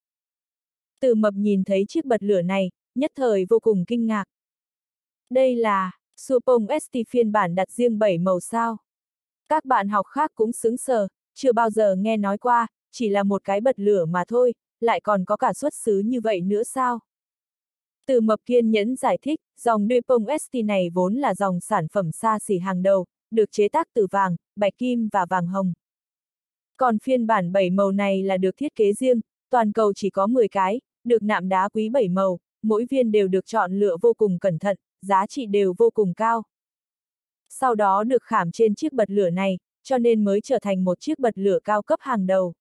Từ Mập nhìn thấy chiếc bật lửa này, nhất thời vô cùng kinh ngạc. Đây là Dupont ét tê phiên bản đặt riêng bảy màu sao. Các bạn học khác cũng sững sờ, chưa bao giờ nghe nói qua, chỉ là một cái bật lửa mà thôi, lại còn có cả xuất xứ như vậy nữa sao? Từ Mập kiên nhẫn giải thích, dòng Dupont ét tê này vốn là dòng sản phẩm xa xỉ hàng đầu, được chế tác từ vàng, bạch kim và vàng hồng. Còn phiên bản bảy màu này là được thiết kế riêng, toàn cầu chỉ có mười cái, được nạm đá quý bảy màu, mỗi viên đều được chọn lựa vô cùng cẩn thận, giá trị đều vô cùng cao. Sau đó được khảm trên chiếc bật lửa này, cho nên mới trở thành một chiếc bật lửa cao cấp hàng đầu.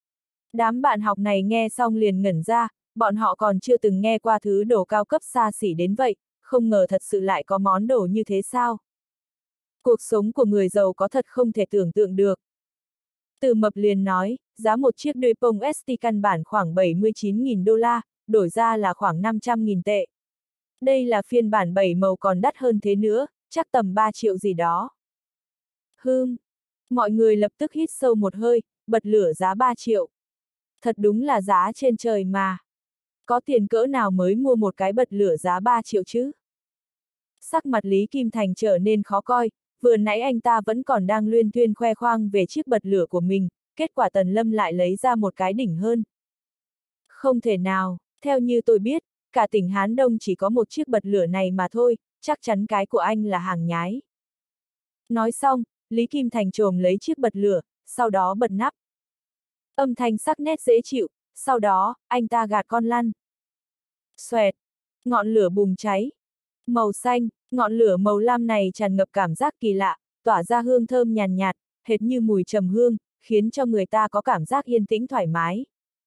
Đám bạn học này nghe xong liền ngẩn ra, bọn họ còn chưa từng nghe qua thứ đồ cao cấp xa xỉ đến vậy, không ngờ thật sự lại có món đồ như thế sao? Cuộc sống của người giàu có thật không thể tưởng tượng được. Từ Mập liền nói, giá một chiếc Dupont ét tê căn bản khoảng bảy mươi chín nghìn đô la, đổi ra là khoảng năm trăm nghìn tệ. Đây là phiên bản bảy màu còn đắt hơn thế nữa, chắc tầm ba triệu gì đó. Hương, mọi người lập tức hít sâu một hơi, bật lửa giá ba triệu. Thật đúng là giá trên trời mà. Có tiền cỡ nào mới mua một cái bật lửa giá ba triệu chứ? Sắc mặt Lý Kim Thành trở nên khó coi, vừa nãy anh ta vẫn còn đang luyên thuyên khoe khoang về chiếc bật lửa của mình, kết quả Tần Lâm lại lấy ra một cái đỉnh hơn. Không thể nào, theo như tôi biết, cả tỉnh Hán Đông chỉ có một chiếc bật lửa này mà thôi, chắc chắn cái của anh là hàng nhái. Nói xong, Lý Kim Thành trồm lấy chiếc bật lửa, sau đó bật nắp. Âm thanh sắc nét dễ chịu, sau đó, anh ta gạt con lăn. Xoẹt, ngọn lửa bùng cháy. Màu xanh, ngọn lửa màu lam này tràn ngập cảm giác kỳ lạ, tỏa ra hương thơm nhàn nhạt, hệt như mùi trầm hương, khiến cho người ta có cảm giác yên tĩnh thoải mái.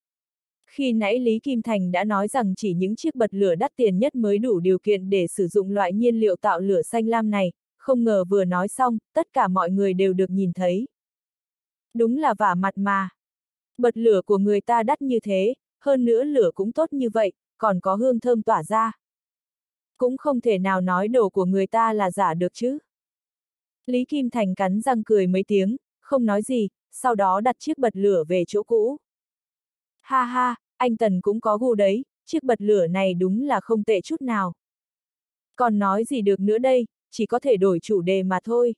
Khi nãy Lý Kim Thành đã nói rằng chỉ những chiếc bật lửa đắt tiền nhất mới đủ điều kiện để sử dụng loại nhiên liệu tạo lửa xanh lam này, không ngờ vừa nói xong, tất cả mọi người đều được nhìn thấy. Đúng là vả mặt mà. Bật lửa của người ta đắt như thế, hơn nữa lửa cũng tốt như vậy, còn có hương thơm tỏa ra. Cũng không thể nào nói đồ của người ta là giả được chứ. Lý Kim Thành cắn răng cười mấy tiếng, không nói gì, sau đó đặt chiếc bật lửa về chỗ cũ. Ha ha, anh Tần cũng có gu đấy, chiếc bật lửa này đúng là không tệ chút nào. Còn nói gì được nữa đây, chỉ có thể đổi chủ đề mà thôi.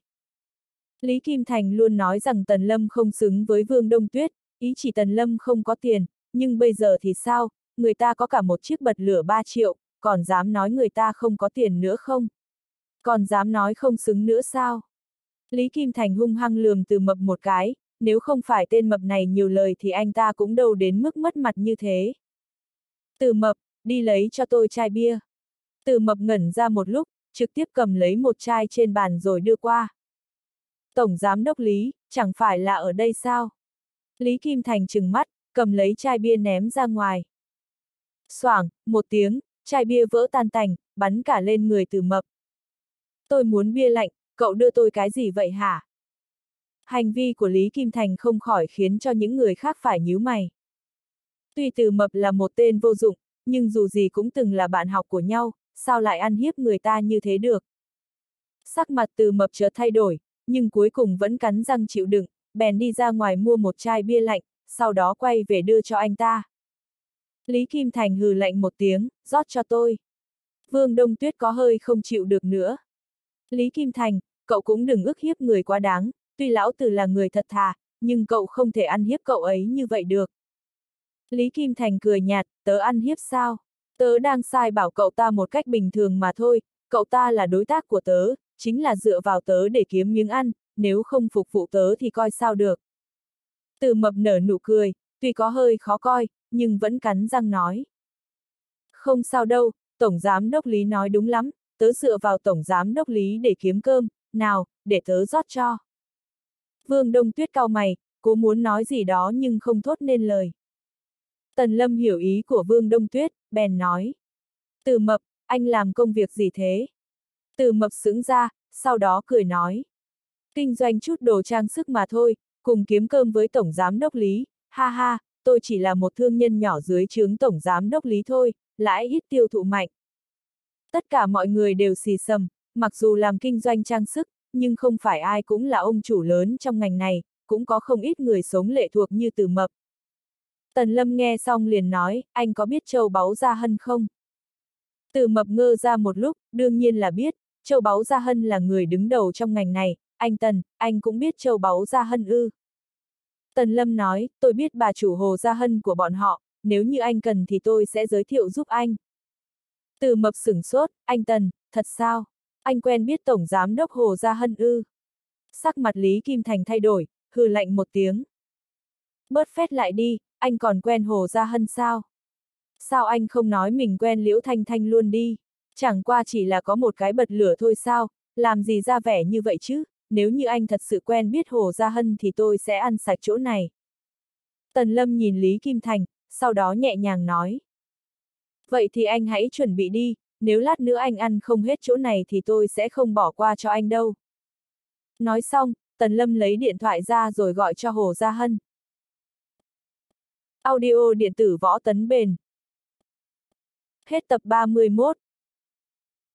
Lý Kim Thành luôn nói rằng Tần Lâm không xứng với Vương Đông Tuyết, ý chỉ Tần Lâm không có tiền, nhưng bây giờ thì sao, người ta có cả một chiếc bật lửa ba triệu, còn dám nói người ta không có tiền nữa không? Còn dám nói không xứng nữa sao? Lý Kim Thành hung hăng lườm Từ Mập một cái, nếu không phải tên Mập này nhiều lời thì anh ta cũng đâu đến mức mất mặt như thế. Từ Mập, đi lấy cho tôi chai bia. Từ Mập ngẩn ra một lúc, trực tiếp cầm lấy một chai trên bàn rồi đưa qua. Tổng giám đốc Lý, chẳng phải là ở đây sao? Lý Kim Thành trừng mắt, cầm lấy chai bia ném ra ngoài. Xoảng, một tiếng, chai bia vỡ tan tành, bắn cả lên người Từ Mập. Tôi muốn bia lạnh, cậu đưa tôi cái gì vậy hả? Hành vi của Lý Kim Thành không khỏi khiến cho những người khác phải nhíu mày. Tuy Từ Mập là một tên vô dụng, nhưng dù gì cũng từng là bạn học của nhau, sao lại ăn hiếp người ta như thế được? Sắc mặt Từ Mập chợt thay đổi, nhưng cuối cùng vẫn cắn răng chịu đựng, bèn đi ra ngoài mua một chai bia lạnh, sau đó quay về đưa cho anh ta. Lý Kim Thành hừ lạnh một tiếng, rót cho tôi. Vương Đông Tuyết có hơi không chịu được nữa. Lý Kim Thành, cậu cũng đừng ức hiếp người quá đáng, tuy lão tử là người thật thà, nhưng cậu không thể ăn hiếp cậu ấy như vậy được. Lý Kim Thành cười nhạt, tớ ăn hiếp sao? Tớ đang sai bảo cậu ta một cách bình thường mà thôi, cậu ta là đối tác của tớ, chính là dựa vào tớ để kiếm miếng ăn, nếu không phục vụ tớ thì coi sao được. Từ Mập nở nụ cười, tuy có hơi khó coi, nhưng vẫn cắn răng nói. Không sao đâu, Tổng Giám Đốc Lý nói đúng lắm, tớ dựa vào Tổng Giám Đốc Lý để kiếm cơm, nào, để tớ rót cho. Vương Đông Tuyết cau mày, cố muốn nói gì đó nhưng không thốt nên lời. Tần Lâm hiểu ý của Vương Đông Tuyết, bèn nói. Từ Mập, anh làm công việc gì thế? Từ Mập sững ra, sau đó cười nói. Kinh doanh chút đồ trang sức mà thôi, cùng kiếm cơm với Tổng Giám Đốc Lý, ha ha, tôi chỉ là một thương nhân nhỏ dưới trướng Tổng Giám Đốc Lý thôi, lãi ít tiêu thụ mạnh. Tất cả mọi người đều xì xầm, mặc dù làm kinh doanh trang sức, nhưng không phải ai cũng là ông chủ lớn trong ngành này, cũng có không ít người sống lệ thuộc như Từ Mập. Tần Lâm nghe xong liền nói, anh có biết Châu Báu Gia Hân không? Từ Mập ngơ ra một lúc, đương nhiên là biết, Châu Báu Gia Hân là người đứng đầu trong ngành này, anh Tần, anh cũng biết Châu Báu Gia Hân ư. Tần Lâm nói, tôi biết bà chủ Hồ Gia Hân của bọn họ, nếu như anh cần thì tôi sẽ giới thiệu giúp anh. Từ Mập sửng sốt, anh Tần, thật sao? Anh quen biết Tổng Giám Đốc Hồ Gia Hân ư? Sắc mặt Lý Kim Thành thay đổi, hừ lạnh một tiếng. Bớt phét lại đi, anh còn quen Hồ Gia Hân sao? Sao anh không nói mình quen Liễu Thanh Thanh luôn đi? Chẳng qua chỉ là có một cái bật lửa thôi sao, làm gì ra vẻ như vậy chứ? Nếu như anh thật sự quen biết Hồ Gia Hân thì tôi sẽ ăn sạch chỗ này. Tần Lâm nhìn Lý Kim Thành, sau đó nhẹ nhàng nói. Vậy thì anh hãy chuẩn bị đi, nếu lát nữa anh ăn không hết chỗ này thì tôi sẽ không bỏ qua cho anh đâu. Nói xong, Tần Lâm lấy điện thoại ra rồi gọi cho Hồ Gia Hân. Audio điện tử Võ Tấn Bền. Hết tập ba mươi mốt.